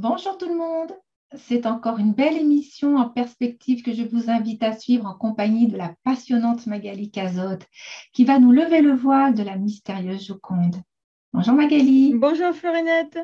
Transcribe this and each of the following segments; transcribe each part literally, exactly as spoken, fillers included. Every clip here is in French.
Bonjour tout le monde. C'est encore une belle émission en perspective que je vous invite à suivre en compagnie de la passionnante Magali Cazotte qui va nous lever le voile de la mystérieuse Joconde. Bonjour Magali. Bonjour Florinette.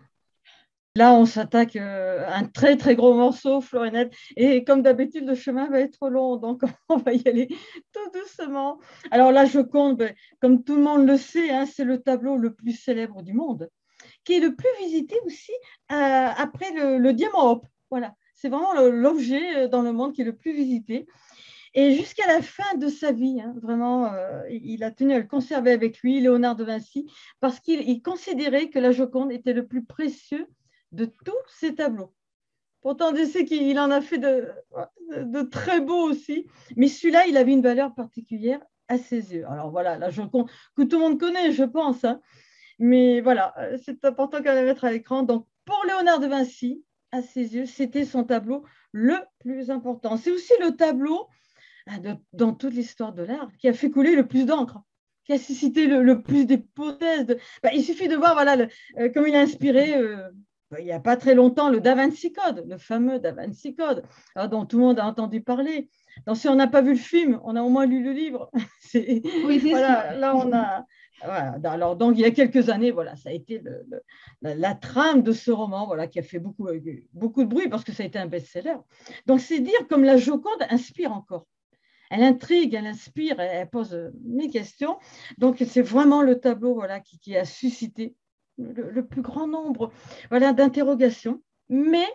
Là, on s'attaque euh, à un très très gros morceau, Florinette. Et comme d'habitude, le chemin va être long, donc on va y aller tout doucement. Alors là, Joconde, ben, comme tout le monde le sait, hein, c'est le tableau le plus célèbre du monde, qui est le plus visité aussi euh, après le, le diamant Hope. Voilà, c'est vraiment le- l'objet euh, dans le monde qui est le plus visité. Et jusqu'à la fin de sa vie, hein, vraiment, euh, il a tenu à le conserver avec lui, Léonard de Vinci, parce qu'il il considérait que la Joconde était le plus précieux de tous ses tableaux. Pourtant, je sais qu'il en a fait de, de, de très beaux aussi, mais celui-là, il avait une valeur particulière à ses yeux. Alors voilà, la Joconde que tout le monde connaît, je pense, hein, mais voilà, euh, c'est important qu'à la mettre à l'écran. Donc, pour Léonard de Vinci, à ses yeux, c'était son tableau le plus important. C'est aussi le tableau ah, de- dans toute l'histoire de l'art, qui a fait couler le plus d'encre, qui a suscité le, le plus d'hypothèses. De... Bah, il suffit de voir, voilà, le, euh, comme il a inspiré, euh, bah, il n'y a pas très longtemps, le Da Vinci Code, le fameux Da Vinci Code, alors, dont tout le monde a entendu parler. Donc, si on n'a pas vu le film, on a au moins lu le livre. C'est, Oui, c'est sûr. voilà, là, on a. Voilà. Alors, donc, il y a quelques années, voilà, ça a été le, le, la, la, trame de ce roman, voilà, qui a fait beaucoup, beaucoup de bruit parce que ça a été un best-seller. Donc, c'est dire comme la Joconde inspire encore. Elle intrigue, elle inspire, elle, elle pose mille questions. Donc, c'est vraiment le tableau voilà, qui, qui a suscité le, le, plus grand nombre voilà, d'interrogations. Mais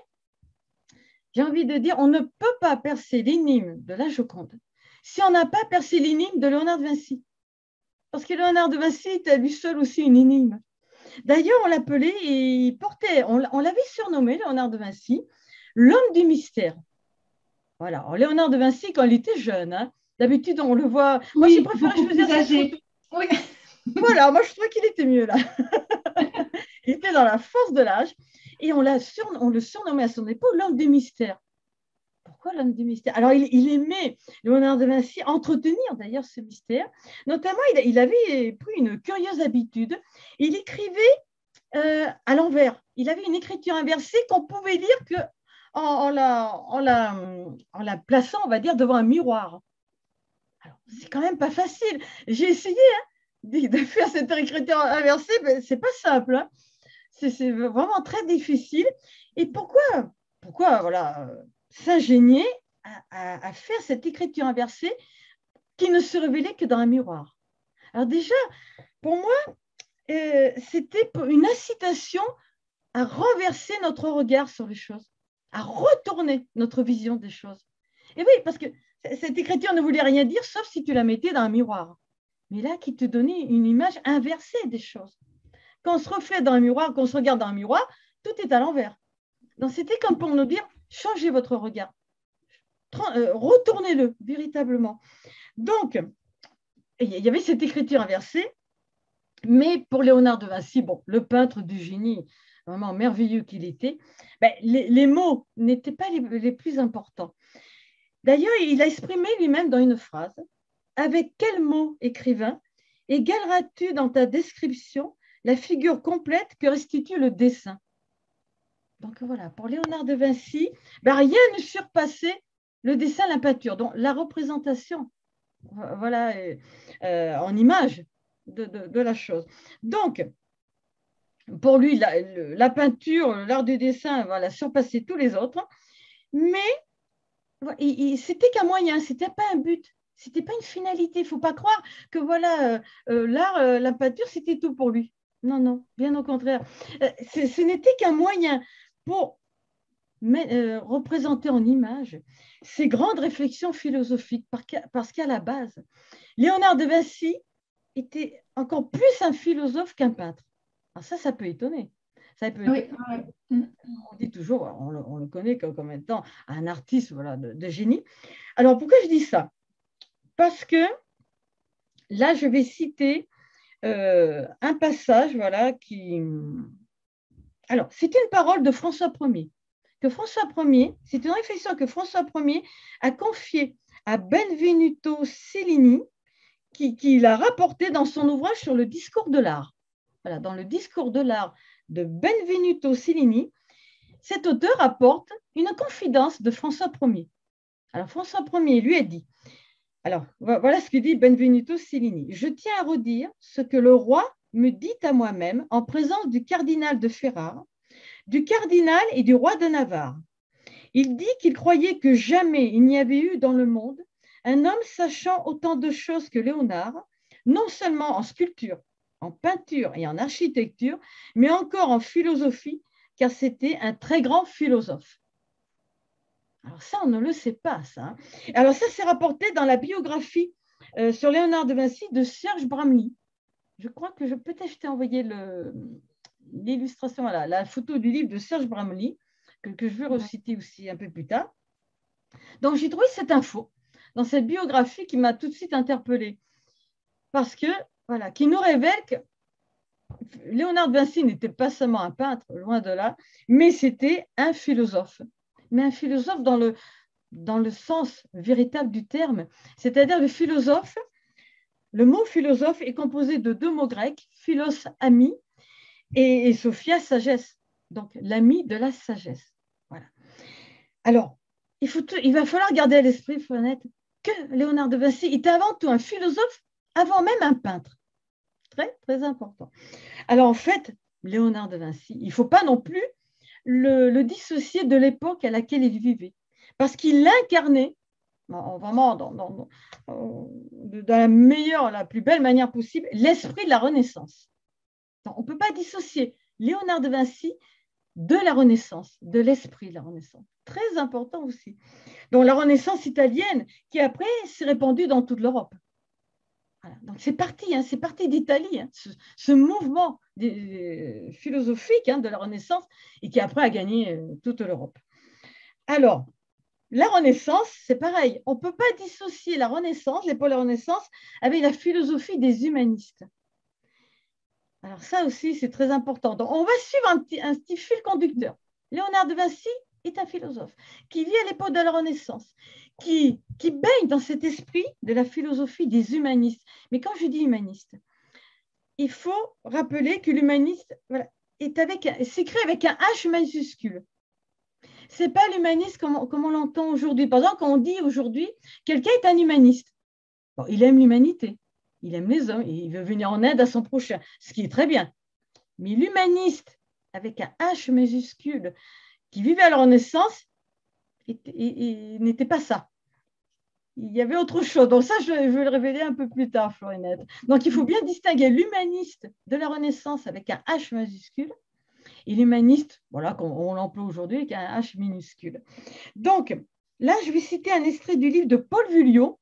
j'ai envie de dire, on ne peut pas percer l'énigme de la Joconde si on n'a pas percé l'énigme de Léonard de Vinci. Parce que Léonard de Vinci était à lui seul aussi une énigme. D'ailleurs, on l'appelait, il portait, on, on l'avait surnommé, Léonard de Vinci, l'homme du mystère. Voilà. Alors, Léonard de Vinci, quand il était jeune, hein, d'habitude, on le voit. Moi, j'ai Oui, préféré beaucoup choisir plus cette photo. âgé. Oui. Voilà, moi, je trouvais qu'il était mieux là. Il était dans la force de l'âge et on, sur... on le surnommait à son époque l'homme du mystère. Pourquoi l'homme du mystère? Alors, il, il, aimait, Léonard de Vinci, entretenir d'ailleurs ce mystère. Notamment, il, il, avait pris une curieuse habitude. Il écrivait euh, à l'envers. Il avait une écriture inversée qu'on pouvait lire que en, en, la, en, la, en la plaçant, on va dire, devant un miroir. Alors, c'est quand même pas facile. J'ai essayé hein, de, de faire cette écriture inversée, mais c'est pas simple. Hein. C'est vraiment très difficile. Et pourquoi, pourquoi voilà, euh, s'ingénier à, à, à faire cette écriture inversée qui ne se révélait que dans un miroir? Alors déjà, pour moi, euh, c'était une incitation à renverser notre regard sur les choses, à retourner notre vision des choses. Et oui, parce que cette écriture ne voulait rien dire, sauf si tu la mettais dans un miroir. Mais là, qui te donnait une image inversée des choses. Quand on se reflète dans un miroir, quand on se regarde dans un miroir, tout est à l'envers. Donc, c'était comme pour nous dire, changez votre regard. Euh, retournez-le véritablement. Donc, il y avait cette écriture inversée, mais pour Léonard de Vinci, bon, le peintre du génie, vraiment merveilleux qu'il était, ben, les, les, mots n'étaient pas les, les plus importants. D'ailleurs, il a exprimé lui-même dans une phrase, avec quel mot, écrivain, égaleras-tu dans ta description la figure complète que restitue le dessin? Donc voilà, pour Léonard de Vinci, ben, rien ne surpassait le dessin, la peinture, donc la représentation, voilà, euh, en image de, de, de la chose. Donc, pour lui, la, la peinture, l'art du dessin, voilà, surpassait tous les autres, mais c'était qu'un moyen, c'était pas un but, c'était pas une finalité. Il faut pas croire que voilà, euh, euh, l'art, euh, la peinture, c'était tout pour lui. Non, non, bien au contraire. Euh, ce n'était qu'un moyen pour mais, euh, représenter en image ces grandes réflexions philosophiques, parce qu'à la base, Léonard de Vinci était encore plus un philosophe qu'un peintre. Alors ça, ça peut étonner. Ça peut Oui, étonner. oui. On dit toujours, on le, on le connaît comme, comme étant un artiste voilà, de, de génie. Alors pourquoi je dis ça? Parce que là, je vais citer euh, un passage voilà, qui. Alors, c'est une parole de François Ier. Que François Ier, c'est une réflexion que François Ier a confiée à Benvenuto Cellini, qui, qui l'a rapporté dans son ouvrage sur le discours de l'art. Voilà, dans le discours de l'art de Benvenuto Cellini, cet auteur apporte une confidence de François Ier. Alors, François Ier lui a dit, alors voilà ce que dit Benvenuto Cellini, « Je tiens à redire ce que le roi me dit à moi-même en présence du cardinal de Ferrare, du cardinal et du roi de Navarre. Il dit qu'il croyait que jamais il n'y avait eu dans le monde un homme sachant autant de choses que Léonard, non seulement en sculpture, en peinture et en architecture, mais encore en philosophie, car c'était un très grand philosophe. » Alors ça, on ne le sait pas, ça. Alors ça, c'est rapporté dans la biographie euh, sur Léonard de Vinci de Serge Bramly. Je crois que je peut-être je t'ai envoyé l'illustration, voilà, la photo du livre de Serge Bramly, que, que je vais reciter aussi un peu plus tard. Donc, j'ai trouvé cette info dans cette biographie qui m'a tout de suite interpellée. Parce que, voilà, qui nous révèle que Léonard de Vinci n'était pas seulement un peintre, loin de là, mais c'était un philosophe. Mais un philosophe dans le, dans le sens véritable du terme. C'est-à-dire le philosophe, le mot philosophe est composé de deux mots grecs, philos, ami, et, et sophia, sagesse. Donc, l'ami de la sagesse. Voilà. Alors, il, faut tout, il va falloir garder à l'esprit, Florette, que Léonard de Vinci était avant tout un philosophe, avant même un peintre. Très, très important. Alors, en fait, Léonard de Vinci, il ne faut pas non plus le, le dissocier de l'époque à laquelle il vivait. Parce qu'il incarnait, vraiment dans, dans, dans, dans la meilleure, la plus belle manière possible, l'esprit de la Renaissance. Donc, on ne peut pas dissocier Léonard de Vinci de la Renaissance, de l'esprit de la Renaissance. Très important aussi. Donc, la Renaissance italienne, qui après s'est répandue dans toute l'Europe. Voilà. Donc, c'est parti, hein, c'est parti d'Italie, hein, ce, ce mouvement des, euh, philosophique hein, de la Renaissance, et qui après a gagné euh, toute l'Europe. Alors, la Renaissance, c'est pareil. On ne peut pas dissocier la Renaissance, l'époque de la Renaissance, avec la philosophie des humanistes. Alors ça aussi, c'est très important. Donc, on va suivre un petit, un petit fil conducteur. Léonard de Vinci est un philosophe qui vit à l'époque de la Renaissance, qui, qui baigne dans cet esprit de la philosophie des humanistes. Mais quand je dis humaniste, il faut rappeler que l'humaniste voilà, est avec s'écrit avec un H majuscule. Ce n'est pas l'humaniste comme, comme on l'entend aujourd'hui. Par exemple, quand on dit aujourd'hui, quelqu'un est un humaniste, bon, il aime l'humanité, il aime les hommes, et il veut venir en aide à son prochain, ce qui est très bien. Mais l'humaniste, avec un H majuscule, qui vivait à la Renaissance, n'était pas ça. Il y avait autre chose. Donc ça, je vais le révéler un peu plus tard, Florinette. Donc il faut bien distinguer l'humaniste de la Renaissance avec un H majuscule et l'humaniste, voilà, qu'on l'emploie aujourd'hui avec un H minuscule. Donc là, je vais citer un extrait du livre de Paul Vuillot,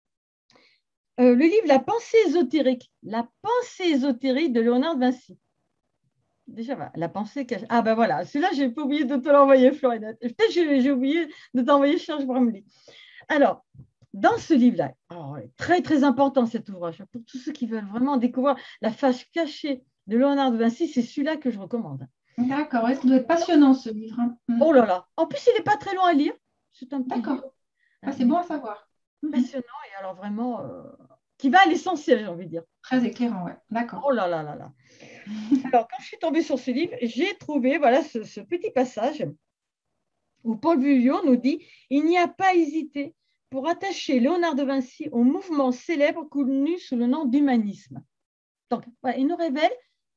euh, le livre La pensée ésotérique, la pensée ésotérique de Léonard de Vinci. Déjà, la pensée cachée. Ah ben voilà, celui-là, je n'ai pas oublié de te l'envoyer, Florinette. Peut-être que j'ai oublié de t'envoyer Serge Bramly. Alors, dans ce livre-là, très très important cet ouvrage, pour tous ceux qui veulent vraiment découvrir la face cachée de Léonard de Vinci, c'est celui-là que je recommande. D'accord, ouais, ça doit être passionnant ce livre. Hein. Oh là là, en plus il n'est pas très long à lire. D'accord, ah, c'est bon à savoir. Passionnant et alors vraiment, euh, qui va à l'essentiel, j'ai envie de dire. Très éclairant, ouais, d'accord. Oh là là là là. Alors quand je suis tombée sur ce livre, j'ai trouvé voilà, ce, ce petit passage où Paul Vuillot nous dit « Il n'y a pas hésité pour attacher Léonard de Vinci au mouvement célèbre connu sous le nom d'humanisme. » Donc, voilà, il nous révèle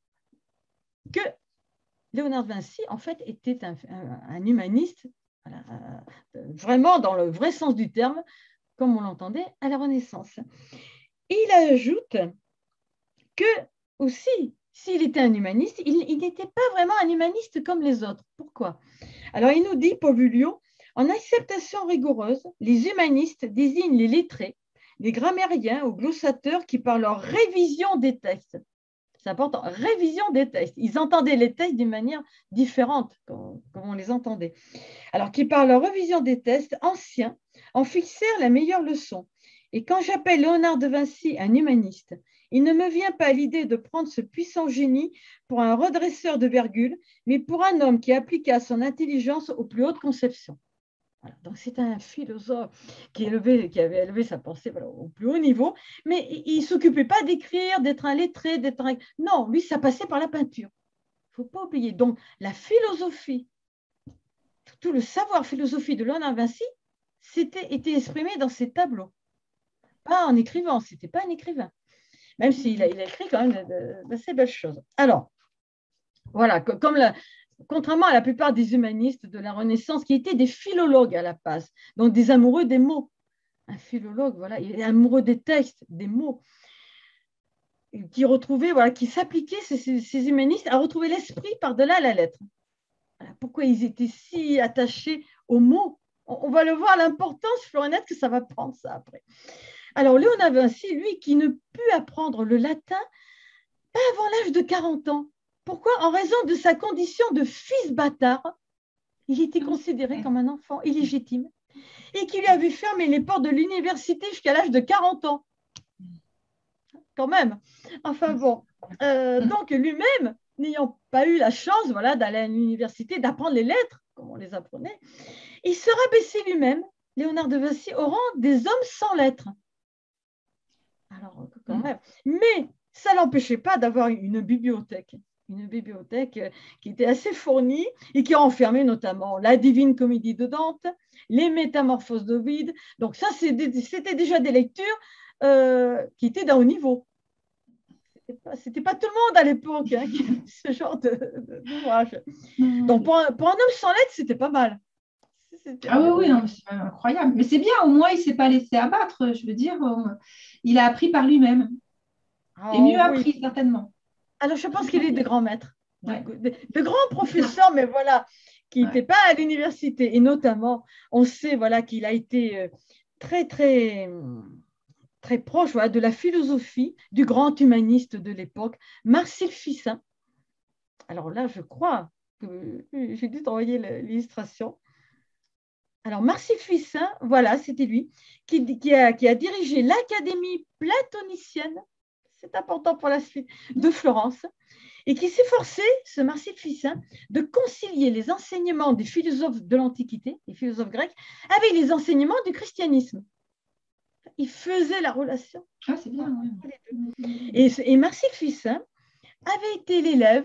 que Léonard de Vinci, en fait, était un, un, un humaniste, voilà, euh, vraiment dans le vrai sens du terme, comme on l'entendait à la Renaissance. Et il ajoute que, aussi, s'il était un humaniste, il, il n'était pas vraiment un humaniste comme les autres. Pourquoi? Alors, il nous dit, Paul Vuillot, en acceptation rigoureuse, les humanistes désignent les lettrés, les grammairiens ou glossateurs qui, par leur révision des textes, c'est important, révision des textes, ils entendaient les textes d'une manière différente, comme, comme on les entendait. Alors, qui, par leur révision des textes anciens, en fixèrent la meilleure leçon. Et quand j'appelle Léonard de Vinci un humaniste, il ne me vient pas l'idée de prendre ce puissant génie pour un redresseur de virgule, mais pour un homme qui appliqua son intelligence aux plus hautes conceptions. Voilà. Donc, c'est un philosophe qui, élevé, qui avait élevé sa pensée voilà, au plus haut niveau, mais il ne s'occupait pas d'écrire, d'être un lettré, d'être un... Non, lui, ça passait par la peinture. Il ne faut pas oublier. Donc, la philosophie tout le savoir philosophique de Léonard de Vinci c'était, était exprimé dans ses tableaux. Pas en écrivant, ce n'était pas un écrivain. Même s'il a, il a écrit quand même d'assez belles choses. Alors, voilà, comme la, contrairement à la plupart des humanistes de la Renaissance, qui étaient des philologues à la base, donc des amoureux des mots. Un philologue, voilà, il est amoureux des textes, des mots, qui retrouvaient, voilà, qui s'appliquaient, ces, ces humanistes, à retrouver l'esprit par-delà la lettre. Voilà, pourquoi ils étaient si attachés aux mots. On, on va le voir, l'importance, Florinette, que ça va prendre ça après. Alors, Léonard de Vinci, lui, qui ne put apprendre le latin pas avant l'âge de quarante ans. Pourquoi? En raison de sa condition de fils bâtard. Il était considéré comme un enfant illégitime et qui lui avait fermé les portes de l'université jusqu'à l'âge de quarante ans. Quand même. Enfin bon. Euh, donc, lui-même, n'ayant pas eu la chance voilà, d'aller à l'université, d'apprendre les lettres, comme on les apprenait, il se rabaissait lui-même, Léonard de Vinci, au rang des hommes sans lettres. Alors, quand même. Mais ça ne l'empêchait pas d'avoir une bibliothèque. Une bibliothèque qui était assez fournie et qui a enfermé notamment la Divine Comédie de Dante, les Métamorphoses d'Ovide. Donc ça, c'était déjà des lectures euh, qui étaient d'un haut niveau. Ce n'était pas tout le monde à l'époque hein, qui avait ce genre d'ouvrage. Donc pour un, pour un homme sans lettres, c'était pas mal. Ah oui, oui, c'est incroyable. Mais c'est bien, au moins, il ne s'est pas laissé abattre. Je veux dire, il a appris par lui-même. Et mieux oh, appris, oui. certainement. Alors, je pense qu'il est de grands maîtres, de, Ouais. de, de grands professeurs, mais voilà, qui n'étaient ouais. pas à l'université. Et notamment, on sait voilà, qu'il a été très, très, très proche voilà, de la philosophie du grand humaniste de l'époque, Marcille Ficin. Alors là, je crois que j'ai dû t'envoyer l'illustration. Alors, Marcille Ficin, voilà, c'était lui, qui, qui, a, qui a dirigé l'Académie platonicienne, c'est important pour la suite, de Florence, et qui s'efforçait, ce Marcille Ficin, de concilier les enseignements des philosophes de l'Antiquité, les philosophes grecs, avec les enseignements du christianisme. Il faisait la relation. Ah, c'est bien, oui. Et, et Marcille Ficin avait été l'élève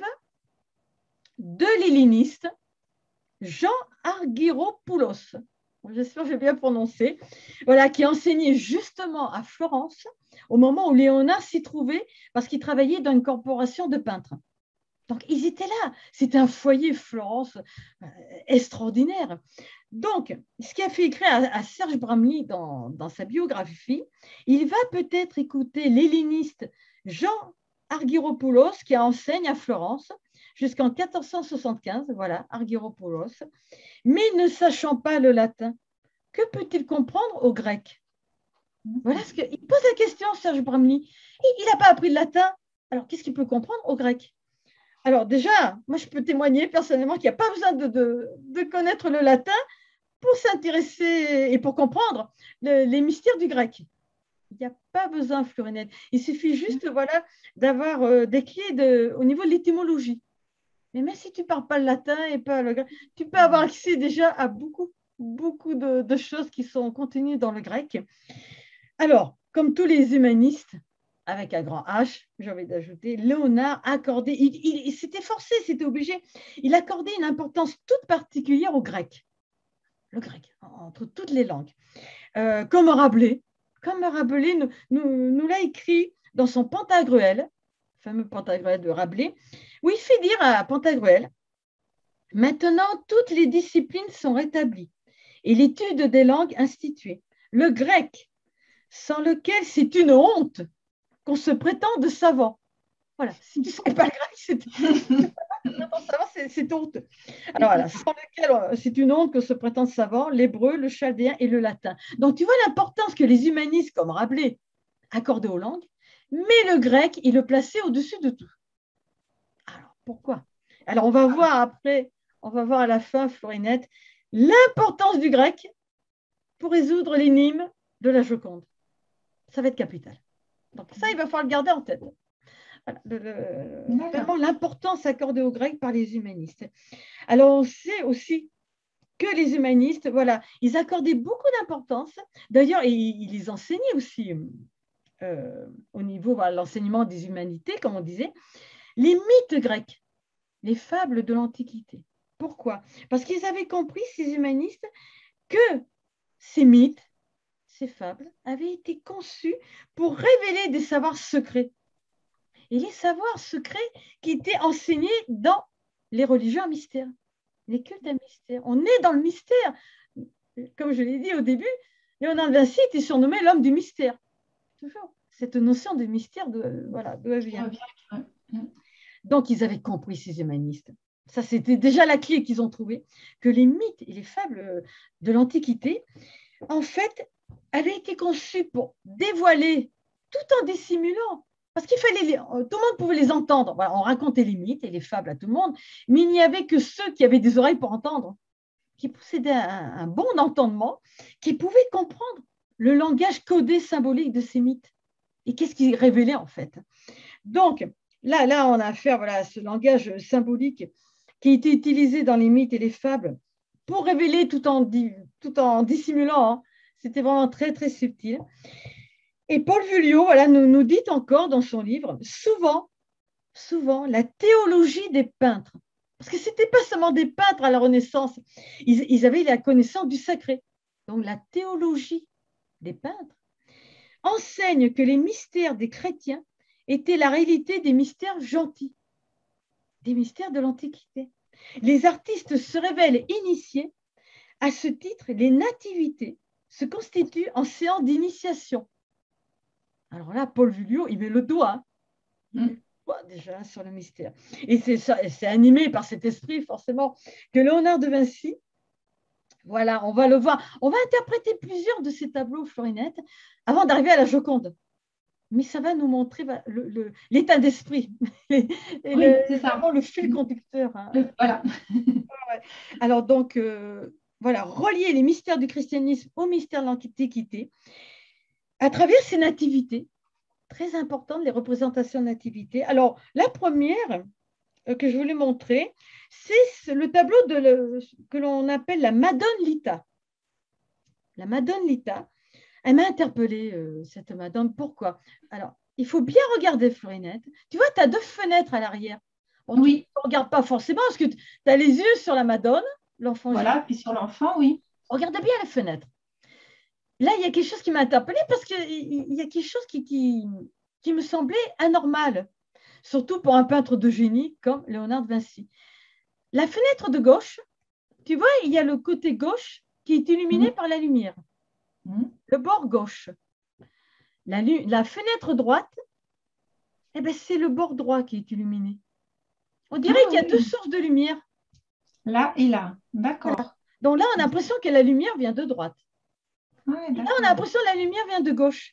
de l'helléniste Jean Argyropoulos. J'espère que j'ai bien prononcé. Voilà, qui enseignait justement à Florence au moment où Léonard s'y trouvait parce qu'il travaillait dans une corporation de peintres. Donc, ils étaient là. C'était un foyer, Florence, euh, extraordinaire. Donc, ce qui a fait écrire à, à Serge Bramley dans, dans sa biographie, il va peut-être écouter l'helléniste Jean Argyropoulos qui enseigne à Florence jusqu'en quatorze cent soixante-quinze, voilà, Argyropoulos. Mais ne sachant pas le latin, que peut-il comprendre au grec? Voilà ce qu'il pose la question, Serge Bramley. Il n'a pas appris le latin, alors qu'est-ce qu'il peut comprendre au grec? Alors déjà, moi je peux témoigner personnellement qu'il n'y a pas besoin de, de, de connaître le latin pour s'intéresser et pour comprendre le, les mystères du grec. Il n'y a pas besoin, Florinette. Il suffit juste voilà, d'avoir euh, des clés de, au niveau de l'étymologie. Mais même si tu ne parles pas le latin et pas le grec, tu peux avoir accès déjà à beaucoup, beaucoup de, de choses qui sont contenues dans le grec. Alors, comme tous les humanistes, avec un grand H, j'ai envie d'ajouter, Léonard accordait, il, il, il s'était forcé, c'était obligé, il accordait une importance toute particulière au grec, le grec, entre toutes les langues. Euh, comme Rabelais, comme Rabelais nous, nous, nous l'a écrit dans son Pantagruel, le fameux Pantagruel de Rabelais, où il fait dire à Pantagruel, maintenant toutes les disciplines sont rétablies et l'étude des langues instituée. Le grec, sans lequel c'est une honte qu'on se prétend de savant. Voilà, si tu ne sais pas le grec, c'est, c'est honte. Alors voilà, sans lequel c'est une honte qu'on se prétend de savant, l'hébreu, le chaldéen et le latin. Donc tu vois l'importance que les humanistes comme Rabelais accordaient aux langues, mais le grec, il le plaçait au-dessus de tout. Alors pourquoi? Alors on va voir après, on va voir à la fin, Florinette, l'importance du grec pour résoudre l'énigme de la Joconde. Ça va être capital. Donc ça, il va falloir le garder en tête. Voilà, le, le, vraiment l'importance accordée aux Grecs par les humanistes. Alors, on sait aussi que les humanistes, voilà, ils accordaient beaucoup d'importance. D'ailleurs, ils, ils les enseignaient aussi euh, au niveau de voilà, l'enseignement des humanités, comme on disait, les mythes grecs, les fables de l'Antiquité. Pourquoi? Parce qu'ils avaient compris, ces humanistes, que ces mythes, ces fables avaient été conçus pour révéler des savoirs secrets. Et les savoirs secrets qui étaient enseignés dans les religions à mystère, les cultes à mystère. On est dans le mystère. Comme je l'ai dit au début, Léonard de Vinci était surnommé l'homme du mystère. Toujours. Cette notion de mystère, de, voilà, d'où elle vient. Donc, ils avaient compris, ces humanistes. Ça, c'était déjà la clé qu'ils ont trouvée, que les mythes et les fables de l'Antiquité, en fait, avaient été conçus pour dévoiler, tout en dissimulant. Parce qu'il fallait, les, tout le monde pouvait les entendre. Voilà, on racontait les mythes et les fables à tout le monde, mais il n'y avait que ceux qui avaient des oreilles pour entendre, qui possédaient un, un bon entendement, qui pouvaient comprendre le langage codé symbolique de ces mythes. Et qu'est-ce qu'ils révélaient en fait? Donc, là, là, on a affaire voilà, à ce langage symbolique qui a été utilisé dans les mythes et les fables pour révéler tout en, tout en dissimulant. Hein. C'était vraiment très, très subtil. Et Paul Vuillot voilà, nous, nous dit encore dans son livre, souvent, souvent, la théologie des peintres, parce que ce n'était pas seulement des peintres à la Renaissance, ils, ils avaient la connaissance du sacré. Donc la théologie des peintres enseigne que les mystères des chrétiens étaient la réalité des mystères gentils, des mystères de l'Antiquité. Les artistes se révèlent initiés. À ce titre, les nativités se constituent en séance d'initiation. Alors là, Paul Vuillot, il met le doigt, il met le doigt déjà sur le mystère. Et c'est animé par cet esprit, forcément, que Léonard de Vinci, voilà, on va le voir. On va interpréter plusieurs de ces tableaux, Florinette, avant d'arriver à la Joconde. Mais ça va nous montrer l'état d'esprit, oui, le, le fil conducteur. Hein. Le, voilà. Alors donc, euh, voilà, relier les mystères du christianisme aux mystères de l'Antiquité à travers ces nativités, très importantes, les représentations de nativité. Alors, la première euh, que je voulais montrer, c'est le tableau de le, que l'on appelle la Madone Lita. La Madone Lita, elle m'a interpellée, euh, cette Madone. Pourquoi? Alors, il faut bien regarder, Florinette. Tu vois, tu as deux fenêtres à l'arrière. Bon, oui. Tu ne regardes pas forcément parce que tu as les yeux sur la Madone, l'enfant. Voilà, Jésus. Puis sur l'enfant, oui. Regarde bien la fenêtre. Là, il y a quelque chose qui m'a interpellée parce qu'il y a quelque chose qui, qui, qui me semblait anormal, surtout pour un peintre de génie comme Léonard de Vinci. La fenêtre de gauche, tu vois, il y a le côté gauche qui est illuminé mmh. par la lumière. Mmh. Le bord gauche. La, la fenêtre droite, eh ben, c'est le bord droit qui est illuminé. On dirait ah, qu'il y a oui. deux sources de lumière. Là et là, d'accord. Voilà. Donc là, on a l'impression que la lumière vient de droite. Ouais, là, on a l'impression que la lumière vient de gauche.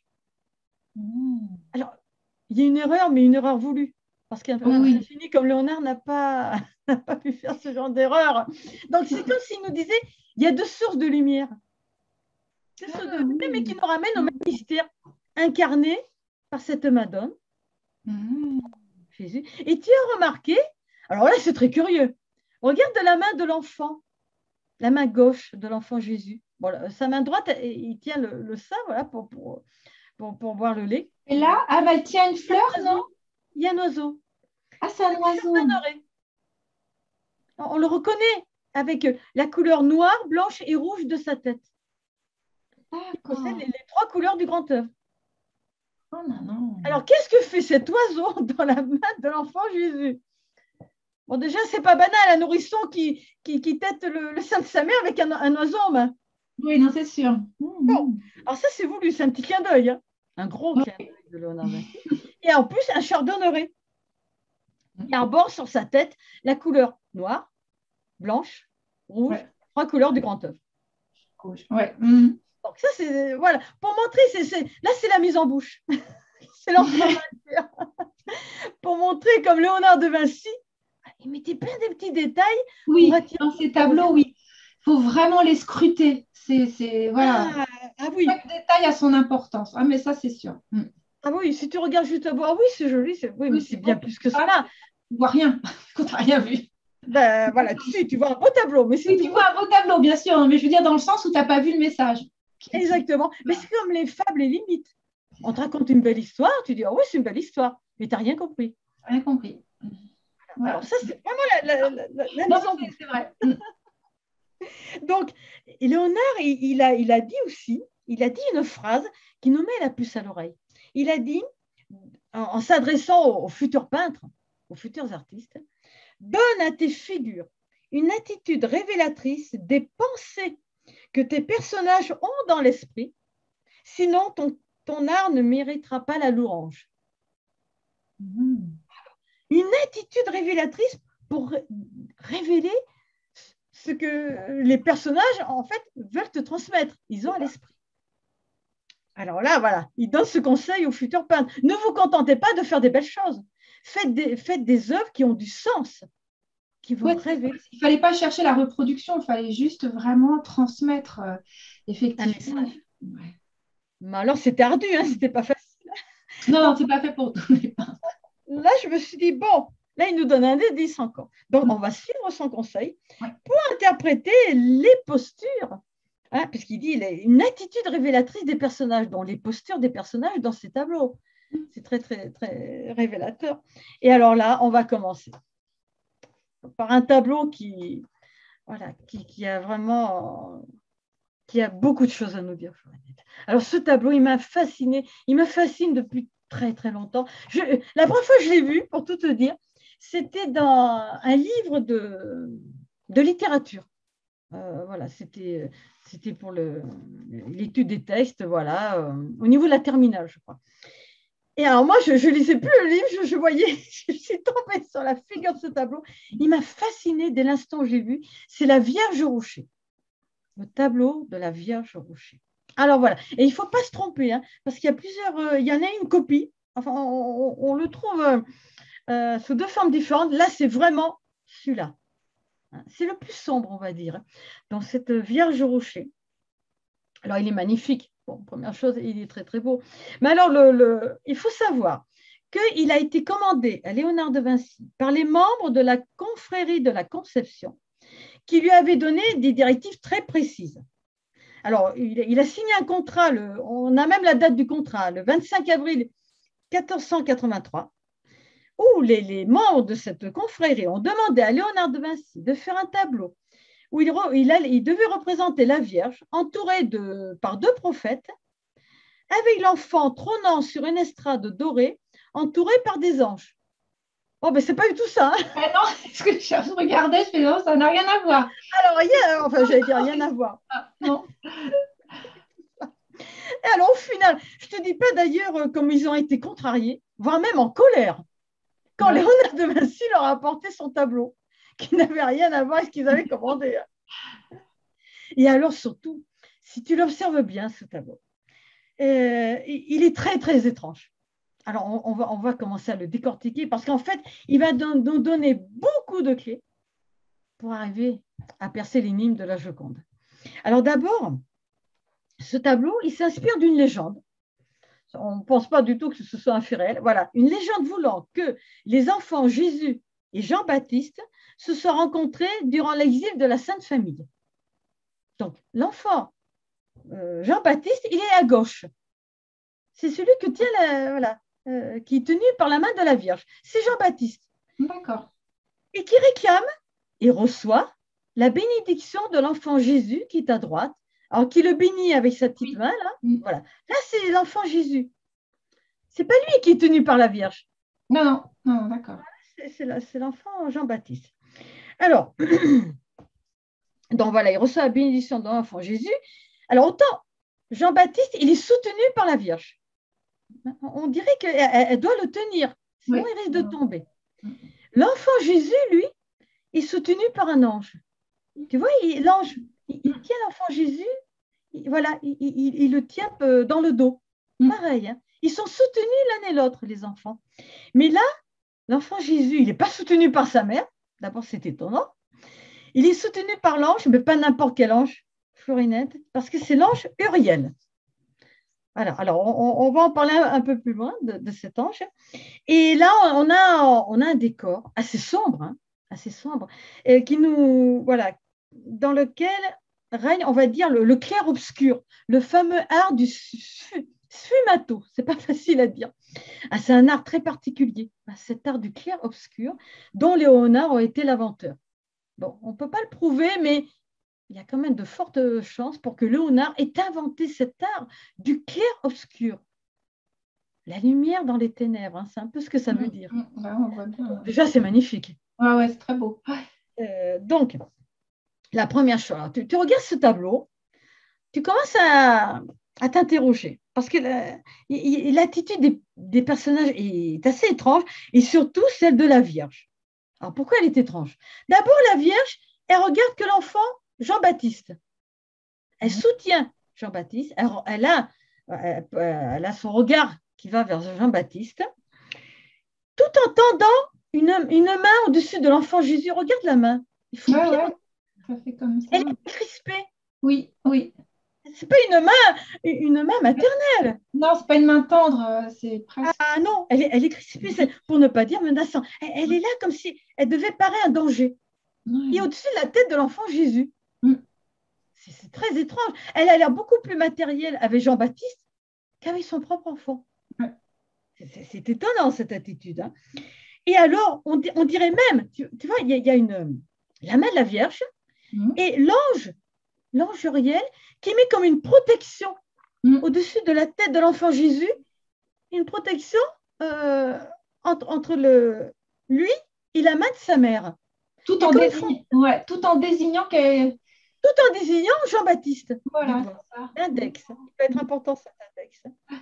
Mmh. Alors, il y a une erreur, mais une erreur voulue. Parce qu'un oui. génie comme Léonard n'a pas, n'a pas pu faire ce genre d'erreur. Donc, c'est comme s'il nous disait, il y a deux sources de lumière. Deux sources de lumière, mais qui nous ramènent au même mystère incarné par cette Madone, mmh. Jésus. Et tu as remarqué, alors là, c'est très curieux. Regarde la main de l'enfant, la main gauche de l'enfant Jésus. Bon, sa main droite, il tient le, le sein, voilà, pour, pour, pour, pour boire le lait. Et là, ah, bah, elle tient une fleur, non? Il y a un oiseau. Ah, c'est un oiseau. On le reconnaît avec la couleur noire, blanche et rouge de sa tête. Il possède les, les trois couleurs du grand œuvre. Oh non, non. Alors, qu'est-ce que fait cet oiseau dans la main de l'enfant Jésus? Bon, déjà, c'est pas banal, un nourrisson qui, qui, qui tête le, le sein de sa mère avec un, un oiseau en main. Oui, non, c'est sûr. Bon, alors ça, c'est voulu, c'est un petit clin d'œil, hein. Un gros clin d'œil de Léonard Vinci. Et en plus, un chardonneret. Il arbore sur sa tête la couleur noire, blanche, rouge, ouais. Trois couleurs du grand œuvre. Ouais. Mmh. Donc ça, c'est, voilà, pour montrer, c'est, c'est, là, c'est la mise en bouche. C'est l'enfant pour montrer comme Léonard de Vinci, il mettait plein de petits détails. Oui, dans ces tableaux, oui. Il faut vraiment les scruter. C'est, c'est, voilà. Ah, ah oui. Chaque détail a son importance. Ah, mais ça, c'est sûr. Mm. Ah oui, si tu regardes juste à voir, ah oui, c'est joli. C'est... Oui, oui, mais c'est, c'est bien plus que ça. Ah, tu ne vois rien quand tu n'as rien vu. Ben voilà, tu sais, tu vois un beau tableau. Mais si oui, tu tu vois un beau tableau, bien sûr. Mais je veux dire, dans le sens où tu n'as pas vu le message. Exactement. Mais c'est comme les fables et limites. On te raconte une belle histoire, tu dis, ah oui, c'est une belle histoire. Mais tu n'as rien compris. Rien compris. Ouais. Alors ça, c'est vraiment la, la, la, la, la Non, mise en c'est bouche. c'est vrai. Donc, Léonard, il, il, a, il a dit aussi, il a dit une phrase qui nous met la puce à l'oreille. Il a dit, en, en s'adressant aux, aux futurs peintres, aux futurs artistes, donne à tes figures une attitude révélatrice des pensées que tes personnages ont dans l'esprit, sinon ton, ton art ne méritera pas la louange. Mmh. Une attitude révélatrice pour révéler ce que les personnages, en fait, veulent te transmettre. Ils ont à l'esprit. Alors là, voilà, il donne ce conseil aux futurs peintres. Ne vous contentez pas de faire des belles choses. Faites des, faites des œuvres qui ont du sens, qui vont Ouais, révéler il ne fallait pas chercher la reproduction, il fallait juste vraiment transmettre, euh, un effectivement. message. Ouais. Mais alors, c'était ardu, hein, c'était pas facile. Non, non, Donc, c'est pas fait pour tous les peintres. là, je me suis dit, bon, là, il nous donne un indice encore. Donc, on va suivre son conseil Ouais. pour interpréter les postures, hein, puisqu'il dit il a une attitude révélatrice des personnages, dont les postures des personnages dans ces tableaux. C'est très, très, très révélateur. Et alors là, on va commencer par un tableau qui, voilà, qui, qui a vraiment, qui a beaucoup de choses à nous dire. Alors, ce tableau, il m'a fasciné, il me fascine depuis très, très longtemps. Je, la première fois que je l'ai vu, pour tout te dire, c'était dans un livre de, de littérature. Euh, voilà, c'était, c'était pour le, l'étude des textes, voilà, euh, au niveau de la terminale, je crois. Et alors, moi, je ne lisais plus le livre, je, je voyais, je suis tombée sur la figure de ce tableau. Il m'a fascinée dès l'instant où j'ai vu. C'est la Vierge au rocher. Le tableau de la Vierge au rocher. Alors voilà, et il ne faut pas se tromper, hein, parce qu'il y a plusieurs, euh, il y en a une copie, enfin, on, on le trouve euh, euh, sous deux formes différentes. Là, c'est vraiment celui-là. C'est le plus sombre, on va dire, dans cette Vierge au rocher. Alors, il est magnifique. Bon, première chose, il est très, très beau. Mais alors, le, le, il faut savoir qu'il a été commandé à Léonard de Vinci par les membres de la confrérie de la Conception qui lui avaient donné des directives très précises. Alors, il, il a signé un contrat, le, on a même la date du contrat, le vingt-cinq avril quatorze cent quatre-vingt-trois, où les, les membres de cette confrérie ont demandé à Léonard de Vinci de faire un tableau où il, il, a, il devait représenter la Vierge entourée de, par deux prophètes, avec l'enfant trônant sur une estrade dorée, entouré par des anges. Oh, ben c'est pas du tout ça. Hein. Ah non, ce que je regardais, je fais non, ça n'a rien à voir. Alors, il y a, enfin, j'allais dire rien à voir. Ah, non. Et alors, au final, je ne te dis pas d'ailleurs comme ils ont été contrariés, voire même en colère, quand ouais. Léonard de Vinci leur a apporté son tableau, qui n'avait rien à voir avec ce qu'ils avaient commandé. Et alors, surtout, si tu l'observes bien, ce tableau, euh, il est très, très étrange. Alors, on, on, va, on va commencer à le décortiquer parce qu'en fait, il va don, nous donner beaucoup de clés pour arriver à percer l'énigme de la Joconde. Alors, d'abord, ce tableau, il s'inspire d'une légende. On ne pense pas du tout que ce soit un fait réel. Voilà, une légende voulant que les enfants Jésus et Jean-Baptiste se soient rencontrés durant l'exil de la Sainte Famille. Donc, l'enfant euh, Jean-Baptiste, il est à gauche. C'est celui que tient la, voilà, euh, qui est tenu par la main de la Vierge. C'est Jean-Baptiste. D'accord. Et qui réclame et reçoit la bénédiction de l'enfant Jésus qui est à droite. Alors, qui le bénit avec sa petite oui. main, là. Mm. Voilà. Là, c'est l'enfant Jésus. Ce n'est pas lui qui est tenu par la Vierge. Non, non, non, d'accord. C'est l'enfant Jean-Baptiste. Alors, donc voilà, il reçoit la bénédiction de l'enfant Jésus. Alors, autant Jean-Baptiste, il est soutenu par la Vierge. On dirait qu'elle doit le tenir, sinon oui. il risque de tomber. L'enfant Jésus, lui, est soutenu par un ange. Tu vois, l'ange, il, il tient l'enfant Jésus, il, voilà, il, il, il le tient dans le dos. Pareil, hein. Ils sont soutenus l'un et l'autre, les enfants. Mais là, l'enfant Jésus, il n'est pas soutenu par sa mère. D'abord, c'est étonnant. Il est soutenu par l'ange, mais pas n'importe quel ange, Florinette, parce que c'est l'ange Uriel. Voilà, alors on, on va en parler un peu plus loin de, de cet ange. Et là, on a, on a un décor assez sombre, hein, assez sombre, et qui nous, voilà, dans lequel règne, on va dire, le, le clair-obscur, le fameux art du sfumato, c'est pas facile à dire. Ah, c'est un art très particulier, ah, cet art du clair-obscur dont Léonard a été l'inventeur. Bon, on ne peut pas le prouver, mais il y a quand même de fortes chances pour que Léonard ait inventé cet art du clair-obscur. La lumière dans les ténèbres, hein, c'est un peu ce que ça veut dire. Mmh, mmh, on voit bien. Déjà, c'est magnifique. Ouais, ouais, c'est très beau. Euh, donc, la première chose, tu, tu regardes ce tableau, tu commences à, à t'interroger parce que l'attitude des, des personnages est assez étrange et surtout celle de la Vierge. Alors, pourquoi elle est étrange? D'abord, la Vierge, elle regarde que l'enfant Jean-Baptiste. Elle soutient Jean-Baptiste, elle, elle, a, elle, elle a son regard qui va vers Jean-Baptiste, tout en tendant une, une main au-dessus de l'enfant Jésus. Regarde la main. Il faut ouais, bien... ouais, ça fait comme ça. Elle est crispée. Oui, oui. C'est pas une main, une main maternelle. Non, c'est pas une main tendre, c'est presque. Ah non, elle est, elle est crispée, pour ne pas dire menaçante. Elle, elle est là comme si elle devait parer un danger. Ouais. Et au-dessus de la tête de l'enfant Jésus. Mm. C'est très étrange. Elle a l'air beaucoup plus matérielle avec Jean-Baptiste qu'avec son propre enfant. Ouais. C'est étonnant cette attitude. Hein. Et alors, on, on, dirait même, tu, tu vois, il y, y, a une, la main de la Vierge mm. et l'ange, l'ange Uriel, qui met comme une protection mm. au-dessus de la tête de l'enfant Jésus, une protection euh, entre, entre le, lui et la main de sa mère. Tout, en, désigne, ouais, tout en désignant que... Tout en désignant Jean-Baptiste. Voilà, l'index. Il peut être important cet index.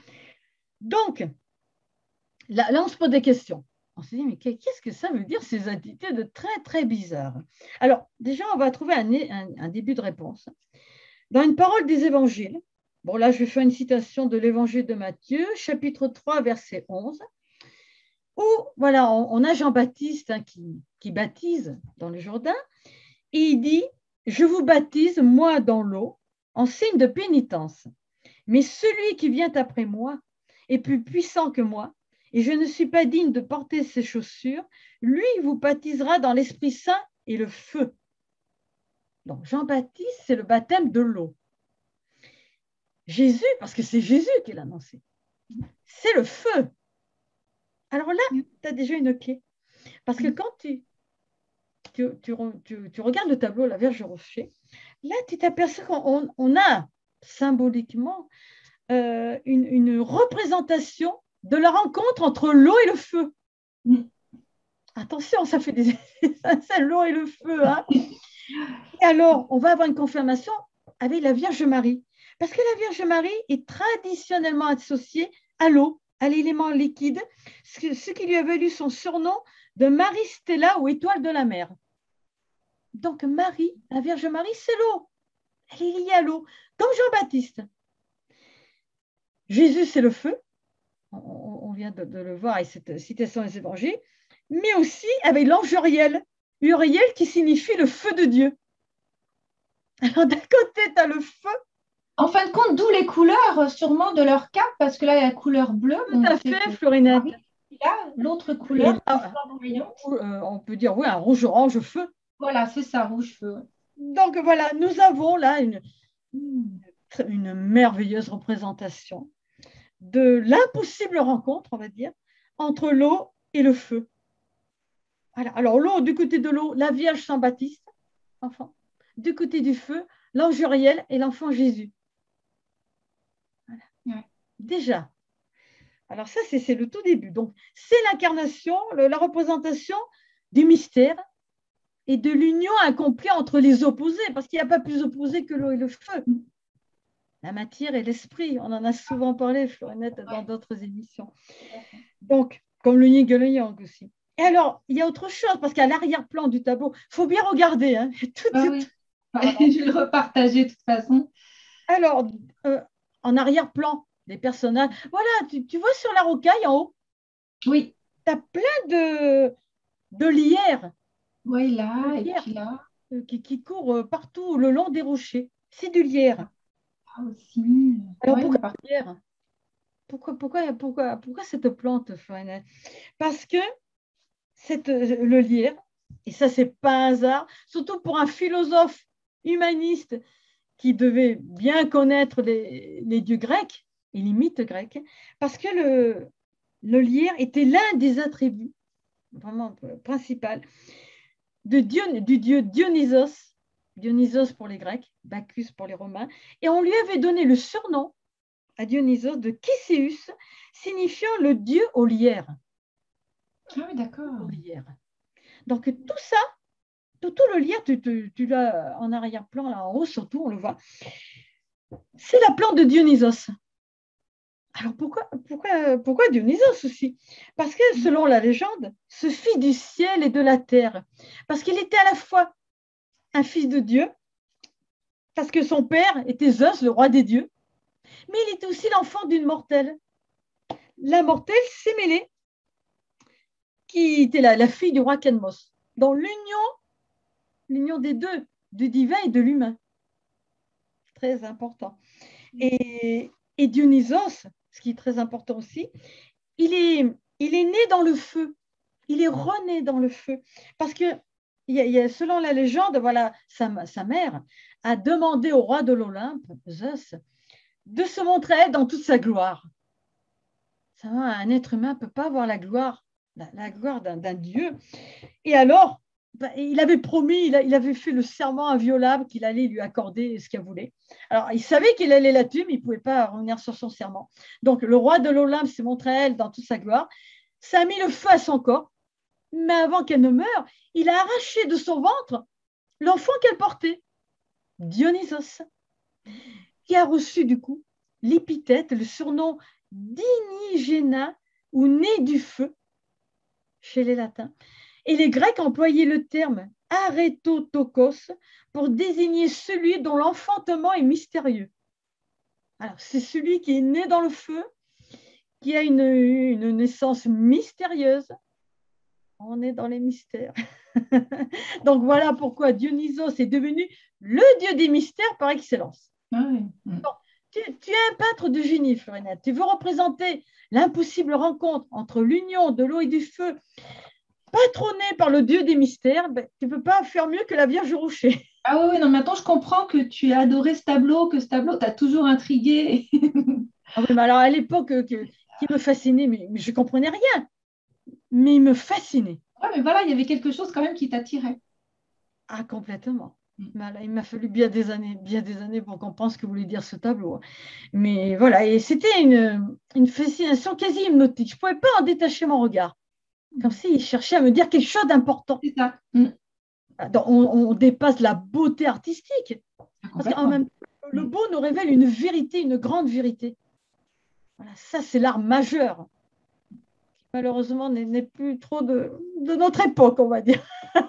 Donc, là, là, on se pose des questions. On se dit, mais qu'est-ce que ça veut dire ces attitudes très, très bizarres? Alors, déjà, on va trouver un, un, un début de réponse. Dans une parole des évangiles, bon, là, je vais faire une citation de l'évangile de Matthieu, chapitre trois, verset onze, où, voilà, on, on a Jean-Baptiste hein, qui, qui baptise dans le Jourdain, et il dit, je vous baptise, moi, dans l'eau, en signe de pénitence. Mais celui qui vient après moi est plus puissant que moi, et je ne suis pas digne de porter ses chaussures. Lui vous baptisera dans l'Esprit Saint et le feu. Donc, Jean-Baptiste, c'est le baptême de l'eau. Jésus, parce que c'est Jésus qui l'a annoncé, c'est le feu. Alors là, tu as déjà une clé. Parce que quand tu, tu, tu, tu, tu regardes le tableau, la Vierge Rocher, là, tu t'aperçois qu'on on a symboliquement euh, une, une représentation de la rencontre entre l'eau et le feu. Mm. Attention, ça fait des c'est l'eau et le feu. Hein. Et alors, on va avoir une confirmation avec la Vierge Marie. Parce que la Vierge Marie est traditionnellement associée à l'eau, à l'élément liquide, ce qui lui a valu son surnom de Marie Stella ou étoile de la mer. Donc, Marie, la Vierge Marie, c'est l'eau. Elle est liée à l'eau, comme Jean-Baptiste. Jésus, c'est le feu. On, on vient de, de le voir avec cette citation des évangiles. Mais aussi avec l'ange Uriel. Uriel qui signifie le feu de Dieu. Alors, d'un côté, tu as le feu. En fin de compte, d'où les couleurs, sûrement, de leur cape, parce que là, il y a la couleur bleue. Tout à fait, Florinette. Là, l'autre couleur, là, euh, on peut dire, oui, un rouge-orange feu. Voilà, c'est ça, rouge-feu. Donc, voilà, nous avons là une, une merveilleuse représentation de l'impossible rencontre, on va dire, entre l'eau et le feu. Voilà. Alors, l'eau, du côté de l'eau, la Vierge Saint-Baptiste, enfant. Du côté du feu, l'ange Uriel et l'enfant Jésus. Voilà. Ouais. Déjà. Alors, ça, c'est le tout début. Donc, c'est l'incarnation, la représentation du mystère et de l'union accomplie entre les opposés, parce qu'il n'y a pas plus opposé que l'eau et le feu. La matière et l'esprit, on en a souvent parlé, Florinette, dans d'autres émissions. Donc, comme le yin et le yang aussi. Et alors, il y a autre chose, parce qu'à l'arrière-plan du tableau, il faut bien regarder. Hein, tout, ah oui. Je vais le repartager de toute façon. Alors, euh, en arrière-plan des personnages, voilà, tu, tu vois sur la rocaille en haut, oui. Tu as plein de, de lierres. Oui, là, de et lierres, puis là. Qui, qui courent partout le long des rochers. C'est du lierre. Ah, aussi. Alors, ouais, pourquoi du lierre pourquoi, pourquoi, pourquoi, pourquoi cette plante, Florinette? Parce que cette, le lierre, et ça, c'est pas un hasard, surtout pour un philosophe humaniste qui devait bien connaître les, les dieux grecs, et les mythes grecs, parce que le, le lierre était l'un des attributs vraiment principal de Dion, du dieu Dionysos, Dionysos pour les Grecs, Bacchus pour les Romains, et on lui avait donné le surnom à Dionysos de Chéséus, signifiant le dieu au lierre. Ah oui, d'accord. Au lierre. Donc tout ça, tout, tout le lierre, tu, tu, tu l'as en arrière-plan, là en haut surtout, on le voit, c'est la plante de Dionysos. Alors pourquoi, pourquoi, pourquoi Dionysos aussi? Parce que selon la légende, ce fils du ciel et de la terre, parce qu'il était à la fois un fils de Dieu, parce que son père était Zeus, le roi des dieux, mais il était aussi l'enfant d'une mortelle. La mortelle, Sémélé, qui était la, la fille du roi Cadmos, dans l'union, l'union des deux, du divin et de l'humain. Très important. Et, et Dionysos, ce qui est très important aussi, il est, il est né dans le feu. Il est rené dans le feu. Parce que, il y a, il y a, selon la légende, voilà, sa, sa mère a demandé au roi de l'Olympe, Zeus, de se montrer dans toute sa gloire. Ça, un être humain ne peut pas avoir la gloire, la, la gloire d'un, d'un dieu. Et alors, ben, il avait promis, il, a, il avait fait le serment inviolable qu'il allait lui accorder ce qu'il voulait. Alors, il savait qu'il allait la tuer, mais il ne pouvait pas revenir sur son serment. Donc, le roi de l'Olympe s'est montré à elle dans toute sa gloire. Ça a mis le feu à son corps. Mais avant qu'elle ne meure, il a arraché de son ventre l'enfant qu'elle portait, Dionysos, qui a reçu du coup l'épithète, le surnom d'Inigéna ou né du feu chez les latins. Et les Grecs employaient le terme arétotokos pour désigner celui dont l'enfantement est mystérieux. Alors, c'est celui qui est né dans le feu, qui a une, une naissance mystérieuse. On est dans les mystères. Donc, voilà pourquoi Dionysos est devenu le dieu des mystères par excellence. Ah oui. Donc, tu, tu es un peintre de génie, Florinette. Tu veux représenter l'impossible rencontre entre l'union de l'eau et du feu, patronné par le dieu des mystères. Ben, tu ne peux pas faire mieux que la Vierge au rocher. Ah oui, oui, non, maintenant je comprends que tu as adoré ce tableau, que ce tableau t'a toujours intrigué. Ah oui, mais alors à l'époque, que, qui me fascinait, mais, mais je ne comprenais rien. Mais il me fascinait. Ouais, mais voilà, il y avait quelque chose quand même qui t'attirait. Ah, complètement. Mm. Voilà, il m'a fallu bien des années, bien des années pour comprendre ce que voulait dire ce tableau. Mais voilà, et c'était une, une fascination quasi hypnotique. Je ne pouvais pas en détacher mon regard. Comme s'il cherchait à me dire quelque chose d'important. C'est ça. Mm. On, on dépasse la beauté artistique. Ah, Parce qu'en même temps, le beau nous révèle une vérité, une grande vérité. Voilà, ça, c'est l'art majeur. Qui, malheureusement, n'est, n'est plus trop de, de notre époque, on va dire.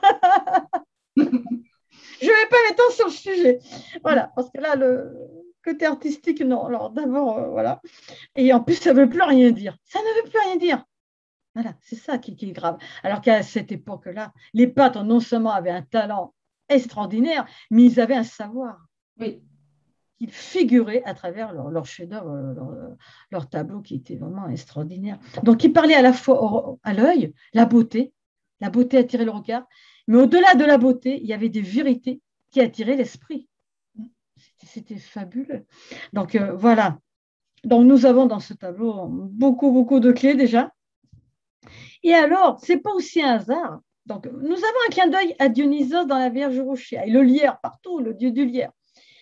Je ne vais pas m'étendre sur le sujet. Voilà, parce que là, le côté artistique, non. Alors, d'abord, euh, voilà. Et en plus, ça ne veut plus rien dire. Ça ne veut plus rien dire. Voilà, c'est ça qui, qui est grave. Alors qu'à cette époque-là, les peintres non seulement avaient un talent extraordinaire, mais ils avaient un savoir. Oui. Qu'ils figuraient à travers leurs leur chefs-d'œuvre, leurs leur tableaux qui étaient vraiment extraordinaires. Donc, ils parlaient à la fois au, à l'œil, la beauté, la beauté attirait le regard, mais au-delà de la beauté, il y avait des vérités qui attiraient l'esprit. C'était, c'était fabuleux. Donc, euh, voilà. Donc, nous avons dans ce tableau beaucoup, beaucoup de clés déjà. Et alors, ce n'est pas aussi un hasard. Donc, nous avons un clin d'œil à Dionysos dans la Vierge au rocher, et le lierre partout, le dieu du lierre.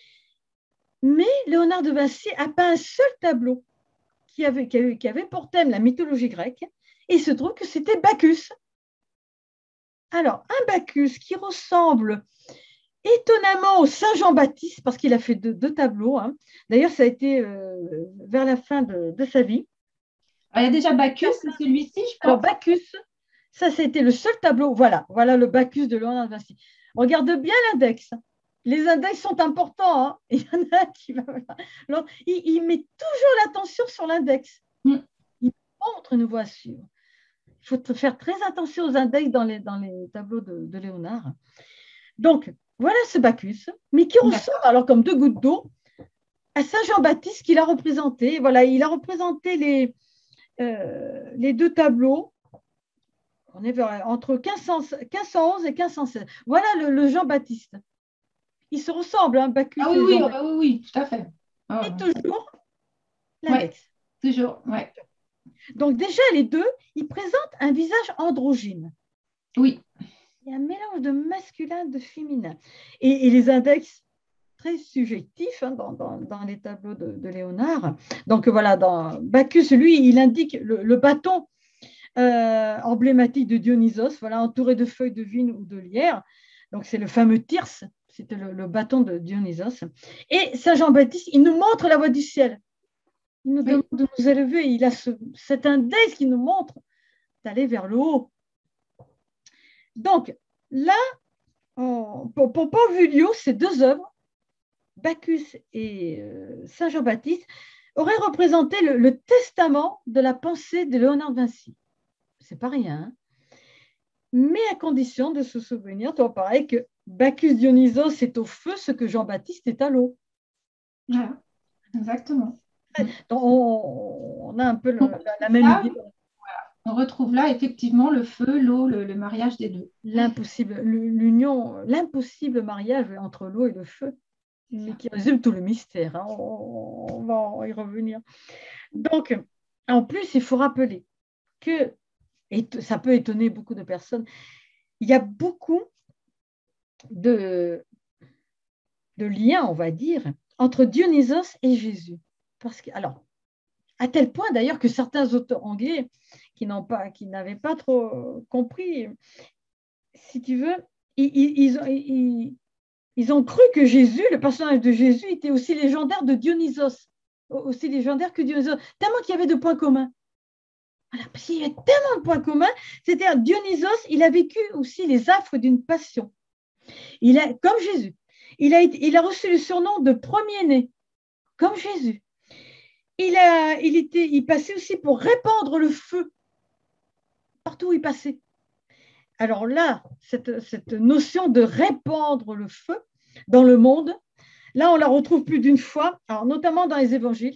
Mais Léonard de Vinci a peint un seul tableau qui avait, qui avait, qui avait pour thème la mythologie grecque, et il se trouve que c'était Bacchus. Alors, un Bacchus qui ressemble étonnamment au Saint Jean-Baptiste, parce qu'il a fait deux, deux tableaux. Hein. D'ailleurs, ça a été euh, vers la fin de, de sa vie. Alors, il y a déjà Bacchus, c'est celui-ci, je pense. Alors, Bacchus, ça, c'était le seul tableau. Voilà, voilà le Bacchus de Léonard de Vinci. Regarde bien l'index. Les index sont importants. Hein. Il y en a qui va. Alors, il, il met toujours l'attention sur l'index. Mm. Il montre une voie à suivre. Il faut faire très attention aux index dans les, dans les tableaux de, de Léonard. Donc, voilà ce Bacchus, mais qui ressemble, alors comme deux gouttes d'eau, à Saint Jean-Baptiste qu'il a représenté. Voilà, il a représenté les, euh, les deux tableaux. On est vers, entre quinze cent onze et quinze cent seize. Voilà le, le Jean-Baptiste. Il se ressemble, hein, Bacchus. Ah oui, oui, ah oui, oui, tout à fait. Ah, et toujours, L'index. Ouais, toujours, ouais. Donc déjà, les deux, ils présentent un visage androgyne. Oui. Il y a un mélange de masculin, de féminin. Et, et les index, très subjectifs hein, dans, dans, dans les tableaux de, de Léonard. Donc voilà, dans Bacchus, lui, il indique le, le bâton euh, emblématique de Dionysos, voilà, entouré de feuilles de vigne ou de lierre. Donc c'est le fameux Thyrse, c'était le, le bâton de Dionysos. Et Saint Jean-Baptiste, il nous montre la voie du ciel. Il nous demande oui. de nous élever. Il a ce, cet index qui nous montre d'aller vers le haut. Donc là, on, pour, pour Paul Vuillot, ces deux œuvres, Bacchus et euh, Saint Jean-Baptiste, auraient représenté le, le testament de la pensée de Léonard de Vinci. C'est pas rien. Hein, mais à condition de se souvenir, toi, pareil, que Bacchus Dionysos est au feu, ce que Jean-Baptiste est à l'eau. Voilà, exactement. Donc, on, on a un peu le, la, la même là, idée. Voilà. On retrouve là effectivement le feu, l'eau, le, le mariage des deux. L'impossible, l'union, l'impossible mariage entre l'eau et le feu, mais qui résume tout le mystère. Hein. On, on va y revenir. Donc, en plus, il faut rappeler que, et ça peut étonner beaucoup de personnes, il y a beaucoup de, de liens, on va dire, entre Dionysos et Jésus. Parce que, alors, à tel point d'ailleurs que certains auteurs anglais qui n'ont pas, qui n'avaient pas trop compris, si tu veux, ils, ils, ils, ils ont cru que Jésus, le personnage de Jésus, était aussi légendaire de Dionysos, aussi légendaire que Dionysos, tellement qu'il y avait de points communs. Voilà, parce qu'il y avait tellement de points communs, c'est-à-dire Dionysos, il a vécu aussi les affres d'une passion. Il a, comme Jésus, il a, il a reçu le surnom de premier-né, comme Jésus. Il, a, il, était, il passait aussi pour répandre le feu partout où il passait. Alors là, cette, cette notion de répandre le feu dans le monde, là, on la retrouve plus d'une fois, alors notamment dans les évangiles.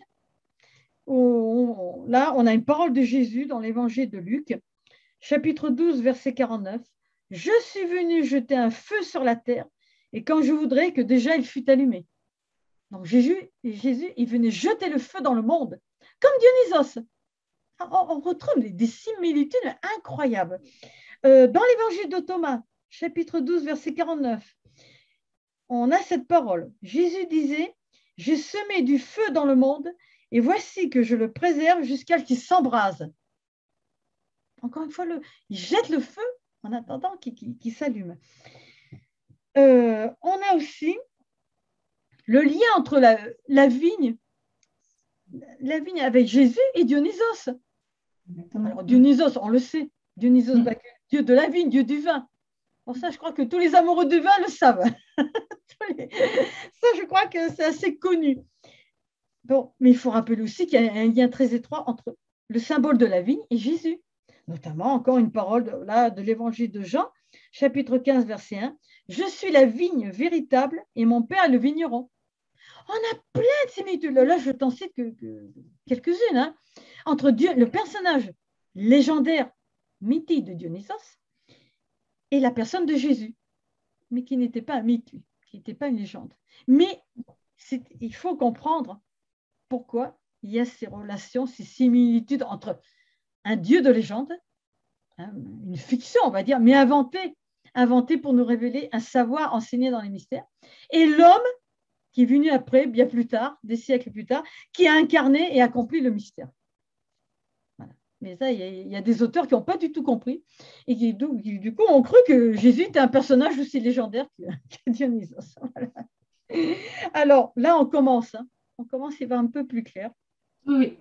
Où on, là, on a une parole de Jésus dans l'évangile de Luc, chapitre douze, verset quarante-neuf. « Je suis venu jeter un feu sur la terre, et quand je voudrais que déjà il fût allumé. » Donc Jésus, Jésus, il venait jeter le feu dans le monde, comme Dionysos. On, on retrouve des, des similitudes incroyables. Euh, dans l'évangile de Thomas, chapitre douze, verset quarante-neuf, on a cette parole. Jésus disait, « J'ai semé du feu dans le monde, et voici que je le préserve jusqu'à ce qu'il s'embrase. » Encore une fois, le, il jette le feu en attendant qu'il, qu'il, qu'il s'allume. Euh, on a aussi le lien entre la, la vigne, la vigne avec Jésus et Dionysos. Alors, Dionysos, on le sait, Dionysos, mmh. Dieu de la vigne, Dieu du vin. Pour ça, je crois que tous les amoureux du vin le savent. les... Ça, je crois que c'est assez connu. Bon, mais il faut rappeler aussi qu'il y a un lien très étroit entre le symbole de la vigne et Jésus. Notamment, encore une parole de, là, de l'évangile de Jean, chapitre quinze, verset un. « Je suis la vigne véritable et mon père est le vigneron. » On a plein de similitudes. Là, je t'en cite que, que quelques-unes. Hein, entre Dieu, le personnage légendaire, mythique de Dionysos et la personne de Jésus, mais qui n'était pas un mythe, qui n'était pas une légende. Mais il faut comprendre pourquoi il y a ces relations, ces similitudes entre un Dieu de légende, hein, une fiction, on va dire, mais inventée, inventée pour nous révéler un savoir enseigné dans les mystères, et l'homme qui est venu après, bien plus tard, des siècles plus tard, qui a incarné et accompli le mystère. Voilà. Mais ça, il y, y a des auteurs qui n'ont pas du tout compris et qui, du, du coup, ont cru que Jésus était un personnage aussi légendaire que, que Dionysos. Voilà. Alors, là, on commence. Hein. On commence, il va un peu plus clair. Oui.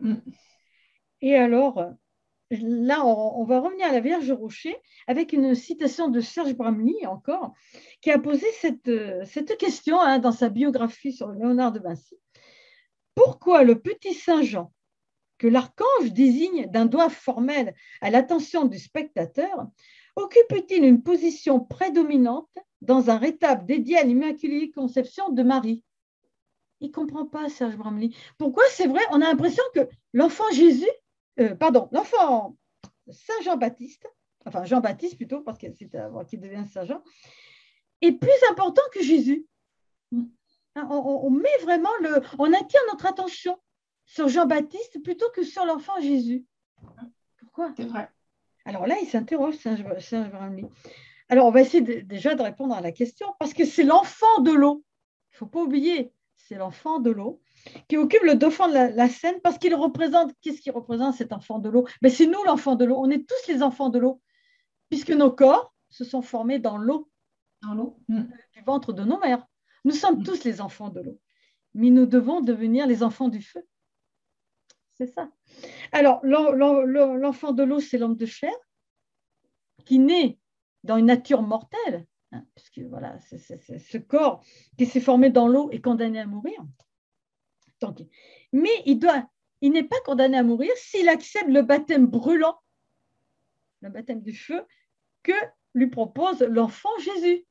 Et alors, là, on, on va revenir à la Vierge Rocher avec une citation de Serge Bramly, encore, qui a posé cette, cette question hein, dans sa biographie sur Léonard de Vinci. Pourquoi le petit Saint Jean, que l'archange désigne d'un doigt formel à l'attention du spectateur, occupe-t-il une position prédominante dans un rétable dédié à l'Immaculée Conception de Marie? Il ne comprend pas, Serge Bramly. Pourquoi? C'est vrai, on a l'impression que l'enfant Jésus, euh, pardon, l'enfant Saint Jean-Baptiste, enfin Jean-Baptiste plutôt, parce que c'est avant qu'il devienne Saint Jean, est plus important que Jésus. On, on, on met vraiment le, on attire notre attention sur Jean-Baptiste plutôt que sur l'enfant Jésus. Pourquoi? C'est vrai. Alors là, il s'interroge, Serge Bramley. Alors, on va essayer de, déjà de répondre à la question, parce que c'est l'enfant de l'eau. Il ne faut pas oublier, c'est l'enfant de l'eau qui occupe le dauphin de la, la scène, parce qu'il représente, qu'est-ce qu'il représente cet enfant de l'eau? Ben, c'est nous l'enfant de l'eau, on est tous les enfants de l'eau, puisque nos corps se sont formés dans l'eau, dans l'eau, mm. du ventre de nos mères. Nous sommes mm. tous les enfants de l'eau, mais nous devons devenir les enfants du feu. C'est ça. Alors, l'enfant de l'eau, c'est l'homme de chair, qui naît dans une nature mortelle, hein, puisque voilà, c'est ce corps qui s'est formé dans l'eau est condamné à mourir. Donc, mais il doit, il n'est pas condamné à mourir s'il accepte le baptême brûlant, le baptême du feu, que lui propose l'enfant Jésus.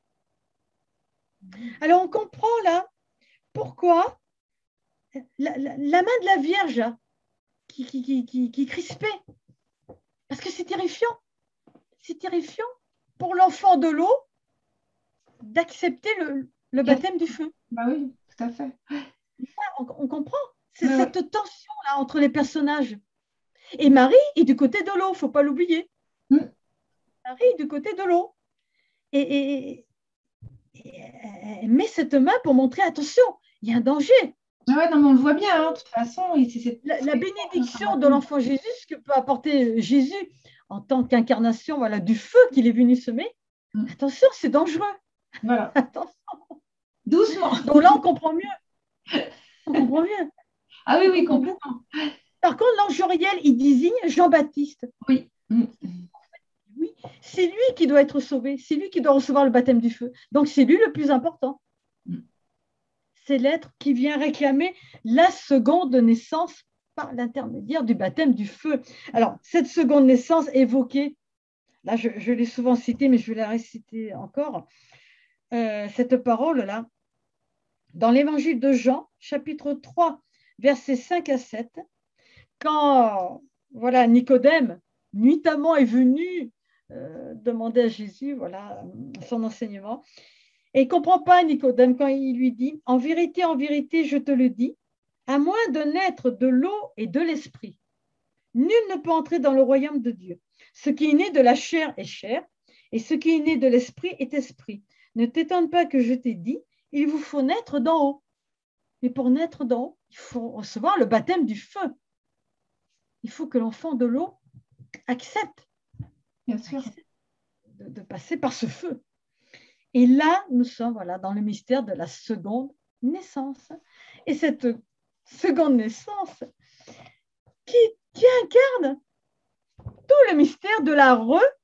Alors, on comprend là pourquoi la, la, la main de la Vierge qui, qui, qui, qui, qui crispait, parce que c'est terrifiant. C'est terrifiant pour l'enfant de l'eau d'accepter le, le baptême du feu. Bah oui, tout à fait. On, on comprend. C'est ouais, cette ouais. tension-là entre les personnages. Et Marie est du côté de l'eau, il ne faut pas l'oublier. Mm. Marie est du côté de l'eau. Et, et, et elle met cette main pour montrer, attention, il y a un danger. Ah ouais, non, mais on le voit bien, hein, de toute façon. C'est, c'est, la, la bénédiction de l'enfant Jésus, ce que peut apporter Jésus en tant qu'incarnation, voilà, du feu qu'il est venu semer. Mm. Attention, c'est dangereux. Voilà. Attention. Doucement. Donc là, on comprend mieux. On comprend mieux. Ah oui, oui, complètement. Par contre, l'ange Uriel, il désigne Jean-Baptiste. Oui. Mm. Oui, c'est lui qui doit être sauvé. C'est lui qui doit recevoir le baptême du feu. Donc, c'est lui le plus important. Mm. C'est l'être qui vient réclamer la seconde naissance par l'intermédiaire du baptême du feu. Alors, cette seconde naissance évoquée, là, je, je l'ai souvent citée, mais je vais la réciter encore, euh, cette parole-là, dans l'évangile de Jean, chapitre trois, versets cinq à sept, quand voilà, Nicodème, nuitamment, est venu euh, demander à Jésus voilà, son enseignement, et il ne comprend pas Nicodème quand il lui dit, « En vérité, en vérité, je te le dis, à moins de naître de l'eau et de l'esprit, nul ne peut entrer dans le royaume de Dieu. Ce qui est né de la chair est chair, et ce qui est né de l'esprit est esprit. Ne t'étonne pas que je t'ai dit, il vous faut naître d'en haut. Mais pour naître d'en haut, il faut recevoir le baptême du feu. Il faut que l'enfant de l'eau accepte, Bien sûr. accepte de, de passer par ce feu. Et là, nous sommes voilà, dans le mystère de la seconde naissance. Et cette seconde naissance qui, qui incarne tout le mystère de la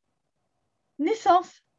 renaissance.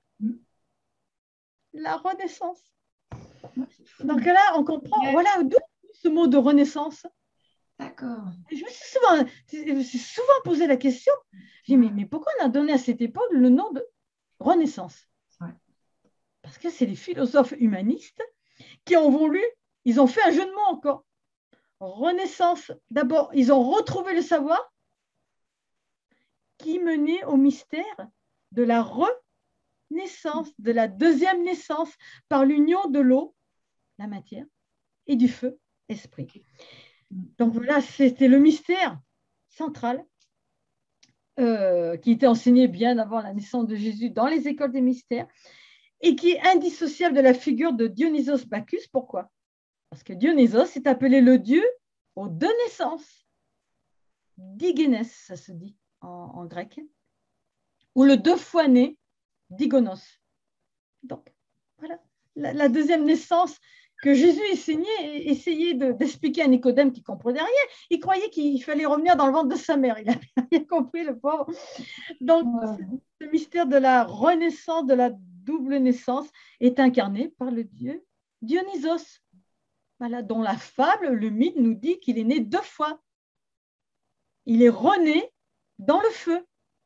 La renaissance. Donc là, on comprend, voilà d'où ce mot de renaissance. D'accord. Je me suis souvent, je me suis souvent posé la question, j'ai dit, mais, mais pourquoi on a donné à cette époque le nom de renaissance? Ouais. Parce que c'est les philosophes humanistes qui ont voulu, ils ont fait un jeu de mots encore. Renaissance, d'abord, ils ont retrouvé le savoir qui menait au mystère de la renaissance, de la deuxième naissance par l'union de l'eau, la matière, et du feu, esprit. Donc voilà, c'était le mystère central euh, qui était enseigné bien avant la naissance de Jésus dans les écoles des mystères et qui est indissociable de la figure de Dionysos Bacchus. Pourquoi? Parce que Dionysos est appelé le dieu aux deux naissances. Digenes, ça se dit en, en grec, ou le deux fois né, digonos. Donc, voilà, la, la deuxième naissance que Jésus essayait, essayait de, d'expliquer à Nicodème qui ne comprenait rien. Il croyait qu'il fallait revenir dans le ventre de sa mère. Il n'avait rien compris, le pauvre. Donc, ouais. Ce mystère de la renaissance, de la double naissance, est incarné par le dieu Dionysos, voilà, dont la fable, le mythe, nous dit qu'il est né deux fois. Il est rené dans le feu.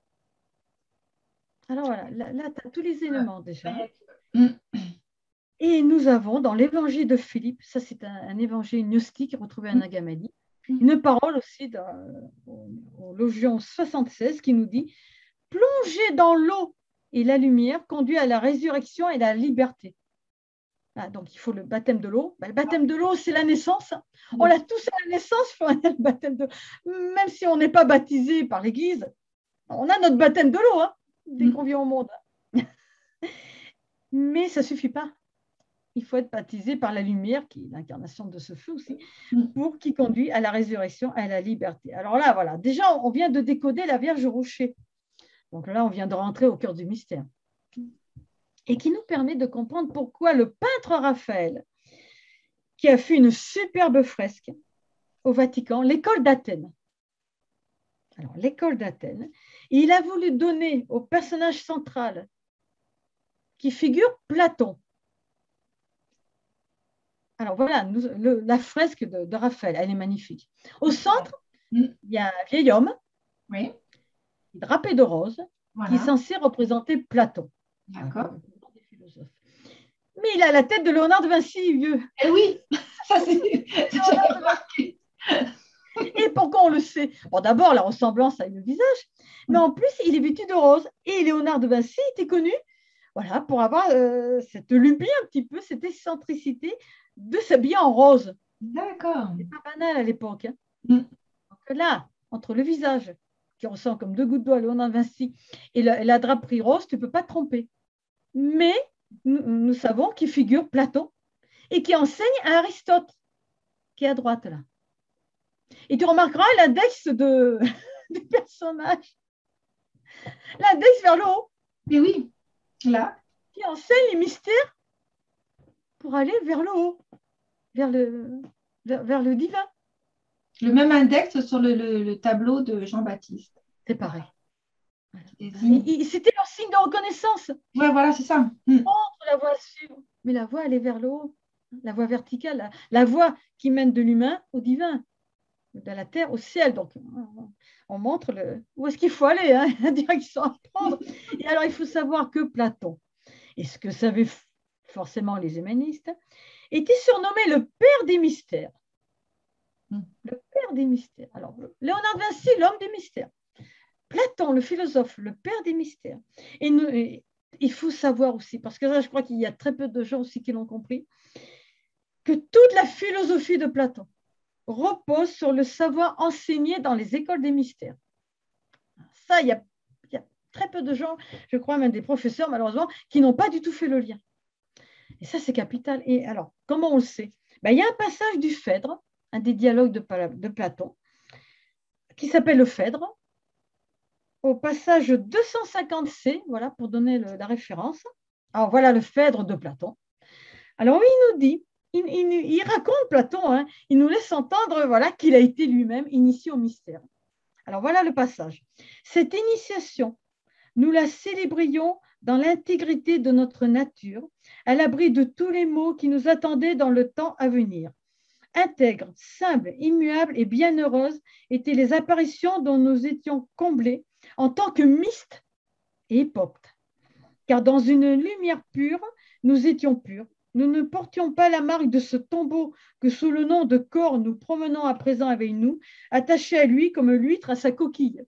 Alors voilà, là, là tu as tous les éléments déjà. Et nous avons dans l'évangile de Philippe, ça c'est un, un évangile gnostique retrouvé à Nag Hammadi, une parole aussi dans, au, au Logion soixante-seize qui nous dit « Plongez dans l'eau et la lumière conduit à la résurrection et à la liberté. » Ah, donc, il faut le baptême de l'eau. Ben, le baptême de l'eau, c'est la naissance. On l'a tous à la naissance, il faut un baptême de même si on n'est pas baptisé par l'Église, on a notre baptême de l'eau hein, dès qu'on vient au monde. Mais ça ne suffit pas. Il faut être baptisé par la lumière, qui est l'incarnation de ce feu aussi, pour qui conduit à la résurrection, à la liberté. Alors là, voilà, déjà, on vient de décoder la Vierge au rocher. Donc là, on vient de rentrer au cœur du mystère. Et qui nous permet de comprendre pourquoi le peintre Raphaël, qui a fait une superbe fresque au Vatican, l'école d'Athènes. Alors, l'école d'Athènes, il a voulu donner au personnage central qui figure Platon. Alors voilà, nous, le, la fresque de, de Raphaël, elle est magnifique. Au centre, il y a un vieil homme, oui, drapé de rose, voilà, qui est censé représenter Platon. D'accord. Mais il a la tête de Léonard de Vinci, vieux. Eh oui, ça c'est j'avais remarqué. Et pourquoi on le sait? Bon, d'abord, la ressemblance avec le visage, mais en plus, il est vêtu de rose. Et Léonard de Vinci était connu, voilà, pour avoir euh, cette lubie un petit peu, cette excentricité de s'habiller en rose. D'accord. C'est pas banal à l'époque. Hein. Mm. Donc là, entre le visage, qui ressemble comme deux gouttes d'eau à Léonard de Vinci, et la, la draperie rose, tu ne peux pas te tromper. Mais nous, nous savons qu'il figure Platon et qui enseigne à Aristote, qui est à droite là. Et tu remarqueras l'index de, du personnage, l'index vers le haut. Mais oui, là. Qui enseigne les mystères pour aller vers le haut, vers le, vers, vers le divin. Le même index sur le, le, le tableau de Jean-Baptiste. C'est pareil. C'était leur signe de reconnaissance. Ouais, voilà, c'est ça. Mm. Montre la voie à suivre. Mais la voie, elle est vers le haut. La voie verticale, la, la voie qui mène de l'humain au divin, de la terre au ciel. Donc, on, on montre le, où est-ce qu'il faut aller, hein, la direction à prendre. Et alors, il faut savoir que Platon, et ce que savaient forcément les humanistes, était surnommé le père des mystères. Mm. Le père des mystères. Alors, Léonard de Vinci, l'homme des mystères. Platon, le philosophe, le père des mystères. Et, nous, et il faut savoir aussi, parce que là, je crois qu'il y a très peu de gens aussi qui l'ont compris, que toute la philosophie de Platon repose sur le savoir enseigné dans les écoles des mystères. Ça, il y a, il y a très peu de gens, je crois même des professeurs, malheureusement, qui n'ont pas du tout fait le lien. Et ça, c'est capital. Et alors, comment on le sait? Ben, il y a un passage du Phèdre, un des dialogues de, de Platon, qui s'appelle le Phèdre, au passage deux cent cinquante C, voilà, pour donner le, la référence. Alors, voilà le Phèdre de Platon. Alors, il nous dit, il, il, il raconte Platon, hein, il nous laisse entendre voilà, qu'il a été lui-même initié au mystère. Alors, voilà le passage. Cette initiation, nous la célébrions dans l'intégrité de notre nature, à l'abri de tous les maux qui nous attendaient dans le temps à venir. Intègre, simple, immuable et bienheureuse étaient les apparitions dont nous étions comblés en tant que mystes et hypoptes. Car dans une lumière pure, nous étions purs. Nous ne portions pas la marque de ce tombeau que sous le nom de corps nous promenons à présent avec nous, attaché à lui comme l'huître à sa coquille.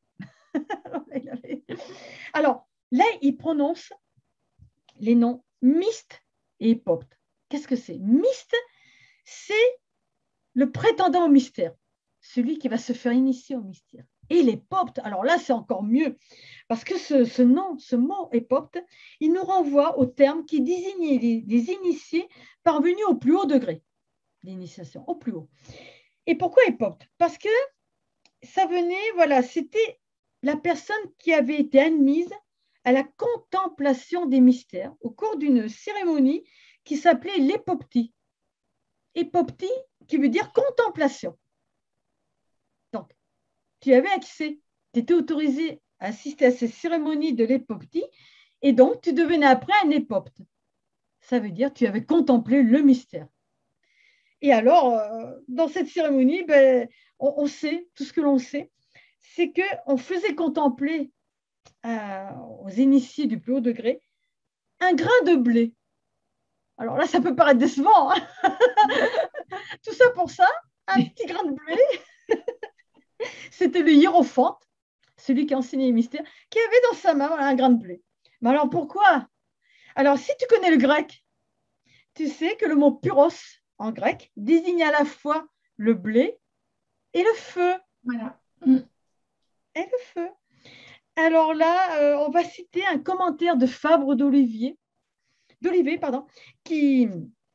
Alors, là, il prononce les noms mystes et hypoptes. Qu'est-ce que c'est? Myste, c'est le prétendant au mystère, celui qui va se faire initier au mystère. Et l'épopte, alors là, c'est encore mieux, parce que ce, ce nom, ce mot épopte, il nous renvoie au terme qui désignait les, les initiés parvenus au plus haut degré d'initiation, au plus haut. Et pourquoi épopte? Parce que ça venait, voilà, c'était la personne qui avait été admise à la contemplation des mystères au cours d'une cérémonie qui s'appelait l'époptie. Époptie, qui veut dire contemplation. Donc, tu avais accès, tu étais autorisé à assister à ces cérémonies de l'époptie, et donc tu devenais après un épopte. Ça veut dire que tu avais contemplé le mystère. Et alors, euh, dans cette cérémonie, ben, on, on sait, tout ce que l'on sait, c'est qu'on faisait contempler euh, aux initiés du plus haut degré un grain de blé. Alors là, ça peut paraître décevant. Hein. Tout ça pour ça, un petit grain de blé. C'était le hiérophante, celui qui enseignait les mystères, qui avait dans sa main un grain de blé. Mais alors pourquoi? Alors, si tu connais le grec, tu sais que le mot puros en grec désigne à la fois le blé et le feu. Voilà. Mm. Et le feu. Alors là, euh, on va citer un commentaire de Fabre d'Olivier, d'Olivier, pardon, qui,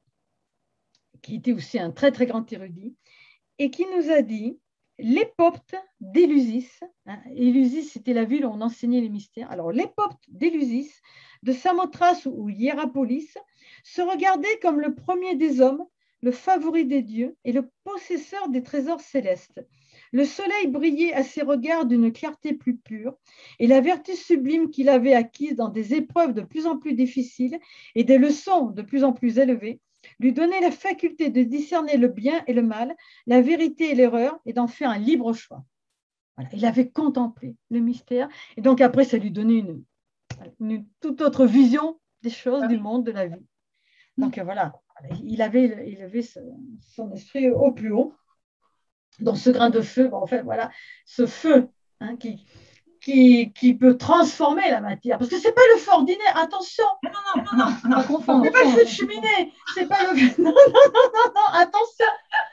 qui était aussi un très très grand érudit, et qui nous a dit l'épopte d'Élusis, hein, Élusis c'était la ville où on enseignait les mystères, alors l'épopte d'Élusis, de Samothrace ou Hiérapolis, se regardait comme le premier des hommes, le favori des dieux et le possesseur des trésors célestes. Le soleil brillait à ses regards d'une clarté plus pure, et la vertu sublime qu'il avait acquise dans des épreuves de plus en plus difficiles et des leçons de plus en plus élevées lui donnait la faculté de discerner le bien et le mal, la vérité et l'erreur, et d'en faire un libre choix. Voilà. Il avait contemplé le mystère, et donc après, ça lui donnait une, une toute autre vision des choses, du monde, de la vie. Donc voilà, il avait, il avait son esprit au plus haut. Dans ce grain de feu, bon, en fait, voilà, ce feu hein, qui, qui, qui peut transformer la matière. Parce que ce n'est pas le feu ordinaire, attention. Non, non, non, non, pas confondre. C'est pas le feu de cheminée, c'est pas le feu. Non, non, non, non, non, attention.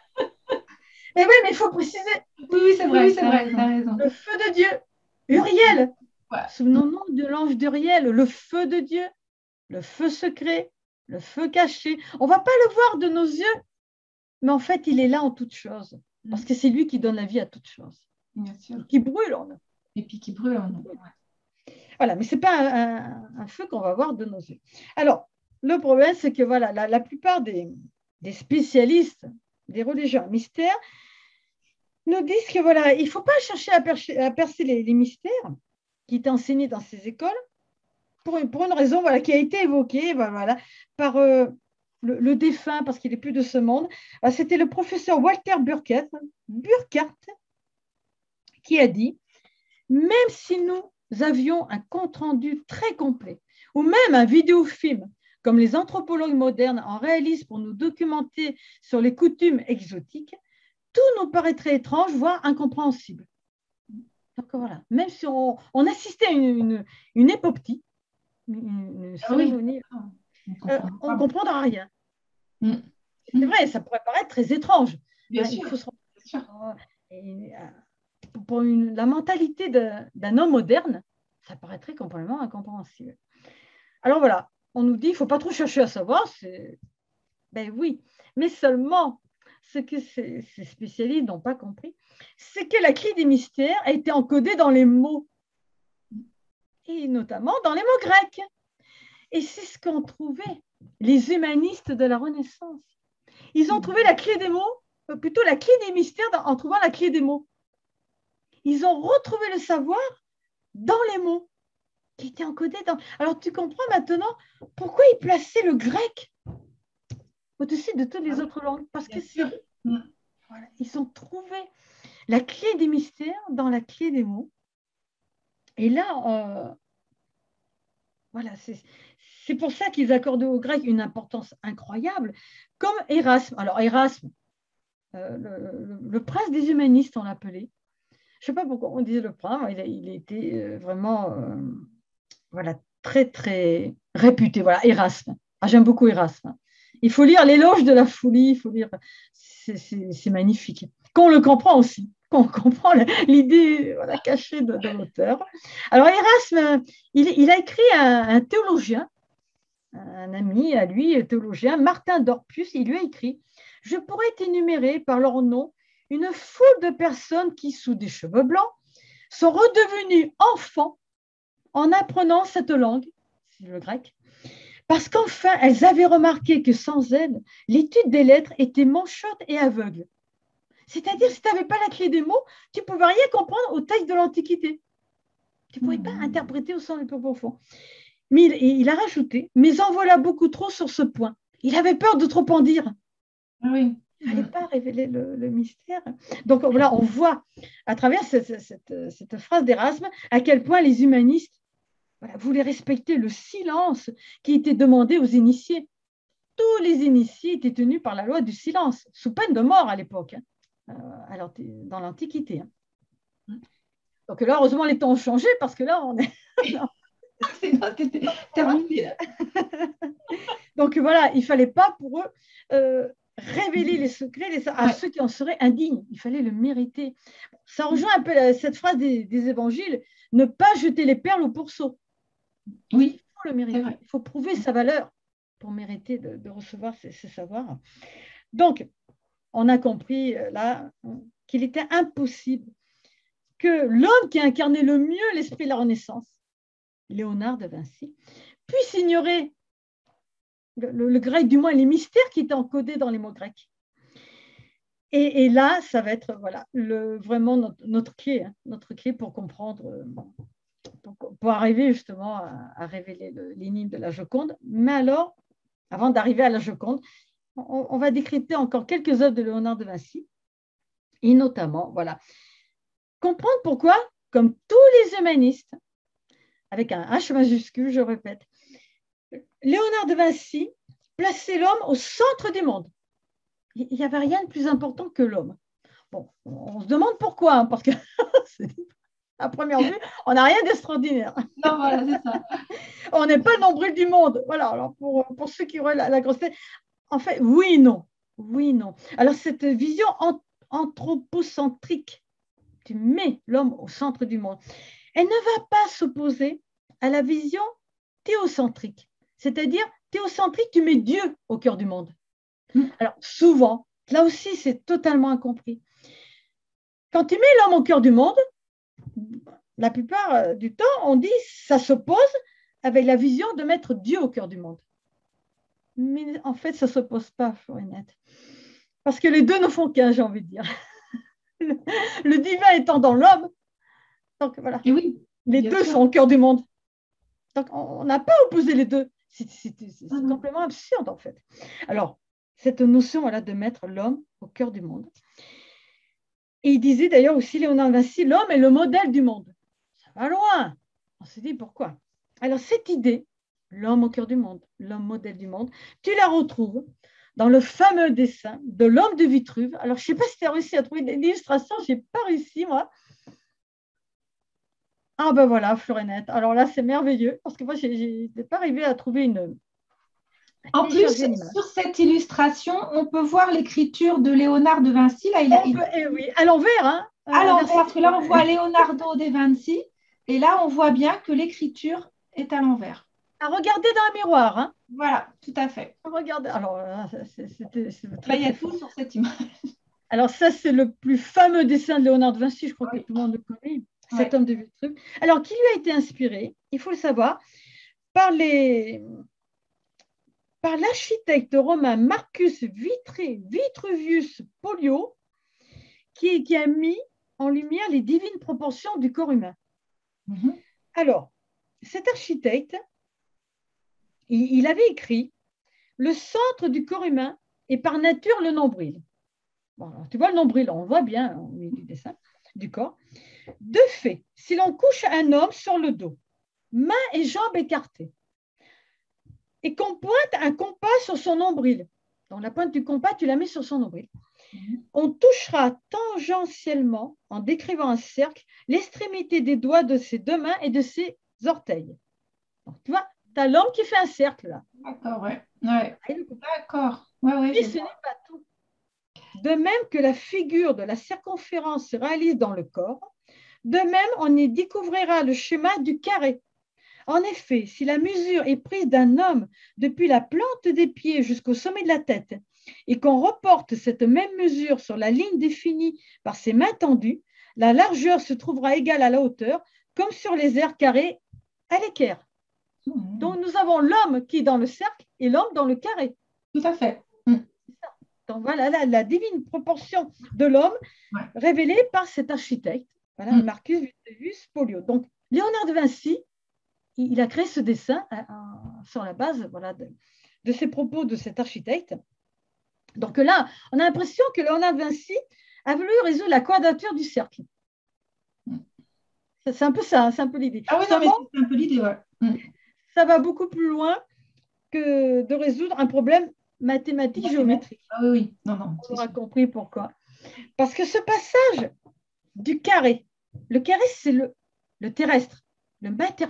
Mais oui, mais il faut préciser. Oui, oui, c'est vrai, oui, c'est vrai, t'as raison. Le feu de Dieu, Uriel, Ouais. souvenons-nous de l'ange d'Uriel, le feu de Dieu, le feu secret, le feu caché. On ne va pas le voir de nos yeux, mais en fait, il est là en toutes choses. Parce que c'est lui qui donne la vie à toutes choses. Bien sûr. Qui brûle en nous. Et puis qui brûle en nous. Ouais. Voilà, mais ce n'est pas un, un, un feu qu'on va voir de nos yeux. Alors, le problème, c'est que voilà, la, la plupart des, des spécialistes des religions mystères nous disent que voilà, il ne faut pas chercher à percer, à percer les, les mystères qui étaient enseignés dans ces écoles pour une, pour une raison voilà, qui a été évoquée voilà, par euh, le, le défunt, parce qu'il n'est plus de ce monde. C'était le professeur Walter Burkert, Burkhardt qui a dit « Même si nous avions un compte-rendu très complet, ou même un vidéofilm, comme les anthropologues modernes en réalisent pour nous documenter sur les coutumes exotiques, tout nous paraîtrait étrange, voire incompréhensible. » Donc voilà, même si on, on assistait à une, une, une époptie, une, une cérémonie, ah oui. euh, on ne comprendra rien. Mm. C'est vrai, ça pourrait paraître très étrange. Bien hein, sûr, il faut se bien sûr. Et, pour une, la mentalité d'un homme moderne, ça paraîtrait complètement incompréhensible. Alors voilà, on nous dit qu'il ne faut pas trop chercher à savoir. Ben oui, mais seulement ce que ces, ces spécialistes n'ont pas compris, c'est que la clé des mystères a été encodée dans les mots, et notamment dans les mots grecs. Et c'est ce qu'ont trouvé les humanistes de la Renaissance. Ils ont trouvé la clé des mots, plutôt la clé des mystères en trouvant la clé des mots. Ils ont retrouvé le savoir dans les mots qui étaient encodés dans... Alors, tu comprends maintenant pourquoi ils plaçaient le grec au-dessus de toutes les autres langues. Parce que c'est... Voilà, ils ont trouvé la clé des mystères dans la clé des mots. Et là, euh... voilà, c'est pour ça qu'ils accordaient au grec une importance incroyable, comme Erasme. Alors, Erasme, euh, le, le, le prince des humanistes, on l'appelait. Je ne sais pas pourquoi on disait le prince, il, a, il était vraiment euh, voilà, très, très réputé. Voilà, Erasme. Ah, j'aime beaucoup Erasme. Il faut lire l'éloge de la folie, il faut lire, c'est magnifique. Qu'on le comprend aussi, qu'on comprend l'idée voilà, cachée de, de l'auteur. Alors, Erasme, il, il a écrit un, un théologien, un ami à lui, théologien, Martin d'Orpius, il lui a écrit « Je pourrais énumérer par leur nom une foule de personnes qui, sous des cheveux blancs, sont redevenues enfants en apprenant cette langue, c'est le grec, parce qu'enfin, elles avaient remarqué que sans elles, l'étude des lettres était manchote et aveugle. C'est-à-dire, si tu n'avais pas la clé des mots, tu ne pouvais rien comprendre au texte de l'Antiquité. Tu ne pouvais pas interpréter au sens le plus profond. Mais il, il a rajouté, mais en voilà beaucoup trop sur ce point. Il avait peur de trop en dire. Oui. Il ne fallait pas révéler le, le mystère. Donc voilà, on voit à travers cette, cette, cette phrase d'Erasme à quel point les humanistes voilà, voulaient respecter le silence qui était demandé aux initiés. Tous les initiés étaient tenus par la loi du silence, sous peine de mort à l'époque, hein, euh, dans l'Antiquité. Hein. Donc là, heureusement, les temps ont changé parce que là, on est... Sinon, c'était terminé. Là. Donc voilà, il ne fallait pas pour eux euh, révéler les secrets les, à ouais. ceux qui en seraient indignes. Il fallait le mériter. Ça rejoint un peu la, cette phrase des, des évangiles, ne pas jeter les perles au pourceau. Oui, il faut le mériter. Il faut prouver sa valeur pour mériter de, de recevoir ces, ces savoirs. Donc, on a compris là qu'il était impossible que l'homme qui a incarné le mieux l'esprit de la Renaissance, Léonard de Vinci, puisse ignorer le, le, le grec, du moins les mystères qui étaient encodés dans les mots grecs. Et, et là, ça va être voilà, le, vraiment notre, notre clé, hein, notre clé pour comprendre, pour, pour arriver justement à, à révéler l'énigme de la Joconde. Mais alors, avant d'arriver à la Joconde, on, on va décrypter encore quelques œuvres de Léonard de Vinci, et notamment, voilà, comprendre pourquoi, comme tous les humanistes, avec un H majuscule, je répète, Léonard de Vinci plaçait l'homme au centre du monde. Il n'y avait rien de plus important que l'homme. Bon, on se demande pourquoi, hein, parce que à première vue, on n'a rien d'extraordinaire. Non, voilà, c'est ça. On n'est pas le nombril du monde. Voilà, alors pour, pour ceux qui auraient la, la grosse tête, en fait, oui, non. Oui, non. Alors, cette vision anthropocentrique, tu mets l'homme au centre du monde, elle ne va pas s'opposer à la vision théocentrique. C'est-à-dire, théocentrique, tu mets Dieu au cœur du monde. Mmh. Alors, souvent, là aussi, c'est totalement incompris. Quand tu mets l'homme au cœur du monde, la plupart du temps, on dit ça s'oppose avec la vision de mettre Dieu au cœur du monde. Mais en fait, ça ne s'oppose pas, Florinette. Parce que les deux ne font qu'un, j'ai envie de dire. Le, le divin étant dans l'homme, donc voilà, et oui, les deux sûr. sont au cœur du monde. Donc, on n'a pas opposé les deux. C'est ah complètement absurde, en fait. Alors, cette notion voilà, de mettre l'homme au cœur du monde. Et il disait d'ailleurs aussi, Léonard de Vinci, l'homme est le modèle du monde. Ça va loin. On se dit pourquoi. Alors, cette idée, l'homme au cœur du monde, l'homme modèle du monde, tu la retrouves dans le fameux dessin de l'homme de Vitruve. Alors, je ne sais pas si tu as réussi à trouver l'illustration, je n'ai pas réussi, moi. Ah ben voilà, Florinette. Alors là, c'est merveilleux, parce que moi, je n'ai pas arrivé à trouver une... En plus, sur cette illustration, on peut voir l'écriture de Léonard de Vinci. Là, il a, il... peut, eh oui, à l'envers. Hein. À l'envers, parce que là, on voit Leonardo de Vinci, et là, on voit bien que l'écriture est à l'envers. À regarder dans le miroir. Hein. Voilà, tout à fait. Regardez. Alors, c'était très, il y a tout sur cette image. Alors, ça, c'est le plus fameux dessin de Léonard de Vinci, je crois oui. que tout le monde le connaît, cet ouais. homme de Vitruve. Alors, qui lui a été inspiré, il faut le savoir, par les... par l'architecte romain Marcus Vitri... Vitruvius Pollio, qui, qui a mis en lumière les divines proportions du corps humain. Mm-hmm. Alors, cet architecte, il, il avait écrit « Le centre du corps humain est par nature le nombril. » Bon, tu vois le nombril, on le voit bien au milieu du dessin du corps. De fait, si l'on couche un homme sur le dos, mains et jambes écartées, et qu'on pointe un compas sur son nombril, donc la pointe du compas, tu la mets sur son nombril, mm-hmm. on touchera tangentiellement, en décrivant un cercle, l'extrémité des doigts de ses deux mains et de ses orteils. Donc, tu vois, tu as l'homme qui fait un cercle là. D'accord, ouais. ouais. D'accord. Ouais, ouais, mais ce n'est pas tout. De même que la figure de la circonférence se réalise dans le corps, de même on y découvrira le schéma du carré. En effet, si la mesure est prise d'un homme depuis la plante des pieds jusqu'au sommet de la tête et qu'on reporte cette même mesure sur la ligne définie par ses mains tendues, la largeur se trouvera égale à la hauteur, comme sur les aires carrées à l'équerre. Mmh. Donc nous avons l'homme qui est dans le cercle et l'homme dans le carré. Tout à fait. Mmh. Donc voilà la, la divine proportion de l'homme ouais. révélée par cet architecte, voilà, mmh. Marcus Vitruvius Pollio. Donc Léonard de Vinci, il, il a créé ce dessin euh, sur la base voilà, de, de ces propos de cet architecte. Donc là, on a l'impression que Léonard de Vinci a voulu résoudre la quadrature du cercle. Mmh. C'est un peu ça, c'est un peu l'idée. Ah oui, non, mais c'est un peu l'idée, ouais. Mmh. Ça va beaucoup plus loin que de résoudre un problème mathématique ouais, géométrique. Ah oui, oui, non, non. On aura compris pourquoi. Parce que ce passage du carré, le carré, c'est le, le terrestre, le matériel.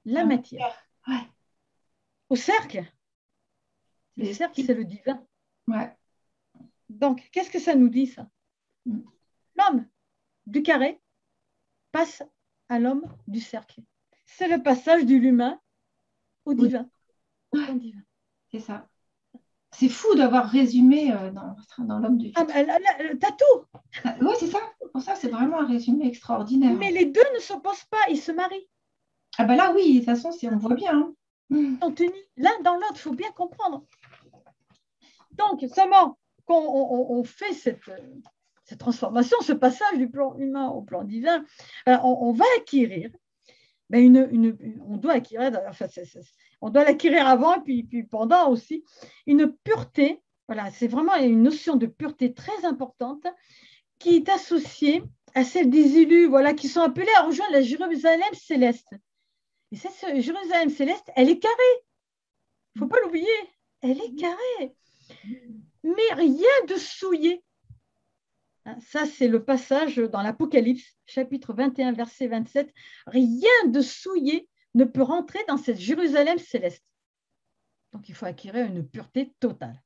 la matière. Ouais. Au cercle, le Et- cercle, c'est le divin. Ouais. Donc, qu'est-ce que ça nous dit, ça? Mm. L'homme du carré passe à l'homme du cercle. C'est le passage de l'humain au divin, au plan divin. C'est ça. C'est fou d'avoir résumé euh, dans, dans l'homme du... Ah, mais là, là, t'as tout. Ah, ouais, c'est ça. Pour ça, c'est vraiment un résumé extraordinaire. Mais les deux ne s'opposent pas, ils se marient. Ah bah là, oui, de toute façon, c'est- on voit bien. Hein. Ils sont unis l'un dans l'autre, il faut bien comprendre. Donc, seulement, quand on, on- on fait cette, cette transformation, ce passage du plan humain au plan divin, euh, on, on va acquérir, ben une, une- une- on doit acquérir, enfin, c'est- c'est- on doit l'acquérir avant et puis, puis pendant aussi, une pureté. Voilà, c'est vraiment une notion de pureté très importante qui est associée à celle des élus, voilà, qui sont appelés à rejoindre la Jérusalem céleste. Et cette Jérusalem céleste, elle est carrée. Il ne faut pas l'oublier. Elle est carrée. Mais rien de souillé. Ça, c'est le passage dans l'Apocalypse, chapitre vingt et un, verset vingt-sept. Rien de souillé ne peut rentrer dans cette Jérusalem céleste. Donc, il faut acquérir une pureté totale.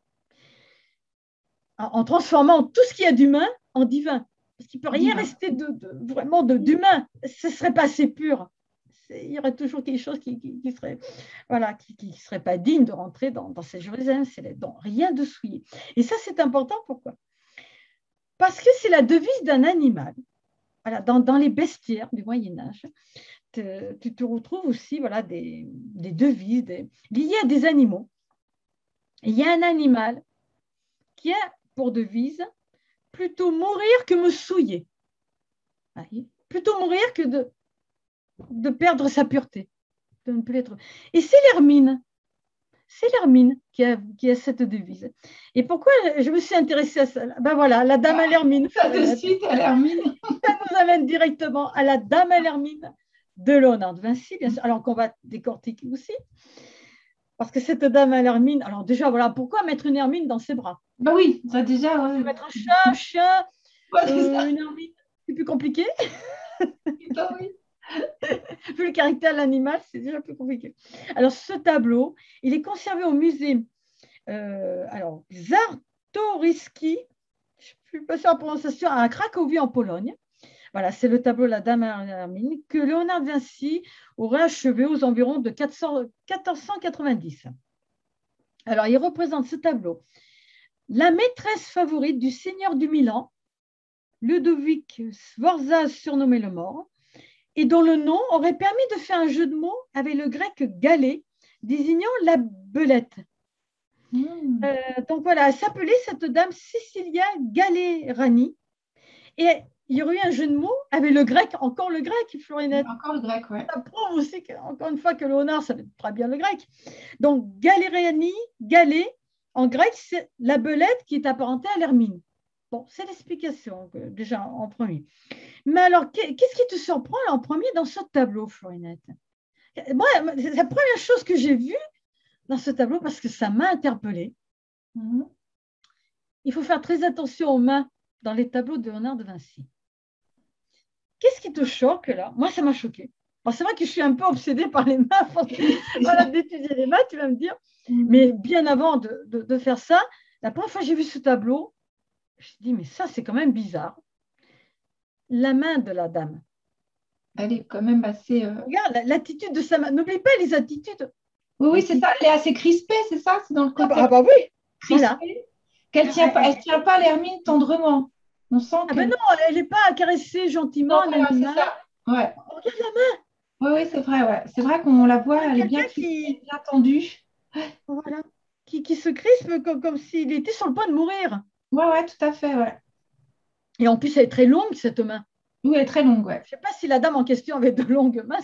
En transformant tout ce qu'il y a d'humain en divin. Parce qu'il ne peut rien divin. Rester de, de, vraiment d'humain. Ce ne serait pas assez pur. Il y aurait toujours quelque chose qui, qui, qui serait, voilà, qui, qui serait pas digne de rentrer dans, dans cette Jérusalem céleste. Donc, rien de souillé. Et ça, c'est important. Pourquoi? Parce que c'est la devise d'un animal. Voilà, dans, dans les bestiaires du Moyen-Âge, te, tu te retrouves aussi voilà, des, des devises des, liées à des animaux. Et il y a un animal qui a pour devise plutôt mourir que me souiller. Plutôt mourir que de, de perdre sa pureté. De ne plus être... Et c'est l'hermine. C'est l'hermine qui a, qui a cette devise. Et pourquoi je me suis intéressée à ça? Ben voilà, la dame à l'hermine. Ça de suite à l'hermine. Ça nous amène directement à la dame à l'hermine de Léonard de Vinci, bien sûr. Alors qu'on va décortiquer aussi. Parce que cette dame à l'hermine, alors déjà, voilà, pourquoi mettre une hermine dans ses bras? Ben oui, ça déjà. Ouais. Mettre un chat, un chien, ouais, euh, une hermine, c'est plus compliqué. Ben oui. Vu le caractère de l'animal, c'est déjà plus compliqué. Alors, ce tableau, il est conservé au musée euh, alors, Czartoryski, je ne suis pas sûre de la prononciation, à Cracovie en Pologne. Voilà, c'est le tableau La Dame à l'hermine que Léonard de Vinci aurait achevé aux environs de quatorze cent quatre-vingt-dix. Alors, il représente ce tableau la maîtresse favorite du seigneur du Milan, Ludovic Sforza, surnommé le Mort, et dont le nom aurait permis de faire un jeu de mots avec le grec galet, désignant la belette. Mmh. Euh, donc voilà, elle s'appelait cette dame Cecilia Galerani. Et il y aurait eu un jeu de mots avec le grec, encore le grec, Florinette. Encore le grec, oui. Ça prouve aussi, que, encore une fois, que Léonard savait très bien le grec. Donc, Galerani, Galé, en grec, c'est la belette qui est apparentée à l'hermine. Bon, c'est l'explication, déjà, en premier. Mais alors, qu'est-ce qui te surprend en premier dans ce tableau, Florinette? Moi, c'est la première chose que j'ai vue dans ce tableau, parce que ça m'a interpellée. Mmh. Il faut faire très attention aux mains dans les tableaux de Léonard de Vinci. Qu'est-ce qui te choque là? Moi, ça m'a choqué. Bon, c'est vrai que je suis un peu obsédée par les mains. Voilà, d'étudier les mains, tu vas me dire. Mmh. Mais bien avant de, de, de faire ça, la première fois que j'ai vu ce tableau, je me suis dit, mais ça, c'est quand même bizarre. La main de la dame. Elle est quand même assez... Euh... Regarde, l'attitude de sa main. N'oublie pas les attitudes. Oui, oui, c'est ça. Elle est assez crispée, c'est ça? C'est dans le côté. Ah bah, ah bah oui. Crispée. Voilà. Qu'elle tient pas, elle tient pas l'hermine tendrement. On sent ah ben non, elle n'est pas caressée gentiment. Non, ouais, c'est ça. Ouais. Regarde la main. Oui, oui, c'est vrai. Ouais. C'est vrai qu'on la voit, elle est bien, qui... bien tendue. Voilà. Qui, qui se crispe comme, comme s'il était sur le point de mourir. Oui, oui, tout à fait. Ouais. Et en plus, elle est très longue, cette main. Oui, elle est très longue. Ouais. Je ne sais pas si la dame en question avait de longues mains.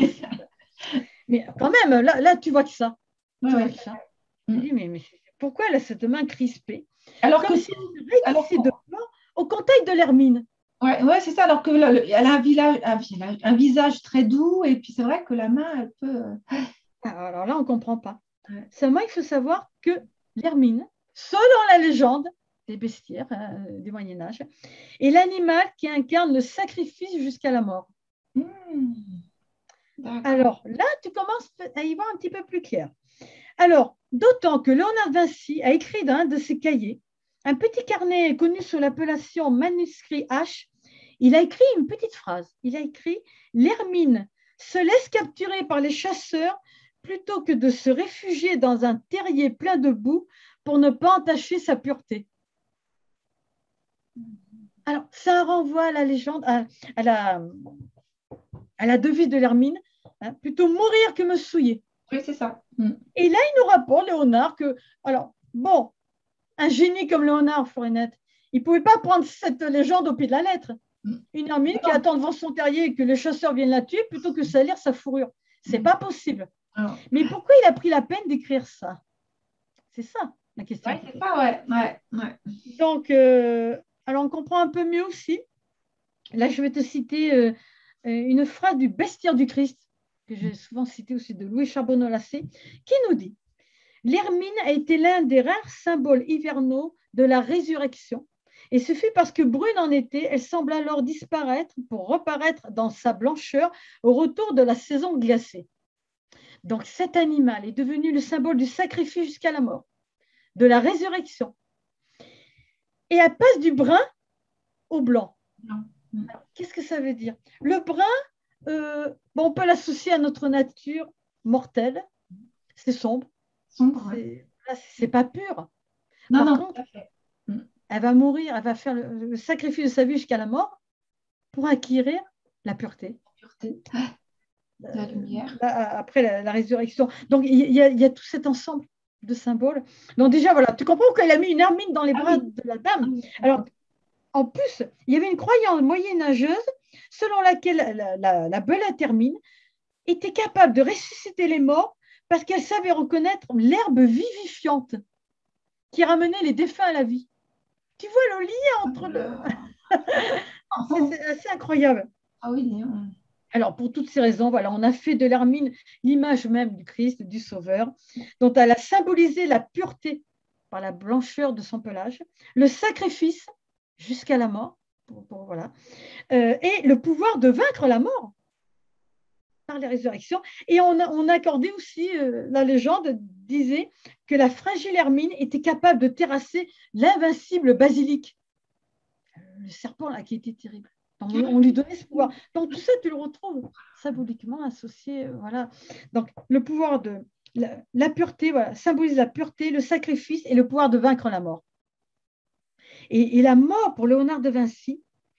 Mais quand même, là, là tu vois que ça. Ouais, tu ouais. vois que ça. Je me dis, mais, mais pourquoi elle a cette main crispée? Alors comme que si elle alors que... de blanc au contact de l'hermine. Ouais, ouais, c'est ça. Alors que là, le, elle a un, village, un, village, un visage très doux, et puis c'est vrai que la main, elle peut. Alors là, on ne comprend pas. Ouais. Seulement, il faut savoir que l'hermine, selon la légende des bestiaires euh, du Moyen-Âge, est l'animal qui incarne le sacrifice jusqu'à la mort. Mmh. Alors là, tu commences à y voir un petit peu plus clair. Alors, d'autant que Léonard de Vinci a écrit dans un de ses cahiers, un petit carnet connu sous l'appellation manuscrit H, il a écrit une petite phrase. Il a écrit « L'hermine se laisse capturer par les chasseurs plutôt que de se réfugier dans un terrier plein de boue pour ne pas entacher sa pureté. » Alors, ça renvoie à la légende, à, à, la, à la devise de l'hermine, hein, plutôt mourir que me souiller. Oui, c'est ça. Mm. Et là, il nous rapporte, Léonard, que, alors, bon, un génie comme Léonard, Florinette, il ne pouvait pas prendre cette légende au pied de la lettre. Mm. Une hermine qui attend devant son terrier et que les chasseurs viennent la tuer plutôt que salir sa fourrure. C'est mm. pas possible. Oh. Mais pourquoi il a pris la peine d'écrire ça? C'est ça, la question. Oui, c'est ça, ouais. ouais, ouais. Donc, euh, alors on comprend un peu mieux aussi. Là, je vais te citer euh, une phrase du Bestiaire du Christ, que j'ai souvent cité aussi de Louis Charbonneau-Lassay, qui nous dit « L'hermine a été l'un des rares symboles hivernaux de la résurrection, et ce fut parce que brune en été, elle semble alors disparaître pour reparaître dans sa blancheur au retour de la saison glacée. Donc cet animal est devenu le symbole du sacrifice jusqu'à la mort, de la résurrection, et elle passe du brun au blanc. » Qu'est-ce que ça veut dire? Le brun, euh, bon, on peut l'associer à notre nature mortelle, c'est sombre, sombre c'est ouais. pas pur. Non, Par non, contre, elle va mourir, elle va faire le, le sacrifice de sa vie jusqu'à la mort pour acquérir la pureté. La pureté, la lumière. Euh, après la, la résurrection. Donc, il y, il y a tout cet ensemble de symboles. Donc, déjà, voilà, tu comprends pourquoi elle a mis une hermine dans les bras ah, oui. de la dame. Ah, oui. Alors, en plus, il y avait une croyance moyenâgeuse selon laquelle la, la, la Bellathermine était capable de ressusciter les morts parce qu'elle savait reconnaître l'herbe vivifiante qui ramenait les défunts à la vie. Tu vois le lien entre le... c'est assez incroyable. Ah oui, non. Alors, pour toutes ces raisons, voilà, on a fait de l'hermine l'image même du Christ, du Sauveur, dont elle a symbolisé la pureté par la blancheur de son pelage, le sacrifice jusqu'à la mort, pour, pour, voilà, euh, et le pouvoir de vaincre la mort par les résurrections. Et on a, on a accordé aussi, euh, la légende disait que la fragile hermine était capable de terrasser l'invincible basilic, le serpent là qui était terrible. Donc, on lui donnait ce pouvoir. Donc tout ça, tu le retrouves symboliquement associé. Euh, voilà. Donc le pouvoir de la, la pureté, voilà, symbolise la pureté, le sacrifice et le pouvoir de vaincre la mort. Et, et la mort, pour Léonard de Vinci,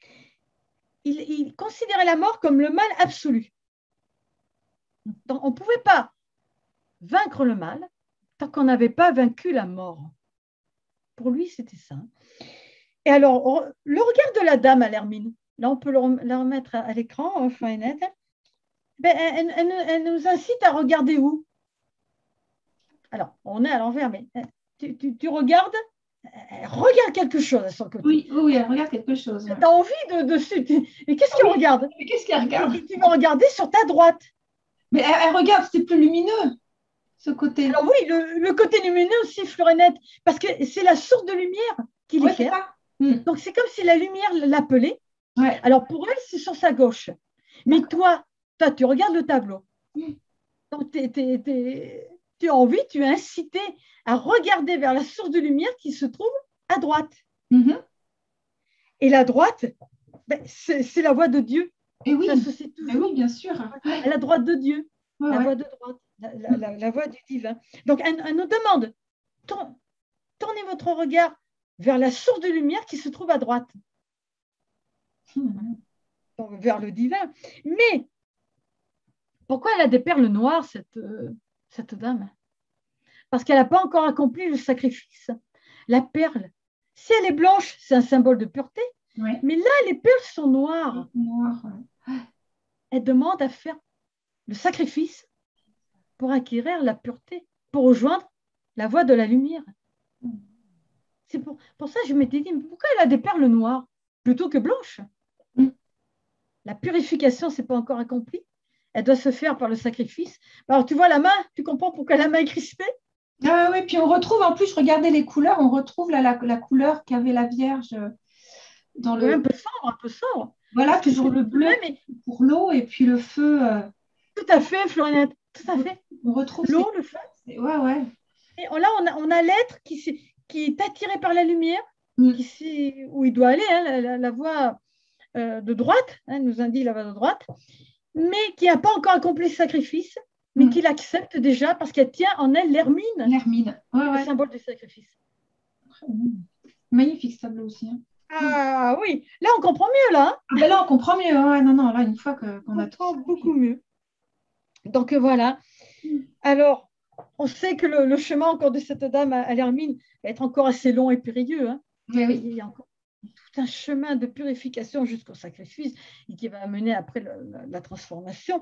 il, il considérait la mort comme le mal absolu. Donc on ne pouvait pas vaincre le mal tant qu'on n'avait pas vaincu la mort. Pour lui, c'était ça. Et alors, le regard de la dame à l'hermine, là on peut le la remettre à l'écran, enfin, net, ben, elle, elle, elle nous incite à regarder où? Alors, on est à l'envers, mais tu, tu, tu regardes, elle regarde quelque chose à son côté. Oui, oui, elle regarde quelque chose. Ouais. Tu as envie de dessus. Et qu'est-ce qu'elle oui. regarde? Qu'est-ce qu'elle regarde? Tu vas regarder sur ta droite. Mais elle, elle regarde, c'est plus lumineux, ce côté. Alors oui, le, le côté lumineux aussi, Florinette, parce que c'est la source de lumière qui ouais, l'éclaire. Hmm. Donc, c'est comme si la lumière l'appelait. Ouais. Alors, pour elle, c'est sur sa gauche. Mais toi, toi, tu regardes le tableau. Hmm. Donc, t'es, t'es, t'es, tu as envie, tu es incité à regarder vers la source de lumière qui se trouve à droite. Mm-hmm. Et la droite, ben, c'est, c'est la voix de Dieu. Et oui, et oui, bien sûr. À la droite de Dieu, ouais, la ouais. voix de droite, la, la, la, la voix du divin. Donc, elle, elle nous demande, tourne, tournez votre regard vers la source de lumière qui se trouve à droite. Mm-hmm. Donc, vers le divin. Mais, pourquoi elle a des perles noires, cette, euh, cette dame? Parce qu'elle n'a pas encore accompli le sacrifice. La perle, si elle est blanche, c'est un symbole de pureté. Oui. Mais là, les perles sont noires. Noires. Elle demande à faire le sacrifice pour acquérir la pureté, pour rejoindre la voie de la lumière. C'est pour, pour ça que je m'étais dit, mais pourquoi elle a des perles noires plutôt que blanches? Mm. La purification, ce n'est pas encore accompli. Elle doit se faire par le sacrifice. Alors, tu vois la main, tu comprends pourquoi la main est crispée? Ah oui, puis on retrouve, en plus, je regardais les couleurs, on retrouve la, la, la couleur qu'avait la Vierge dans le... Un peu sombre, un peu sombre. Voilà, toujours le bleu mais... pour l'eau et puis le feu, euh, Tout à fait, Florinette, tout à fait. On retrouve L'eau, ces... le feu. Ouais, ouais. Et là, on a, on a l'être qui, s'est- qui est attiré par la lumière, Mm. qui sait où il doit aller, hein, la, la- la voie euh, de droite, hein, nous indique la voie de droite, mais qui n'a pas encore accompli ce sacrifice, mais Mm. qui l'accepte déjà parce qu'elle tient en elle l'hermine, L'hermine. Ouais, le ouais. symbole du sacrifice. Mm. Magnifique ce tableau aussi, hein. Mm. Ah oui, là, on comprend mieux, là. Hein. Ah ben là, on comprend mieux. Ouais, non, non, là, une fois que, qu'on On a tout comprend ça. beaucoup mieux. Donc euh, voilà. Mm. Alors, on sait que le, le chemin encore de cette dame à, à l'hermine va être encore assez long et périlleux. Hein. Mais oui. Il y a encore tout un chemin de purification jusqu'au sacrifice et qui va amener après le- la, la transformation.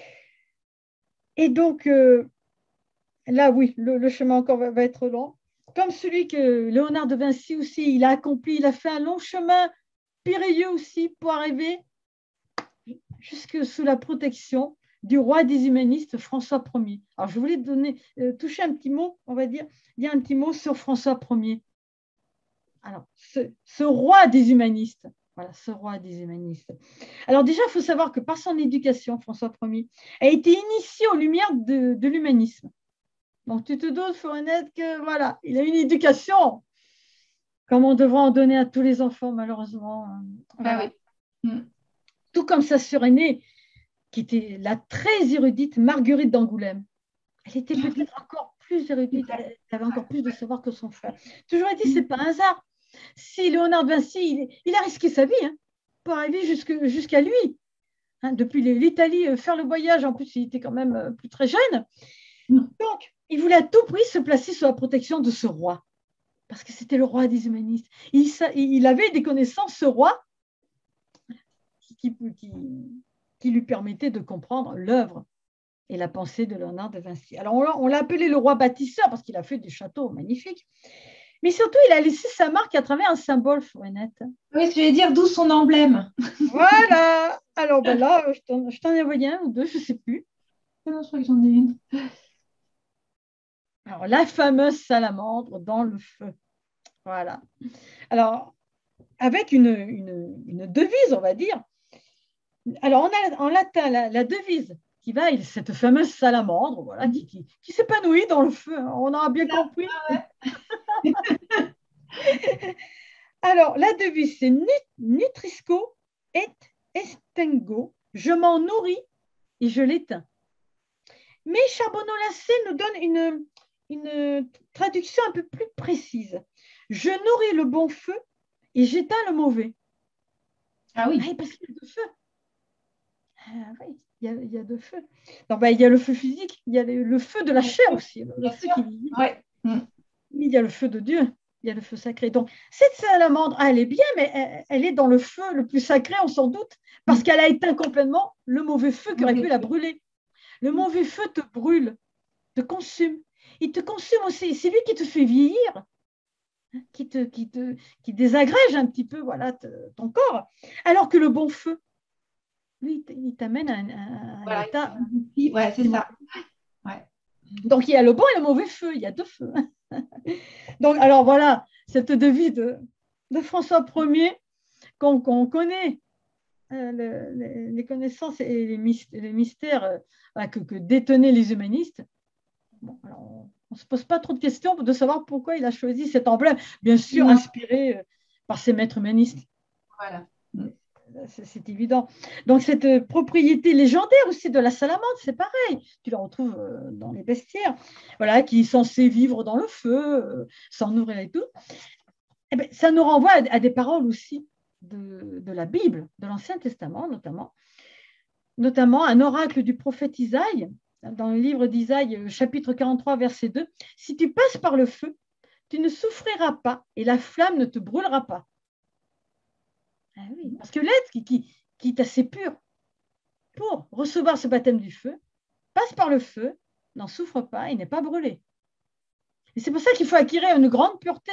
Et donc, euh, là, oui, le, le chemin encore va, va être long. Comme celui que Léonard de Vinci aussi, il a accompli, il a fait un long chemin périlleux aussi pour arriver jusque sous la protection du roi des humanistes, François Ier. Alors, je voulais donner, euh, toucher un petit mot, on va dire, dire un petit mot sur François Ier. Alors, ce, ce roi des humanistes, voilà, ce roi des humanistes. Alors déjà, il faut savoir que par son éducation, François Ier a été initié aux lumières de, de l'humanisme. Donc, tu te doutes, Florinette, que voilà, il a une éducation comme on devrait en donner à tous les enfants, malheureusement. Bah Voilà. oui. Mm. Tout comme sa sœur aînée, qui était la très érudite Marguerite d'Angoulême. Elle était peut-être encore plus érudite, elle avait encore plus de savoir que son frère. Toujours dit, c'est pas un hasard. Si Léonard de Vinci, il, il, a risqué sa vie hein, pour arriver jusque, jusqu'à lui. Hein, depuis l'Italie, euh, faire le voyage, en plus, il était quand même euh, plus très jeune. Mm. Donc, il voulait à tout prix se placer sous la protection de ce roi, parce que c'était le roi des humanistes. Il, il avait des connaissances, ce roi, qui, qui, qui, qui lui permettait de comprendre l'œuvre et la pensée de Léonard de Vinci. Alors, on l'a appelé le roi bâtisseur parce qu'il a fait des châteaux magnifiques. Mais surtout, il a laissé sa marque à travers un symbole, Florinette. Oui, je vais dire d'où son emblème. Voilà. Alors, ben là, je t'en ai envoyé un ou deux, je ne sais plus. Non, je crois que j'en ai une. Alors, la fameuse salamandre dans le feu. Voilà. Alors, avec une, une, une devise, on va dire. Alors, on a en latin la, la devise qui va, cette fameuse salamandre, voilà, qui, qui, qui s'épanouit dans le feu. On aura bien compris. Alors, la devise, c'est Nutrisco et extingo. Je m'en nourris et je l'éteins. Mais Charbonneau-Lassay nous donne une, une traduction un peu plus précise. Je nourris le bon feu et j'éteins le mauvais. Ah oui. Ah, parce qu'il y a deux feux. Ah, oui, il y, a, il y a deux feux. Donc, bah, il y a le feu physique, il y a le, le feu de la chair aussi, le, le feu qui vit. Ouais. Mm. Il y a le feu de Dieu, il y a le feu sacré. Donc, cette salamandre, elle est bien, mais elle, elle est dans le feu le plus sacré, on s'en doute, parce qu'elle a éteint complètement le mauvais feu qui aurait pu la brûler. Le mauvais feu te brûle, te consume. Il te consume aussi. C'est lui qui te fait vieillir, qui, te, qui, te, qui désagrège un petit peu voilà, te, ton corps. Alors que le bon feu, lui, il t'amène à un, à un voilà, état. Ouais, c'est ça. Ouais. Donc, il y a le bon et le mauvais feu. Il y a deux feux. Donc, alors voilà, cette devise de, de François Ier qu'on qu'on connaît. Euh, le, les, les connaissances et les, mystères, les mystères euh, que, que détenaient les humanistes. Bon, alors on ne se pose pas trop de questions de savoir pourquoi il a choisi cet emblème, bien sûr Non. inspiré euh, par ses maîtres humanistes. Voilà. C'est évident. Donc, cette propriété légendaire aussi de la salamandre, c'est pareil. Tu la retrouves euh, dans les bestiaires, voilà, qui est censée vivre dans le feu, euh, sans nourrir et tout. Eh bien, ça nous renvoie à, à des paroles aussi de, de la Bible, de l'Ancien Testament notamment, notamment un oracle du prophète Isaïe, dans le livre d'Isaïe, chapitre quarante-trois, verset deux. Si tu passes par le feu, tu ne souffriras pas et la flamme ne te brûlera pas. Ah oui, parce que l'être qui, qui, qui est assez pur pour recevoir ce baptême du feu passe par le feu, n'en souffre pas et n'est pas brûlé. Et c'est pour ça qu'il faut acquérir une grande pureté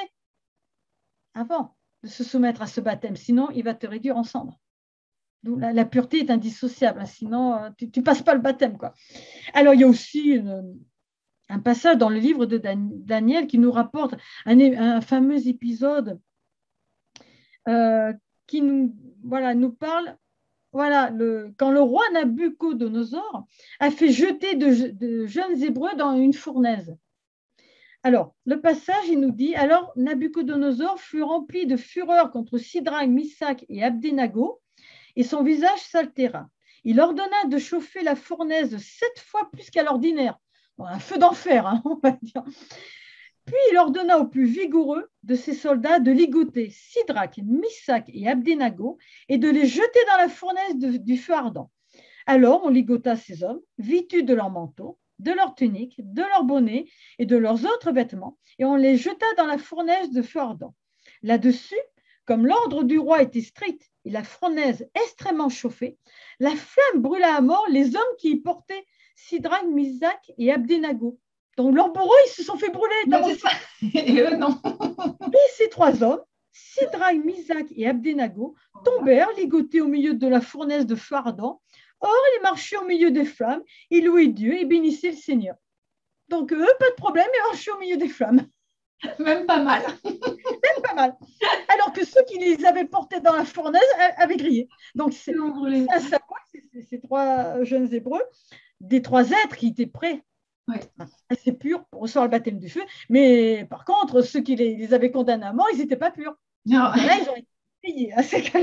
avant de se soumettre à ce baptême, sinon il va te réduire en cendres. Donc, la, la pureté est indissociable, hein, sinon euh, tu ne passes pas le baptême, quoi. Alors, il y a aussi une, un passage dans le livre de Dan, Daniel qui nous rapporte un, un fameux épisode euh, qui nous, voilà, nous parle voilà, le, quand le roi Nabucodonosor a fait jeter de, de jeunes Hébreux dans une fournaise. Alors, le passage, il nous dit, alors Nabucodonosor fut rempli de fureur contre Sidrach, Missac et Abdenago, et son visage s'altéra. Il ordonna de chauffer la fournaise sept fois plus qu'à l'ordinaire. Bon, un feu d'enfer, hein, on va dire. Puis il ordonna aux plus vigoureux de ses soldats de ligoter Sidrach, Missac et Abdenago et de les jeter dans la fournaise de, du feu ardent. Alors on ligota ces hommes, vêtus de leurs manteaux, de leurs tuniques, de leurs bonnets et de leurs autres vêtements, et on les jeta dans la fournaise de feu ardent. Là-dessus, comme l'ordre du roi était strict et la fournaise extrêmement chauffée, la flamme brûla à mort les hommes qui y portaient Sidrach, Missac et Abdenago. Donc leurs bourreaux, ils se sont fait brûler. Non, c'est ça. Et eux, non. Et ces trois hommes, Sidrach, Missac et Abdenago, tombèrent ligotés au milieu de la fournaise de feu ardent. Or, ils marchaient au milieu des flammes, ils louaient Dieu et bénissaient le Seigneur. Donc, eux, pas de problème, ils marchaient au milieu des flammes. Même pas mal. Même pas mal. Alors que ceux qui les avaient portés dans la fournaise avaient grillé. Donc, c'est un savoir, ces trois jeunes Hébreux, des trois êtres qui étaient prêts, ouais, assez purs pour recevoir le baptême du feu. Mais par contre, ceux qui les, les avaient condamnés à mort, ils n'étaient pas purs. Non. Donc, là, ils ont été payés. Hein, c'est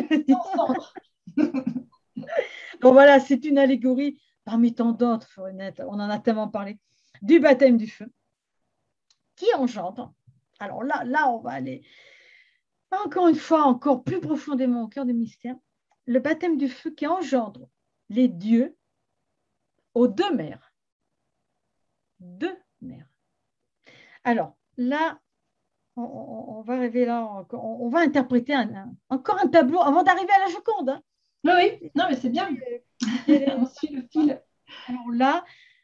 Donc voilà, c'est une allégorie parmi tant d'autres, Florinette, on en a tellement parlé, du baptême du feu, qui engendre. Alors là, là, on va aller encore une fois, encore plus profondément au cœur du mystère. Le baptême du feu qui engendre les dieux aux deux mers. Deux mers. Alors là, on, on, on va arriver là, on, on va interpréter un, un, encore un tableau avant d'arriver à la Joconde. Hein. Oui, oui, non, mais c'est bien. On suit le fil. Alors là,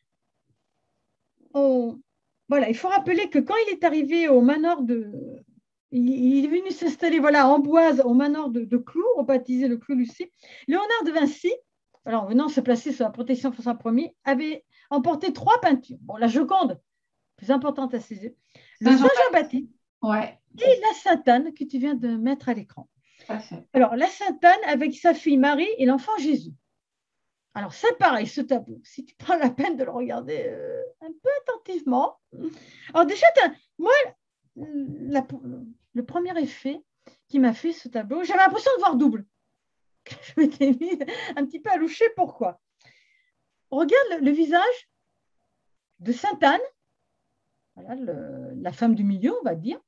on... voilà, il faut rappeler que quand il est arrivé au manoir de... Il, il est venu s'installer voilà, à Amboise, au manoir de, de Cloux, rebaptisé le Clos Lucé, Léonard de Vinci, alors venant se placer sous la protection de François Ier, avait emporté trois peintures. Bon, la Joconde, plus importante à ses yeux, le Saint Jean-Baptiste ouais. et la Sainte Anne que tu viens de mettre à l'écran. Alors, la Sainte Anne avec sa fille Marie et l'enfant Jésus. Alors, c'est pareil, ce tableau. Si tu prends la peine de le regarder euh, un peu attentivement. Alors, déjà, moi, la, le premier effet qui m'a fait ce tableau, j'avais l'impression de voir double. Je m'étais mis un petit peu à loucher. Pourquoi? On regarde le, le visage de Sainte Anne, voilà, le, la femme du milieu, on va dire,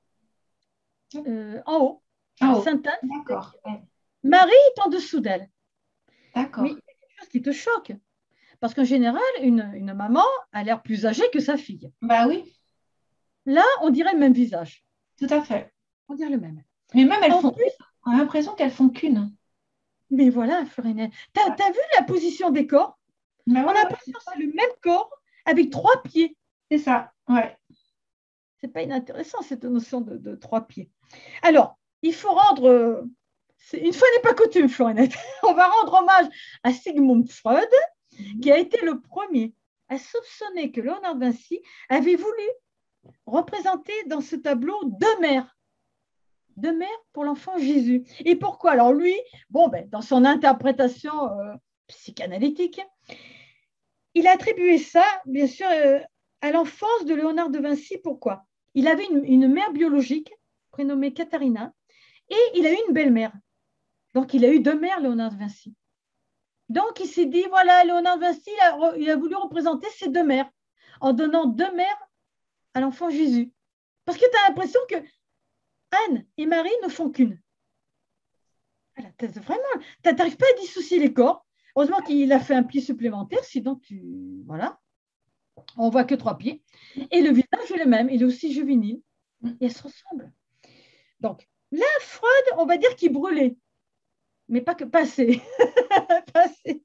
euh, en haut. Oh, Sainte Anne, d'accord. Marie est en dessous d'elle. D'accord. Mais il y a quelque chose qui te choque. Parce qu'en général, une, une maman a l'air plus âgée que sa fille. Bah oui. Là, on dirait le même visage. Tout à fait. On dirait le même. Mais même elles en font. Plus, on a l'impression qu'elles font qu'une. Mais voilà, Florinette. Tu as, as vu la position des corps? Bah ouais, on a l'impression que c'est le même corps avec trois pieds. C'est ça, ouais. C'est pas inintéressant cette notion de, de trois pieds. Alors, il faut rendre, euh, une fois n'est pas coutume, Florinette, on va rendre hommage à Sigmund Freud, mmh. qui a été le premier à soupçonner que Léonard de Vinci avait voulu représenter dans ce tableau deux mères. Deux mères pour l'enfant Jésus. Et pourquoi? Alors lui, bon, ben, dans son interprétation euh, psychanalytique, il a attribué ça, bien sûr, euh, à l'enfance de Léonard de Vinci. Pourquoi? Il avait une, une mère biologique prénommée Katharina et il a eu une belle-mère. Donc, il a eu deux mères, Léonard de Vinci. Donc, il s'est dit, voilà, Léonard de Vinci, il a, il a voulu représenter ses deux mères en donnant deux mères à l'enfant Jésus. Parce que tu as l'impression que Anne et Marie ne font qu'une. Voilà, vraiment, tu n'arrives pas à dissocier les corps. Heureusement qu'il a fait un pied supplémentaire, sinon tu... Voilà. On voit que trois pieds. Et le visage est le même, il est aussi juvénile. Et elles se ressemblent. Donc, là, Freud, on va dire qu'il brûlait. Mais pas que passé. passé.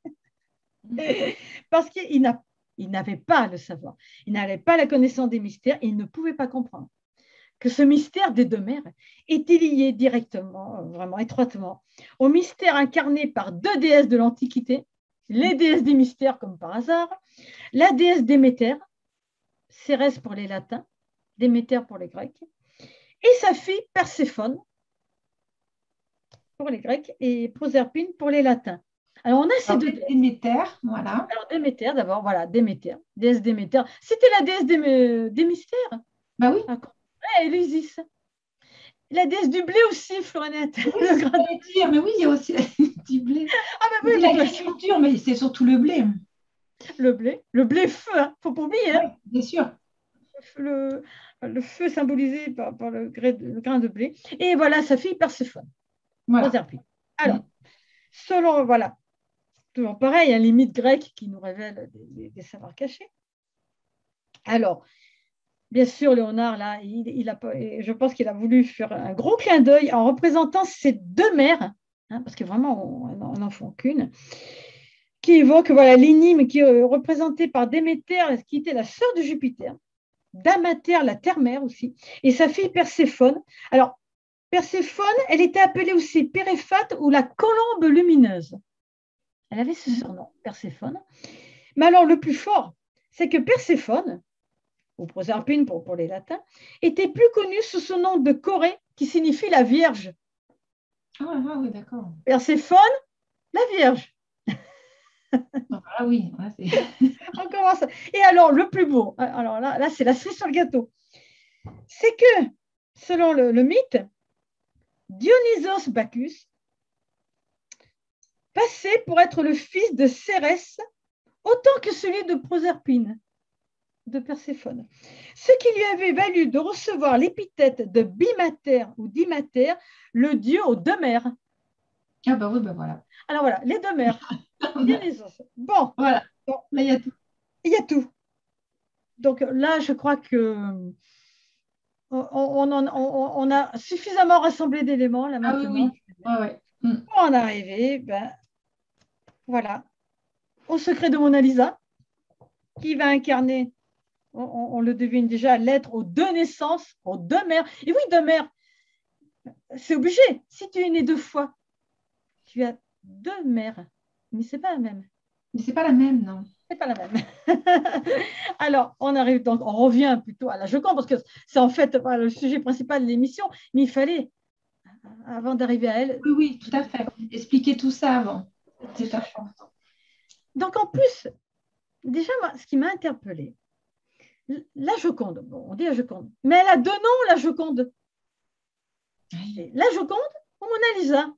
Parce qu'il n'a, il n'avait pas le savoir. Il n'avait pas la connaissance des mystères et il ne pouvait pas comprendre que ce mystère des deux mères était lié directement, vraiment étroitement, au mystère incarné par deux déesses de l'Antiquité, les déesses des mystères comme par hasard, la déesse Déméter, Cérès pour les Latins, Déméter pour les Grecs, et sa fille Perséphone pour les Grecs et Proserpine pour les Latins. Alors, on a ces Alors, deux déesses. Déméter, voilà. Alors, Déméter, d'abord, voilà, Déméter, déesse Déméter. C'était la déesse des, des mystères. Bah oui, Ouais, et l'Isis. La déesse du blé aussi, Florinette. oui, Le c'est ce que grain de- j'allais dire, mais oui, il y a aussi du blé. Ah, ben On oui, dit mais toi, je- l'agriculture, mais c'est surtout le blé. le blé. Le blé feu, hein. Faut pas oublier, Oui, hein. bien sûr. Le, le feu symbolisé par, par le, gré- le grain de blé. Et voilà sa fille Perséphone, Voilà. Proserpine. Mm. Alors, selon, voilà, toujours pareil, un limite grec qui nous révèle des, des- des savoirs cachés. Alors, bien sûr, Léonard, là, il, il a, pas- je pense qu'il a voulu faire un gros clin d'œil en représentant ces deux mères, hein, parce que vraiment, on on n'en font qu'une, qui évoque voilà, l'énigme qui est représentée par Déméter, qui était la sœur de Jupiter, d'Amater, la terre-mère aussi, et sa fille Perséphone. Alors, Perséphone, elle était appelée aussi Péréphate ou la colombe lumineuse. Elle avait ce surnom, Perséphone. Mais alors, le plus fort, c'est que Perséphone, ou Proserpine pour, pour les latins, était plus connue sous son nom de Corée, qui signifie la Vierge. Ah, ah oui, d'accord. Perséphone, la Vierge. Ah oui, ouais, c'est- On commence. Et alors, le plus beau, alors là, là c'est la cerise sur le gâteau, c'est que, selon le, le mythe, Dionysos Bacchus passait pour être le fils de Cérès autant que celui de Proserpine, de Perséphone, ce qui lui avait valu de recevoir l'épithète de Bimater ou Dimater, le dieu aux deux mères. ah bah oui, bah voilà. Alors voilà, les deux mères, Dionysos. Bon, Voilà, bon, là, il y a tout. il y a tout. Donc là, je crois que on, on, on, on a suffisamment rassemblé d'éléments là Ah oui, maintenant. oui. Ouais, ouais. Mm. Pour en arriver, ben, voilà, au secret de Mona Lisa, qui va incarner, on, on le devine déjà, l'être aux deux naissances, aux deux mères. Et oui, deux mères, c'est obligé. Si tu es né deux fois, tu as deux mères, mais c'est pas la même. Mais c'est pas la même, non. C'est pas la même. Alors, on arrive donc, on revient plutôt à la Joconde, parce que c'est en fait voilà, le sujet principal de l'émission, mais il fallait, avant d'arriver à elle, Oui, oui, tout à fait. Expliquer tout ça avant. C'est important. donc en plus, déjà, moi, ce qui m'a interpellée, la Joconde, bon, on dit la Joconde, mais elle a deux noms, la Joconde. Oui. La Joconde ou Mona Lisa.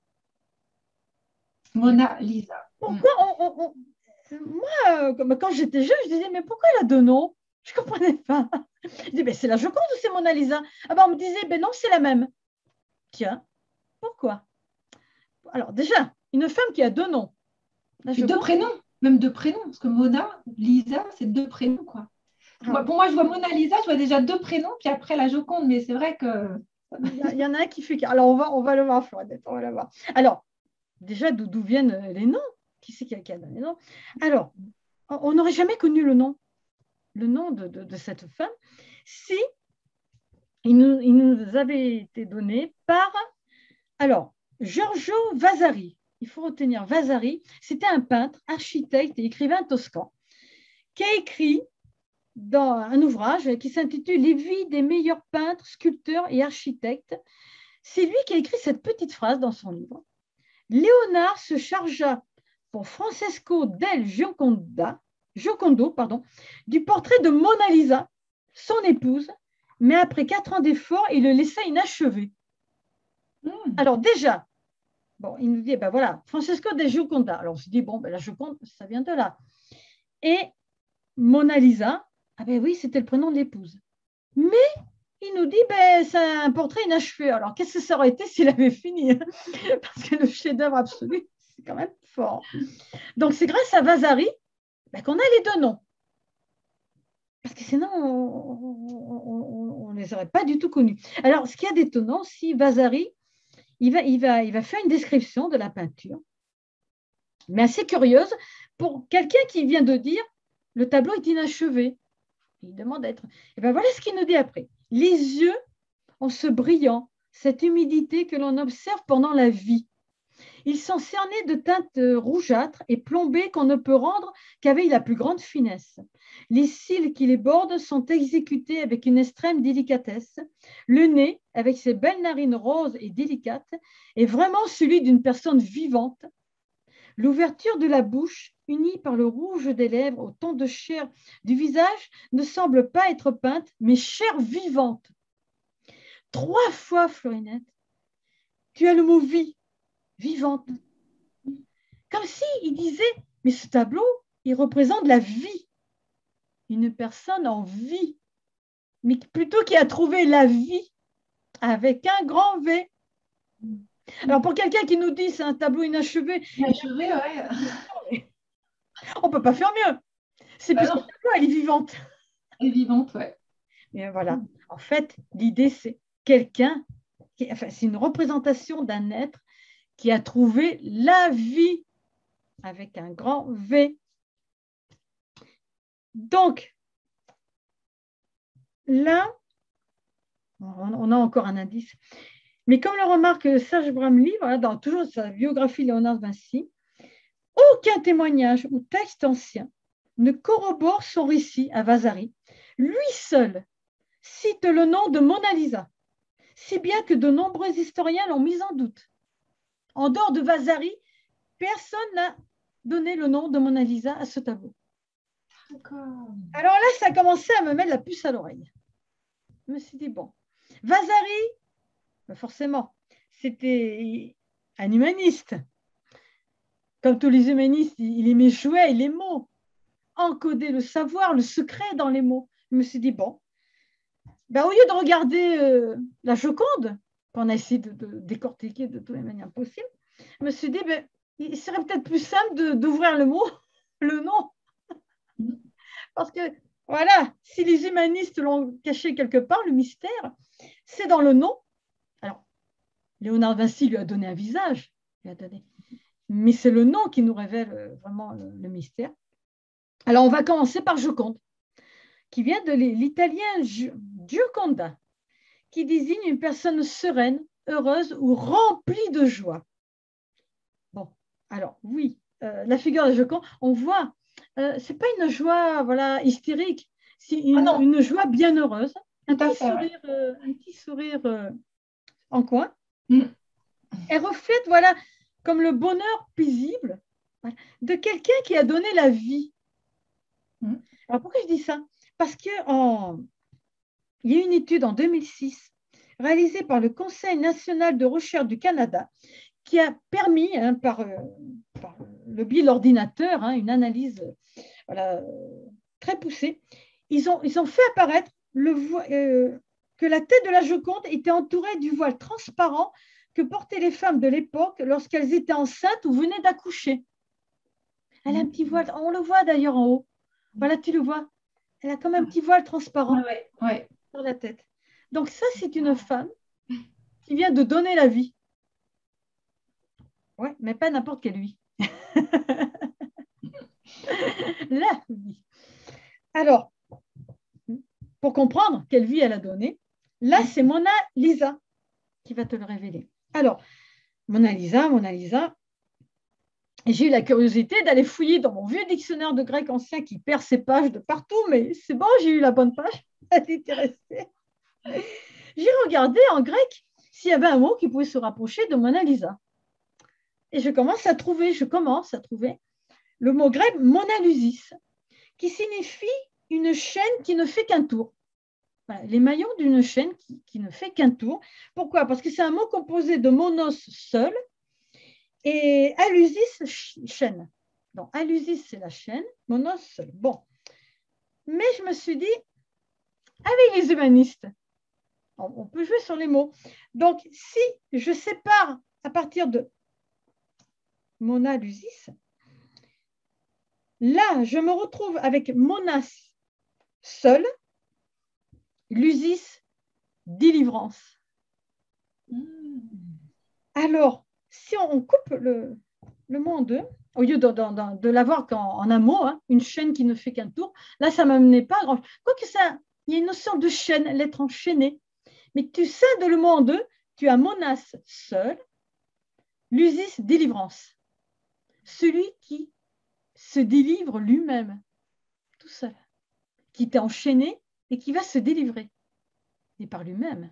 Mona Lisa. Pourquoi on, on, on... Moi, euh, quand j'étais jeune, je disais, mais pourquoi elle a deux noms? Je ne comprenais pas. Je disais, ben, c'est la Joconde ou c'est Mona Lisa? Ah ben, on me disait, ben non, c'est la même. Tiens, pourquoi? Alors déjà, une femme qui a deux noms. La Puis deux Joconde, prénoms, même deux prénoms, parce que Mona, Lisa, c'est deux prénoms, quoi. Moi, alors, pour moi, je vois Mona Lisa, je vois déjà deux prénoms, puis après la Joconde, mais c'est vrai que. il y, y en a un qui fait. Alors, on va, on va le voir, Florinette, on va le voir. Alors, déjà, d'où viennent les noms? Qui c'est qui a, qui a donné les noms? Alors, on n'aurait jamais connu le nom, le nom de, de, de cette femme si il nous, il nous avait été donné par, alors, Giorgio Vasari. Il faut retenir Vasari. C'était un peintre, architecte et écrivain toscan qui a écrit dans un ouvrage qui s'intitule Les vies des meilleurs peintres, sculpteurs et architectes. C'est lui qui a écrit cette petite phrase dans son livre. Léonard se chargea pour Francesco del Gioconda, Giocondo pardon, du portrait de Mona Lisa, son épouse, mais après quatre ans d'efforts, il le laissa inachevé. Mmh. Alors déjà, bon, il nous dit, ben voilà, Francesco del Gioconda. Alors on se dit, bon, ben la Joconde, ça vient de là. Et Mona Lisa, ah ben oui, c'était le prénom de l'épouse. Mais il nous dit, ben, c'est un portrait inachevé. Alors, qu'est-ce que ça aurait été s'il avait fini? Parce que le chef-d'œuvre absolu, c'est quand même fort. Donc, c'est grâce à Vasari ben, qu'on a les deux noms. Parce que sinon, on ne les aurait pas du tout connus. Alors, ce qui est d'étonnant, si Vasari, il va, il, va, il va faire une description de la peinture, mais assez curieuse, pour quelqu'un qui vient de dire, le tableau est inachevé. Il demande à être... Et bien, voilà ce qu'il nous dit après. Les yeux ont ce brillant, cette humidité que l'on observe pendant la vie. Ils sont cernés de teintes rougeâtres et plombées qu'on ne peut rendre qu'avec la plus grande finesse. Les cils qui les bordent sont exécutés avec une extrême délicatesse. Le nez, avec ses belles narines roses et délicates, est vraiment celui d'une personne vivante. L'ouverture de la bouche, unie par le rouge des lèvres au ton de chair du visage, ne semble pas être peinte, mais chair vivante. Trois fois, Florinette, tu as le mot vie, vivante. Comme si il disait, mais ce tableau, il représente la vie. Une personne en vie, mais plutôt qui a trouvé la vie avec un grand V. Alors, pour quelqu'un qui nous dit c'est un tableau inachevé, Inachevé, ouais. on ne peut pas faire mieux. C'est Bah puisque non. le tableau, elle est vivante. Elle est vivante, ouais. Et voilà. En fait, l'idée, c'est quelqu'un, qui, enfin, c'est une représentation d'un être qui a trouvé la vie avec un grand V. Donc, là, on a encore un indice. Mais comme le remarque Serge Bramley, voilà, dans toujours sa biographie Léonard de Vinci, aucun témoignage ou texte ancien ne corrobore son récit à Vasari. Lui seul cite le nom de Mona Lisa, si bien que de nombreux historiens l'ont mis en doute. En dehors de Vasari, personne n'a donné le nom de Mona Lisa à ce tableau. Alors là, ça a commencé à me mettre la puce à l'oreille. Je me suis dit, bon, Vasari, ben forcément, c'était un humaniste. Comme tous les humanistes, il aimait jouer avec les mots, encoder le savoir, le secret dans les mots. Je me suis dit, bon, ben, au lieu de regarder euh, la Joconde, qu'on a essayé de, de décortiquer de toutes les manières possibles, je me suis dit, ben, il serait peut-être plus simple d'ouvrir le mot, le nom. Parce que, voilà, si les humanistes l'ont caché quelque part, le mystère, c'est dans le nom. Alors, Léonard de Vinci lui a donné un visage, lui a donné. Mais c'est le nom qui nous révèle vraiment le, le mystère. Alors, on va commencer par Joconde, qui vient de l'italien Gioconda, qui désigne une personne sereine, heureuse ou remplie de joie. Bon, alors oui, euh, la figure de Joconde, on voit, euh, ce n'est pas une joie voilà, hystérique, c'est une, ah une joie bienheureuse, un petit, fait, sourire, ouais. euh, un petit sourire euh, en coin. Mm. Elle reflète, voilà, comme le bonheur paisible voilà, de quelqu'un qui a donné la vie. Mm. Alors pourquoi je dis ça? Parce qu'il y a une étude en deux mille six réalisée par le Conseil national de recherche du Canada qui a permis, hein, par, euh, par le biais de l'ordinateur, hein, une analyse voilà, très poussée, ils ont, ils ont fait apparaître le euh, que la tête de la Joconde était entourée du voile transparent que portaient les femmes de l'époque lorsqu'elles étaient enceintes ou venaient d'accoucher. Elle a un petit voile, on le voit d'ailleurs en haut. Voilà, tu le vois. Elle a comme un petit voile transparent ouais, ouais. sur la tête. Donc ça, c'est une femme qui vient de donner la vie. Ouais, mais pas n'importe quelle vie. La vie. Alors, pour comprendre quelle vie elle a donnée, là, c'est Mona Lisa qui va te le révéler. Alors, Mona Lisa, Mona Lisa, j'ai eu la curiosité d'aller fouiller dans mon vieux dictionnaire de grec ancien qui perd ses pages de partout, mais c'est bon, j'ai eu la bonne page, elle était restée. J'ai regardé en grec s'il y avait un mot qui pouvait se rapprocher de Mona Lisa. Et je commence à trouver, je commence à trouver le mot grec monalusis, qui signifie une chaîne qui ne fait qu'un tour. Voilà, les maillons d'une chaîne qui, qui ne fait qu'un tour. Pourquoi? Parce que c'est un mot composé de monos, seul, et alusis, chaîne. Donc, alusis, c'est la chaîne, monos, seul. Bon. Mais je me suis dit, avec les humanistes, on, on peut jouer sur les mots. Donc, si je sépare à partir de monalusis, là, je me retrouve avec monas, seul, lusis, délivrance. Mmh. Alors, si on coupe le, le mot en deux, au lieu de, de, de l'avoir qu'en en un mot, hein, une chaîne qui ne fait qu'un tour, là, ça ne m'amenait pas à grand chose. Quoique ça, il y a une notion de chaîne, l'être enchaîné. Mais tu scindes le mot en deux, tu as monas, seul, lusis, délivrance. Celui qui se délivre lui-même, tout seul, qui est enchaîné et qui va se délivrer, et par lui-même.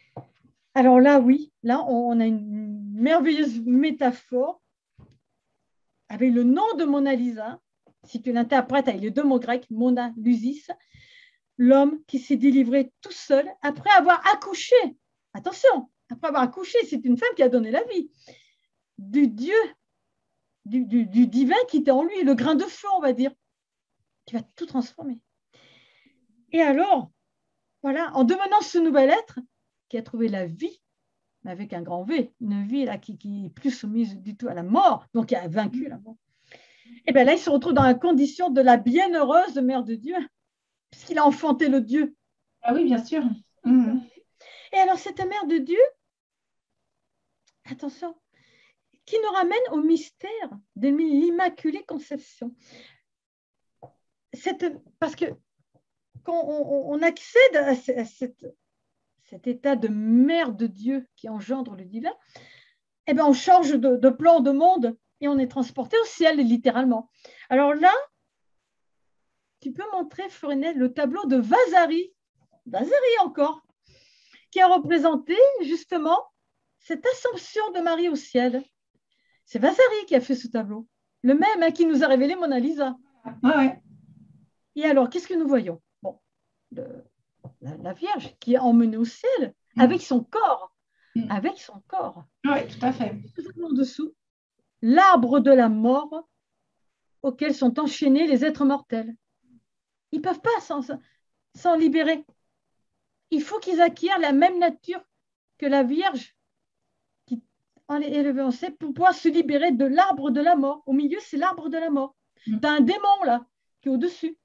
Alors là, oui, là, on a une merveilleuse métaphore avec le nom de Mona Lisa, si tu l'interprètes avec les deux mots grecs, Mona Lusis, l'homme qui s'est délivré tout seul après avoir accouché. Attention, après avoir accouché, c'est une femme qui a donné la vie. Du Dieu, du, du, du divin qui était en lui, le grain de feu, on va dire, qui va tout transformer. Et alors, voilà, en devenant ce nouvel être qui a trouvé la vie, mais avec un grand V, une vie là, qui, qui est plus soumise du tout à la mort, donc qui a vaincu la mort. Et bien là, il se retrouve dans la condition de la bienheureuse mère de Dieu, puisqu'il a enfanté le Dieu. Ah oui, bien sûr. Mmh. Et alors, cette mère de Dieu, attention, qui nous ramène au mystère de l'Immaculée Conception. Cette, parce que quand on, on accède à, cette, cet état de mère de Dieu qui engendre le divin, eh bien, on change de, de plan de monde et on est transporté au ciel, littéralement. Alors là, tu peux montrer, Florinette, le tableau de Vasari, Vasari encore, qui a représenté justement cette assomption de Marie au ciel. C'est Vasari qui a fait ce tableau, le même hein, qui nous a révélé Mona Lisa. Ah ouais. Et alors, qu'est-ce que nous voyons? Bon, le, la, la Vierge qui est emmenée au ciel mmh. avec son corps, mmh. avec son corps. Oui, tout à fait. En dessous, l'arbre de la mort auquel sont enchaînés les êtres mortels. Ils ne peuvent pas s'en, s'en libérer. Il faut qu'ils acquièrent la même nature que la Vierge qui en est élevée en ciel pour pouvoir se libérer de l'arbre de la mort. Au milieu, c'est l'arbre de la mort. Mmh. Tu as un démon là qui est au-dessus.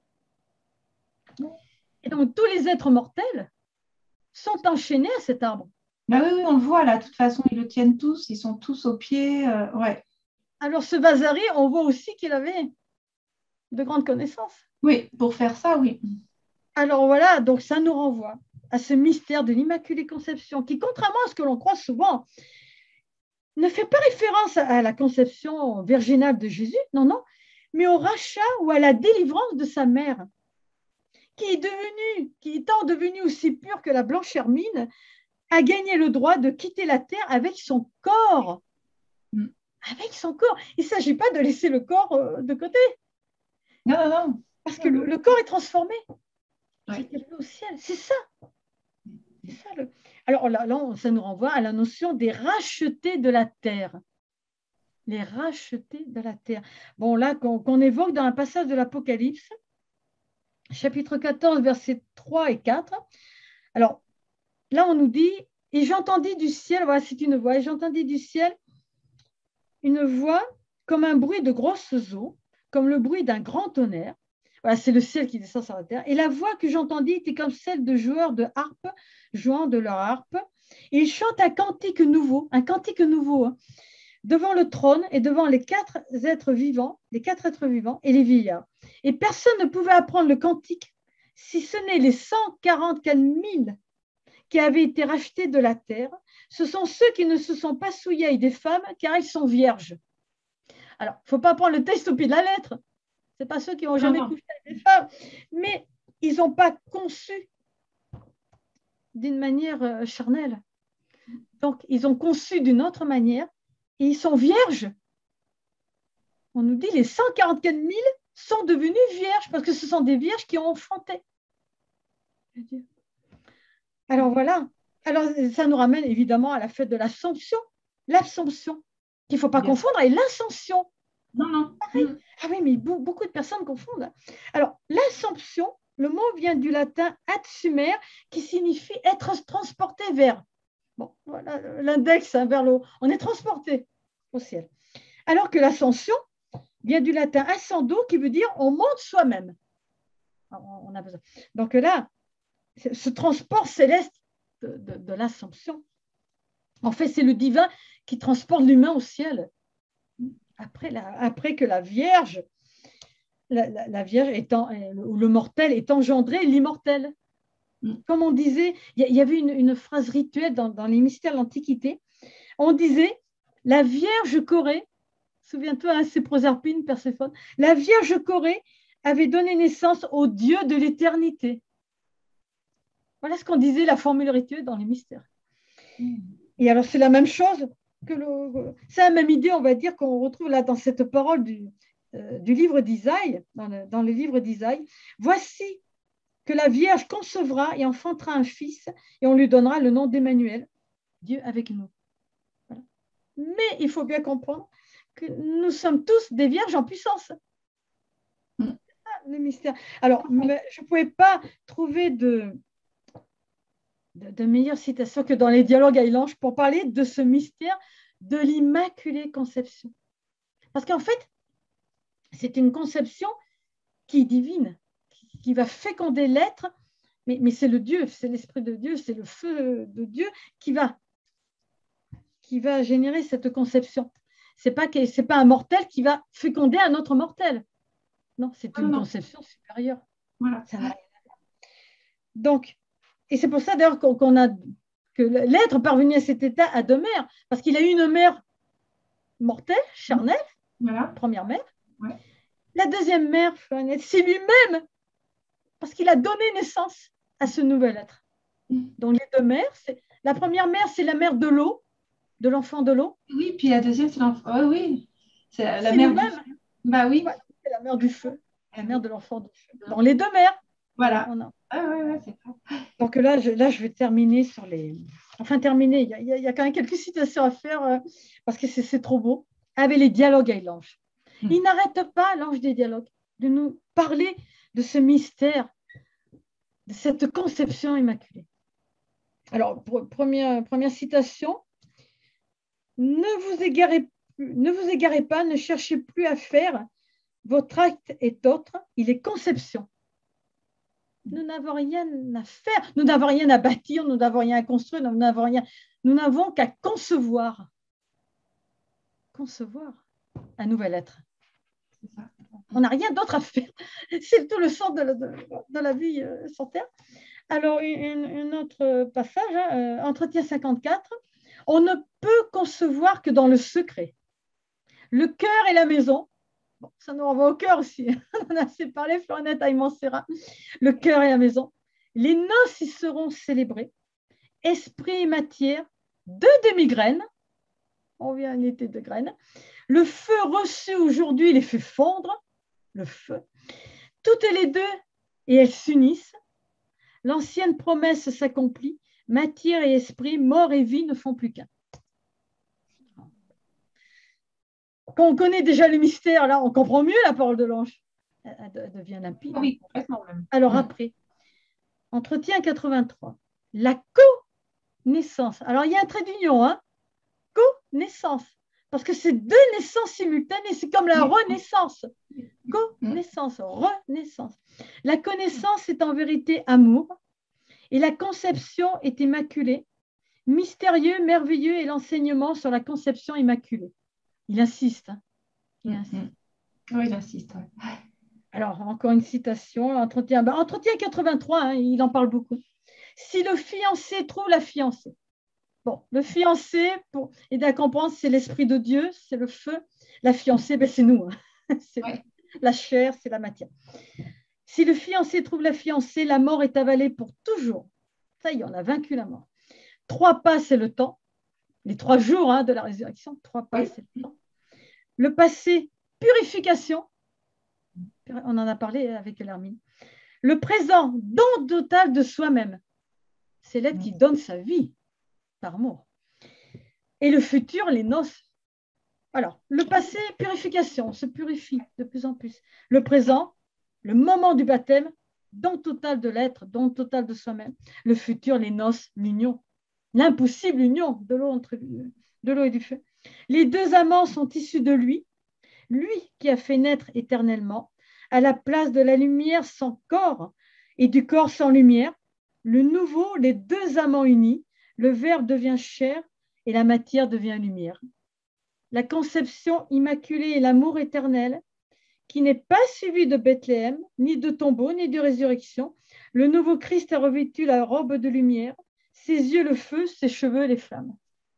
Et donc, tous les êtres mortels sont enchaînés à cet arbre. Ben oui, oui, on le voit là. De toute façon, ils le tiennent tous. Ils sont tous au pied. Euh, ouais. Alors, ce Vasari, on voit aussi qu'il avait de grandes connaissances. Oui, pour faire ça, oui. Alors voilà, donc ça nous renvoie à ce mystère de l'Immaculée Conception qui, contrairement à ce que l'on croit souvent, ne fait pas référence à la conception virginale de Jésus, non, non, mais au rachat ou à la délivrance de sa mère, qui est devenue, qui étant devenue aussi pure que la blanche hermine, a gagné le droit de quitter la terre avec son corps. Mm. Avec son corps. Il ne s'agit pas de laisser le corps euh, de côté. Non, non, non. Parce que le, le corps est transformé. Ouais. C'est au ciel. C'est ça. C'est ça le... Alors là, là, ça nous renvoie à la notion des rachetés de la terre. Les rachetés de la terre. Bon, là, qu'on, qu'on évoque dans un passage de l'Apocalypse, chapitre quatorze, versets trois et quatre. Alors, là, on nous dit, et j'entendis du ciel, voilà, c'est une voix, et j'entendis du ciel une voix comme un bruit de grosses eaux, comme le bruit d'un grand tonnerre. Voilà, c'est le ciel qui descend sur la terre. Et la voix que j'entendis était comme celle de joueurs de harpe, jouant de leur harpe. Et ils chantent un cantique nouveau, un cantique nouveau, hein, devant le trône et devant les quatre êtres vivants, les quatre êtres vivants et les vieillards. Et personne ne pouvait apprendre le cantique, si ce n'est les cent quarante-quatre mille qui avaient été rachetés de la terre. Ce sont ceux qui ne se sont pas souillés avec des femmes, car ils sont vierges. Alors, il ne faut pas prendre le texte au pied de la lettre. Ce n'est pas ceux qui n'ont jamais couché avec des femmes, mais ils n'ont pas conçu d'une manière charnelle. Donc, ils ont conçu d'une autre manière et ils sont vierges. On nous dit les cent quarante-quatre mille sont devenus vierges parce que ce sont des vierges qui ont enfanté. Alors voilà. Alors, ça nous ramène évidemment à la fête de l'Assomption. L'Assomption, qu'il ne faut pas Bien. confondre avec l'Ascension. Non, non. Pareil. Ah oui, mais beaucoup de personnes confondent. Alors, l'Assomption, le mot vient du latin atsumer, qui signifie être transporté vers. Bon, voilà l'index hein, vers le haut. On est transporté au ciel. Alors que l'Ascension vient du latin ascendo, qui veut dire on monte soi-même. On a besoin. Donc là, ce transport céleste de, de, de l'Assomption, en fait, c'est le divin qui transporte l'humain au ciel. Après, la, après que la Vierge, la, la, la Vierge étant, ou le mortel est engendré l'immortel. Comme on disait, il y, y avait une, une phrase rituelle dans, dans les mystères de l'Antiquité. On disait, la Vierge Corée, souviens-toi, hein, c'est Proserpine, Perséphone, la Vierge Corée avait donné naissance au Dieu de l'éternité. Voilà ce qu'on disait, la formule rituelle dans les mystères. Et alors, c'est la même chose que le, c'est la même idée, on va dire, qu'on retrouve là dans cette parole du, euh, du livre d'Isaïe, dans le, dans le livre d'Isaïe. Voici que la Vierge concevra et enfantera un fils, et on lui donnera le nom d'Emmanuel, Dieu avec nous. Voilà. Mais il faut bien comprendre que nous sommes tous des vierges en puissance. Mm. Le mystère. Alors, je ne pouvais pas trouver de, de, de meilleure citation que dans les dialogues à Ilange pour parler de ce mystère de l'Immaculée Conception. Parce qu'en fait, c'est une conception qui est divine, qui, qui va féconder l'être, mais, mais c'est le Dieu, c'est l'Esprit de Dieu, c'est le feu de Dieu qui va, qui va générer cette conception. Ce n'est pas, pas un mortel qui va féconder un autre mortel. Non, c'est une non. conception supérieure. Voilà. Ça n'a rien à voir. Donc, et c'est pour ça d'ailleurs qu'on, qu'on a que l'être parvenu à cet état à deux mères, parce qu'il a eu une mère mortelle, charnelle, voilà. Première mère. Ouais. La deuxième mère, c'est lui-même, parce qu'il a donné naissance à ce nouvel être. Donc les deux mères, c'est... la première mère, c'est la mère de l'eau, de l'enfant de l'eau. Oui, puis la deuxième, c'est l'enfant. Oh, oui, c'est la c'est mère lui-même. du... Bah oui. Ouais, c'est la mère du feu, la mère de l'enfant du feu. Donc les deux mères. Voilà. On a... ah, ouais, ouais, c'est vrai. Donc là je, là, je vais terminer sur les... Enfin, terminer, il y a, il y a quand même quelques citations à faire, euh, parce que c'est, c'est trop beau. Avec les dialogues avec l'ange. Mmh. Il n'arrête pas, l'ange des dialogues, de nous parler de ce mystère, de cette conception immaculée. Alors, pour, première, première citation, ne vous égarez plus, ne vous égarez pas, ne cherchez plus à faire, votre acte est autre, il est conception. Nous n'avons rien à faire, nous n'avons rien à bâtir, nous n'avons rien à construire, nous n'avons rien, nous n'avons qu'à concevoir. Concevoir un nouvel être. On n'a rien d'autre à faire. C'est tout le sens de la, de, de la vie euh, sur Terre. Alors, un autre passage, hein, euh, Entretien cinquante-quatre. On ne peut concevoir que dans le secret. Le cœur et la maison. Bon, ça nous renvoie au cœur aussi. On en a assez parlé, Florinette Aymon-Serra. Le cœur et la maison. Les noces y seront célébrées. Esprit et matière, deux demi-graines. On vient un été de graines. Le feu reçu aujourd'hui les fait fondre. Le feu. Toutes les deux, et elles s'unissent. L'ancienne promesse s'accomplit. Matière et esprit, mort et vie ne font plus qu'un. Quand on connaît déjà le mystère, là, on comprend mieux la parole de l'ange. Elle, elle devient limpide. Oui, complètement même. Alors après, entretien quatre-vingt-trois. La connaissance. Alors, il y a un trait d'union, hein. Connaissance. Parce que c'est deux naissances simultanées. C'est comme la renaissance. Connaissance, renaissance. La connaissance est en vérité amour. Et la conception est immaculée. Mystérieux, merveilleux est l'enseignement sur la conception immaculée. Il insiste. Hein. Il insiste. Oui, il insiste. Ouais. Alors, encore une citation. Entretien, ben, entretien quatre-vingt-trois, hein, il en parle beaucoup. Si le fiancé trouve la fiancée. Bon, le fiancé, pour aider à comprendre, c'est l'esprit de Dieu, c'est le feu. La fiancée, ben, c'est nous. Hein. C'est ouais. La chair, c'est la matière. Si le fiancé trouve la fiancée, la mort est avalée pour toujours. Ça y est, on a vaincu la mort. Trois pas, c'est le temps. Les trois jours hein, de la résurrection. Trois pas, oui. C'est le temps. Le passé, purification. On en a parlé avec Hermine. Le présent, don total de soi-même. C'est l'être qui donne sa vie par amour. Et le futur, les noces. Alors, le passé, purification. On se purifie de plus en plus. Le présent, le moment du baptême, don total de l'être, don total de soi-même. Le futur, les noces, l'union. L'impossible union de l'eau, entre, de l'eau et du feu. Les deux amants sont issus de lui, lui qui a fait naître éternellement, à la place de la lumière sans corps et du corps sans lumière. Le nouveau, les deux amants unis, le Verbe devient chair et la matière devient lumière. La conception immaculée et l'amour éternel, qui n'est pas suivi de Bethléem, ni de tombeau, ni de résurrection. Le nouveau Christ a revêtu la robe de lumière, ses yeux le feu, ses cheveux les flammes.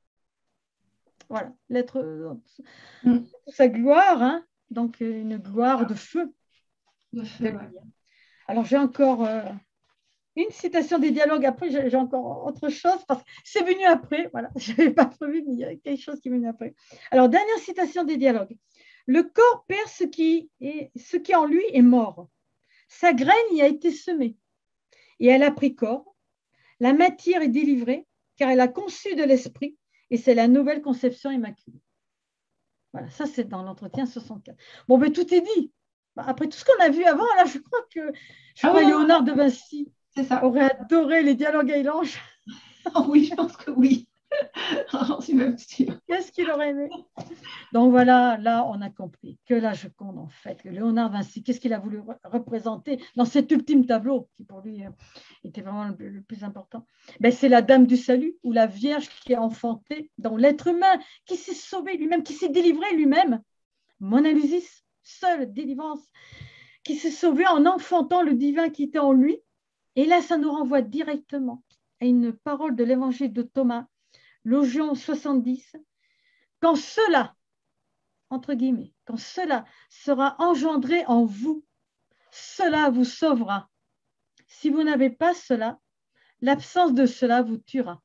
Voilà, l'être, mm. sa gloire, hein, donc une gloire de feu. De feu, ouais. Alors j'ai encore euh, une citation des dialogues. Après, j'ai encore autre chose parce que c'est venu après. Voilà, je n'avais pas prévu, mais il y a quelque chose qui est venu après. Alors, dernière citation des dialogues. Le corps perd ce qui, est, ce qui en lui est mort. Sa graine y a été semée et elle a pris corps. La matière est délivrée car elle a conçu de l'esprit et c'est la nouvelle conception immaculée. Voilà, ça c'est dans l'entretien soixante-quatre. Bon, ben tout est dit. Après tout ce qu'on a vu avant, là, je crois que je Ah crois oui, Léonard de Vinci ça. aurait adoré les dialogues à Ilange. Oh, oui, je pense que oui. J'en suis même sûre. Qu'est-ce qu'il aurait aimé? Donc voilà, là, on a compris que la Joconde, en fait, que Léonard Vinci, qu'est-ce qu'il a voulu re représenter dans cet ultime tableau, qui pour lui euh, était vraiment le, le plus important, ben, c'est la Dame du Salut, ou la Vierge qui est enfantée dans l'être humain, qui s'est sauvé lui-même, qui s'est délivré lui-même. Mona Lusis, seule délivrance, qui s'est sauvé en enfantant le divin qui était en lui. Et là, ça nous renvoie directement à une parole de l'évangile de Thomas, Logion soixante-dix, quand cela, entre guillemets, quand cela sera engendré en vous, cela vous sauvera. Si vous n'avez pas cela, l'absence de cela vous tuera.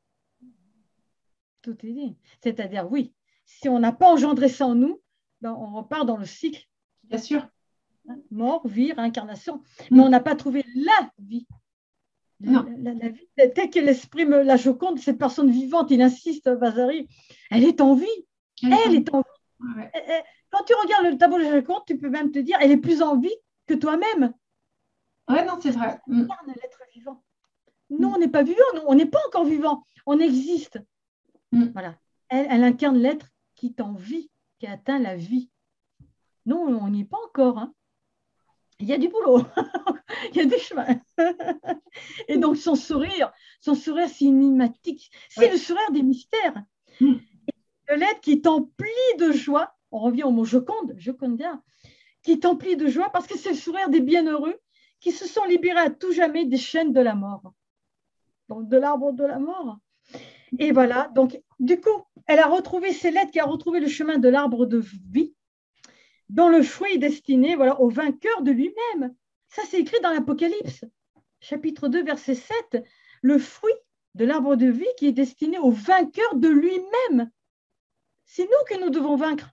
Tout est dit. C'est-à-dire, oui, si on n'a pas engendré ça en nous, ben on repart dans le cycle. Bien sûr. Mort, vie, réincarnation. Mais on n'a pas trouvé la vie. La, la, la vie, tel que l'exprime la Joconde, cette personne vivante, il insiste, Vasari, elle est en vie. Elle, elle est en vie. Ouais. Quand tu regardes le tableau de la Joconde, tu peux même te dire, elle est plus en vie que toi-même. Ouais, non, c'est vrai. Elle incarne l'être vivant. Nous, on n'est pas vivant, nous, on n'est pas encore vivant, on existe. Mm. Voilà. Elle, elle incarne l'être qui est en vie, qui atteint la vie. Nous, on n'y est pas encore. Hein. Il y a du boulot, il y a du chemin. Et donc, son sourire, son sourire, c'est énigmatique. C'est oui. Le sourire des mystères. Mm. De l'être qui est empli de joie. On revient au mot Joconde, Jocondia, qui est empli de joie parce que c'est le sourire des bienheureux qui se sont libérés à tout jamais des chaînes de la mort. Donc, de l'arbre de la mort. Et voilà, donc, du coup, elle a retrouvé, c'est l'être qui a retrouvé le chemin de l'arbre de vie, dont le fruit est destiné voilà, au vainqueur de lui-même. Ça, c'est écrit dans l'Apocalypse, chapitre deux, verset sept. Le fruit de l'arbre de vie qui est destiné au vainqueur de lui-même. C'est nous que nous devons vaincre.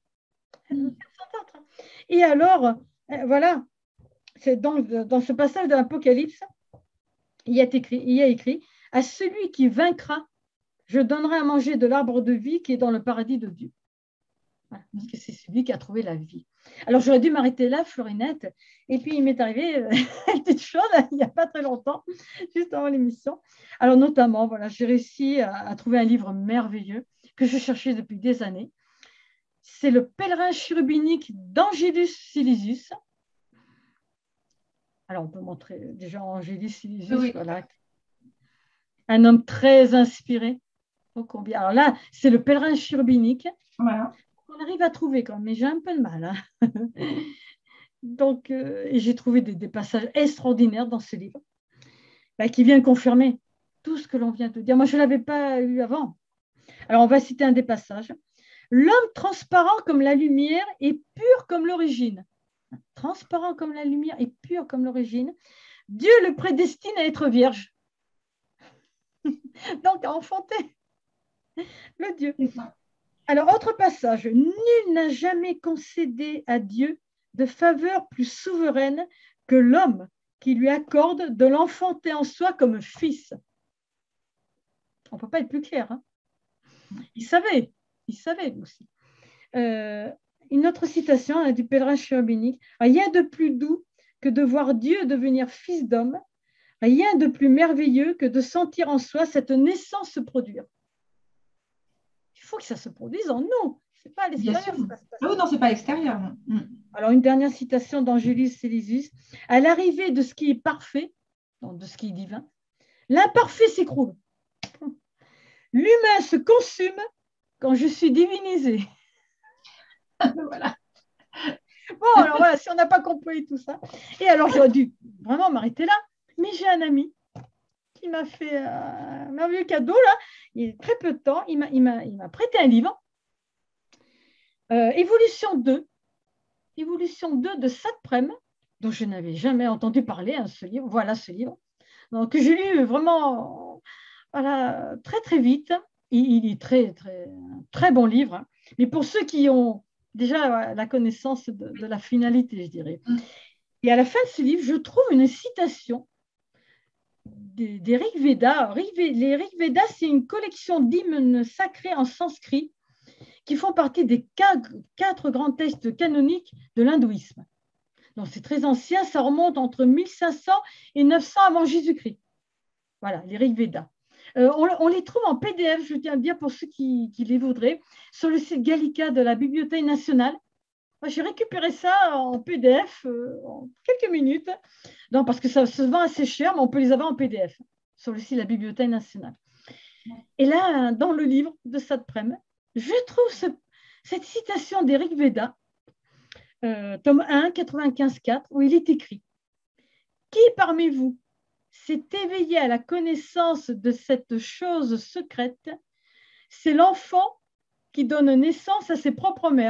Et alors, voilà, c'est dans, dans ce passage de l'Apocalypse, il y a écrit, il y a écrit « À celui qui vaincra, je donnerai à manger de l'arbre de vie qui est dans le paradis de Dieu. » Voilà, parce que c'est celui qui a trouvé la vie. Alors, j'aurais dû m'arrêter là, Florinette. Et puis, il m'est arrivé euh, une petite chose il n'y a pas très longtemps, juste avant l'émission. Alors, notamment, voilà, j'ai réussi à, à trouver un livre merveilleux que je cherchais depuis des années. C'est Le Pèlerin chérubinique d'Angelus Silesius. Alors, on peut montrer déjà Angelus Silesius, oui. Voilà. Un homme très inspiré. Oh, combien. Alors là, c'est Le Pèlerin chérubinique. Voilà. On arrive à trouver quand même, mais j'ai un peu de mal. Hein. Donc, euh, j'ai trouvé des, des passages extraordinaires dans ce livre bah, qui viennent confirmer tout ce que l'on vient de dire. Moi, je ne l'avais pas lu avant. Alors, on va citer un des passages. L'homme transparent comme la lumière et pur comme l'origine. Transparent comme la lumière et pur comme l'origine. Dieu le prédestine à être vierge. Donc, à enfanter le Dieu. Alors, autre passage. Nul n'a jamais concédé à Dieu de faveur plus souveraine que l'homme qui lui accorde de l'enfanter en soi comme fils. On ne peut pas être plus clair. Hein. Il savait, il savait aussi. Euh, une autre citation hein, du pèlerin chérubinique. Rien de plus doux que de voir Dieu devenir fils d'homme. Rien de plus merveilleux que de sentir en soi cette naissance se produire. Il faut que ça se produise en nous. Ce n'est pas à l'extérieur. Oh, non, ce n'est pas à l'extérieur. Alors, une dernière citation d'Angelus Silesius. À l'arrivée de ce qui est parfait, donc de ce qui est divin, l'imparfait s'écroule. L'humain se consume quand je suis divinisé. Voilà. Bon, alors voilà, si on n'a pas compris tout ça. Et alors, j'aurais dû vraiment m'arrêter là. Mais j'ai un ami qui m'a fait un merveilleux cadeau, là. Il y a très peu de temps, il m'a, il m'a, il m'a prêté un livre. Euh, Évolution deux. Évolution deux de Satprem, dont je n'avais jamais entendu parler, hein, ce livre. Voilà ce livre. Donc, que j'ai lu vraiment voilà, très, très vite. Il, il est très, très, très bon livre. Hein. Mais pour ceux qui ont déjà la connaissance de, de la finalité, je dirais. Mm. Et à la fin de ce livre, je trouve une citation des, des Rig Vedas. Les Rig Vedas, c'est une collection d'hymnes sacrés en sanskrit qui font partie des quatre, quatre grands textes canoniques de l'hindouisme. Donc, c'est très ancien, ça remonte entre mille cinq cents et neuf cents avant Jésus-Christ. Voilà, les Rig Vedas. Euh, on, on les trouve en P D F, je tiens à dire pour ceux qui, qui les voudraient, sur le site Gallica de la Bibliothèque nationale. Moi, j'ai récupéré ça en P D F euh, en quelques minutes, non, parce que ça se vend assez cher, mais on peut les avoir en P D F sur le site de la Bibliothèque nationale. Et là, dans le livre de Satprem, je trouve ce, cette citation d'Éric Véda, euh, tome un, quatre-vingt-quinze quatre, où il est écrit « Qui parmi vous s'est éveillé à la connaissance de cette chose secrète? C'est l'enfant qui donne naissance à ses propres mères. »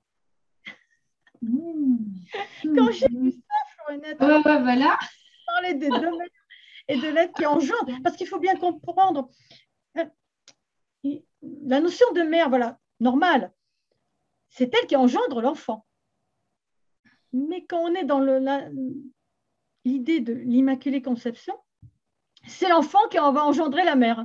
Mmh. Quand j'ai vu ça, Florinette, ouais, ouais, voilà. parler des deux mères et de l'être qui engendre, parce qu'il faut bien comprendre la notion de mère, voilà, normale, c'est elle qui engendre l'enfant. Mais quand on est dans l'idée de l'Immaculée Conception, c'est l'enfant qui en va engendrer la mère.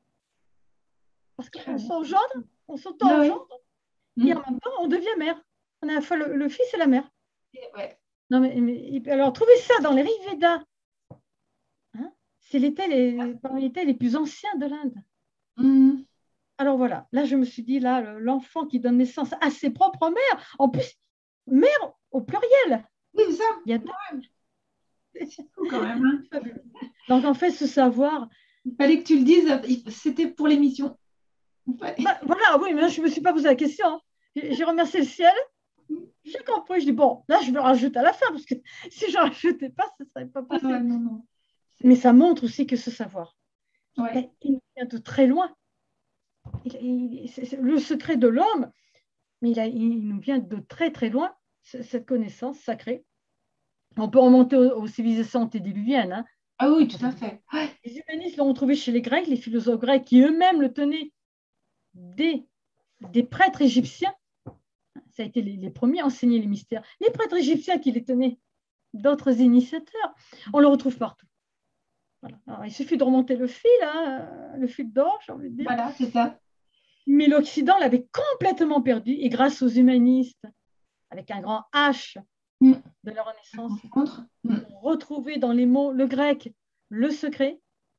Parce qu'on s'engendre, on s'auto-engendre, oui. Et en même temps, on devient mère. On a à la fois le, le fils et la mère. Ouais. Non, mais, mais, alors, trouvez ça dans les Rig Vedas. Hein, c'est les les, parmi les les plus anciens de l'Inde. Mm. Alors voilà, là, je me suis dit, là, l'enfant qui donne naissance à ses propres mères, en plus, mère au pluriel. Oui, ça. Il y a deux. C'est fou quand même. Hein. Donc, en fait, ce savoir. Il fallait que tu le dises, c'était pour l'émission. Ouais. Bah, voilà, oui, mais là, je ne me suis pas posé la question. Hein. J'ai remercié le ciel. J'ai compris. Je dis, bon, là, je vais rajouter à la fin, parce que si je ne rajoutais pas, ce ne serait pas possible. Ah ouais, non, non. Mais ça montre aussi que ce savoir, ouais. Ben, il vient de très loin. Il, il, c'est le secret de l'homme, mais il, a, il nous vient de très, très loin, cette connaissance sacrée. On peut remonter aux, aux civilisations antédiluviennes. Hein. Ah oui, tout à fait. Ouais. Les humanistes l'ont retrouvé chez les Grecs, les philosophes grecs, qui eux-mêmes le tenaient des, des prêtres égyptiens. Ça a été les, les premiers à enseigner les mystères. Les prêtres égyptiens qui les tenaient, d'autres initiateurs, on le retrouve partout. Voilà. Alors, il suffit de remonter le fil, hein, le fil d'or, j'ai envie de dire. Voilà, c'est ça. Mais l'Occident l'avait complètement perdu, et grâce aux humanistes, avec un grand H mm. de la Renaissance, mm. retrouver dans les mots le grec, le secret,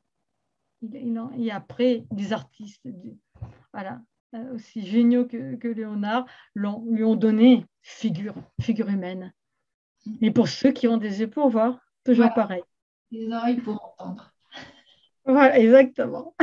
et après, des artistes, voilà, aussi géniaux que, que Léonard, lui ont donné figure, figure humaine. Et pour ceux qui ont des yeux pour voir, toujours voilà. Pareil. Des oreilles pour entendre. Voilà, exactement.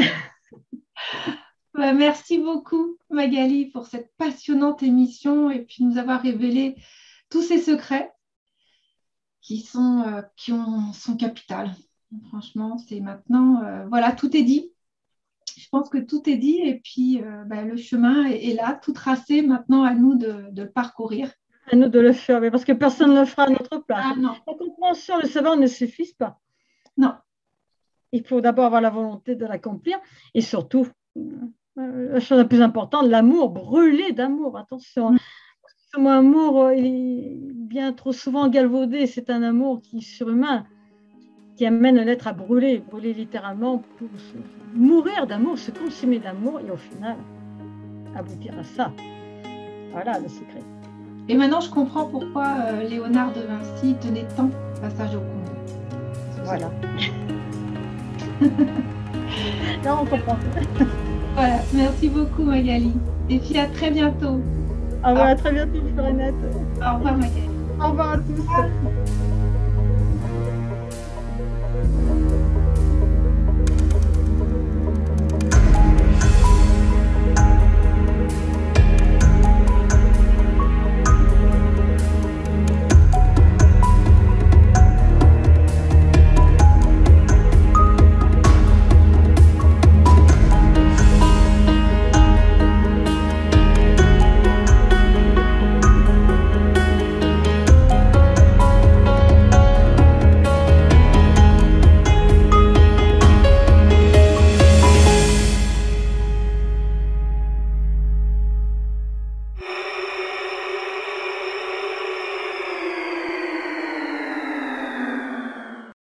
Bah, merci beaucoup, Magali, pour cette passionnante émission et puis nous avoir révélé tous ces secrets qui sont, euh, qui ont, sont capitales. Franchement, c'est maintenant, euh, voilà, tout est dit. Je pense que tout est dit et puis euh, bah, le chemin est, est là, tout tracé. Maintenant, à nous de, de le parcourir. À nous de le faire, mais parce que personne ne le fera à notre place. Ah, non. La compréhension, le savoir ne suffisent pas. Non. Il faut d'abord avoir la volonté de l'accomplir et surtout, euh, la chose la plus importante, l'amour, brûler d'amour. Attention, mm. ce mot amour, il est bien trop souvent galvaudé. C'est un amour qui est surhumain, qui amène l'être à brûler, brûler littéralement pour se, mourir d'amour, se consumer d'amour et au final aboutir à ça. Voilà le secret. Et maintenant, je comprends pourquoi euh, Léonard de Vinci tenait tant à sa Joconde. Voilà. Là, on comprend. Voilà, merci beaucoup Magali. Et puis à très bientôt. Au revoir, à très bientôt Florinette. Au revoir Magali. Au revoir à tous.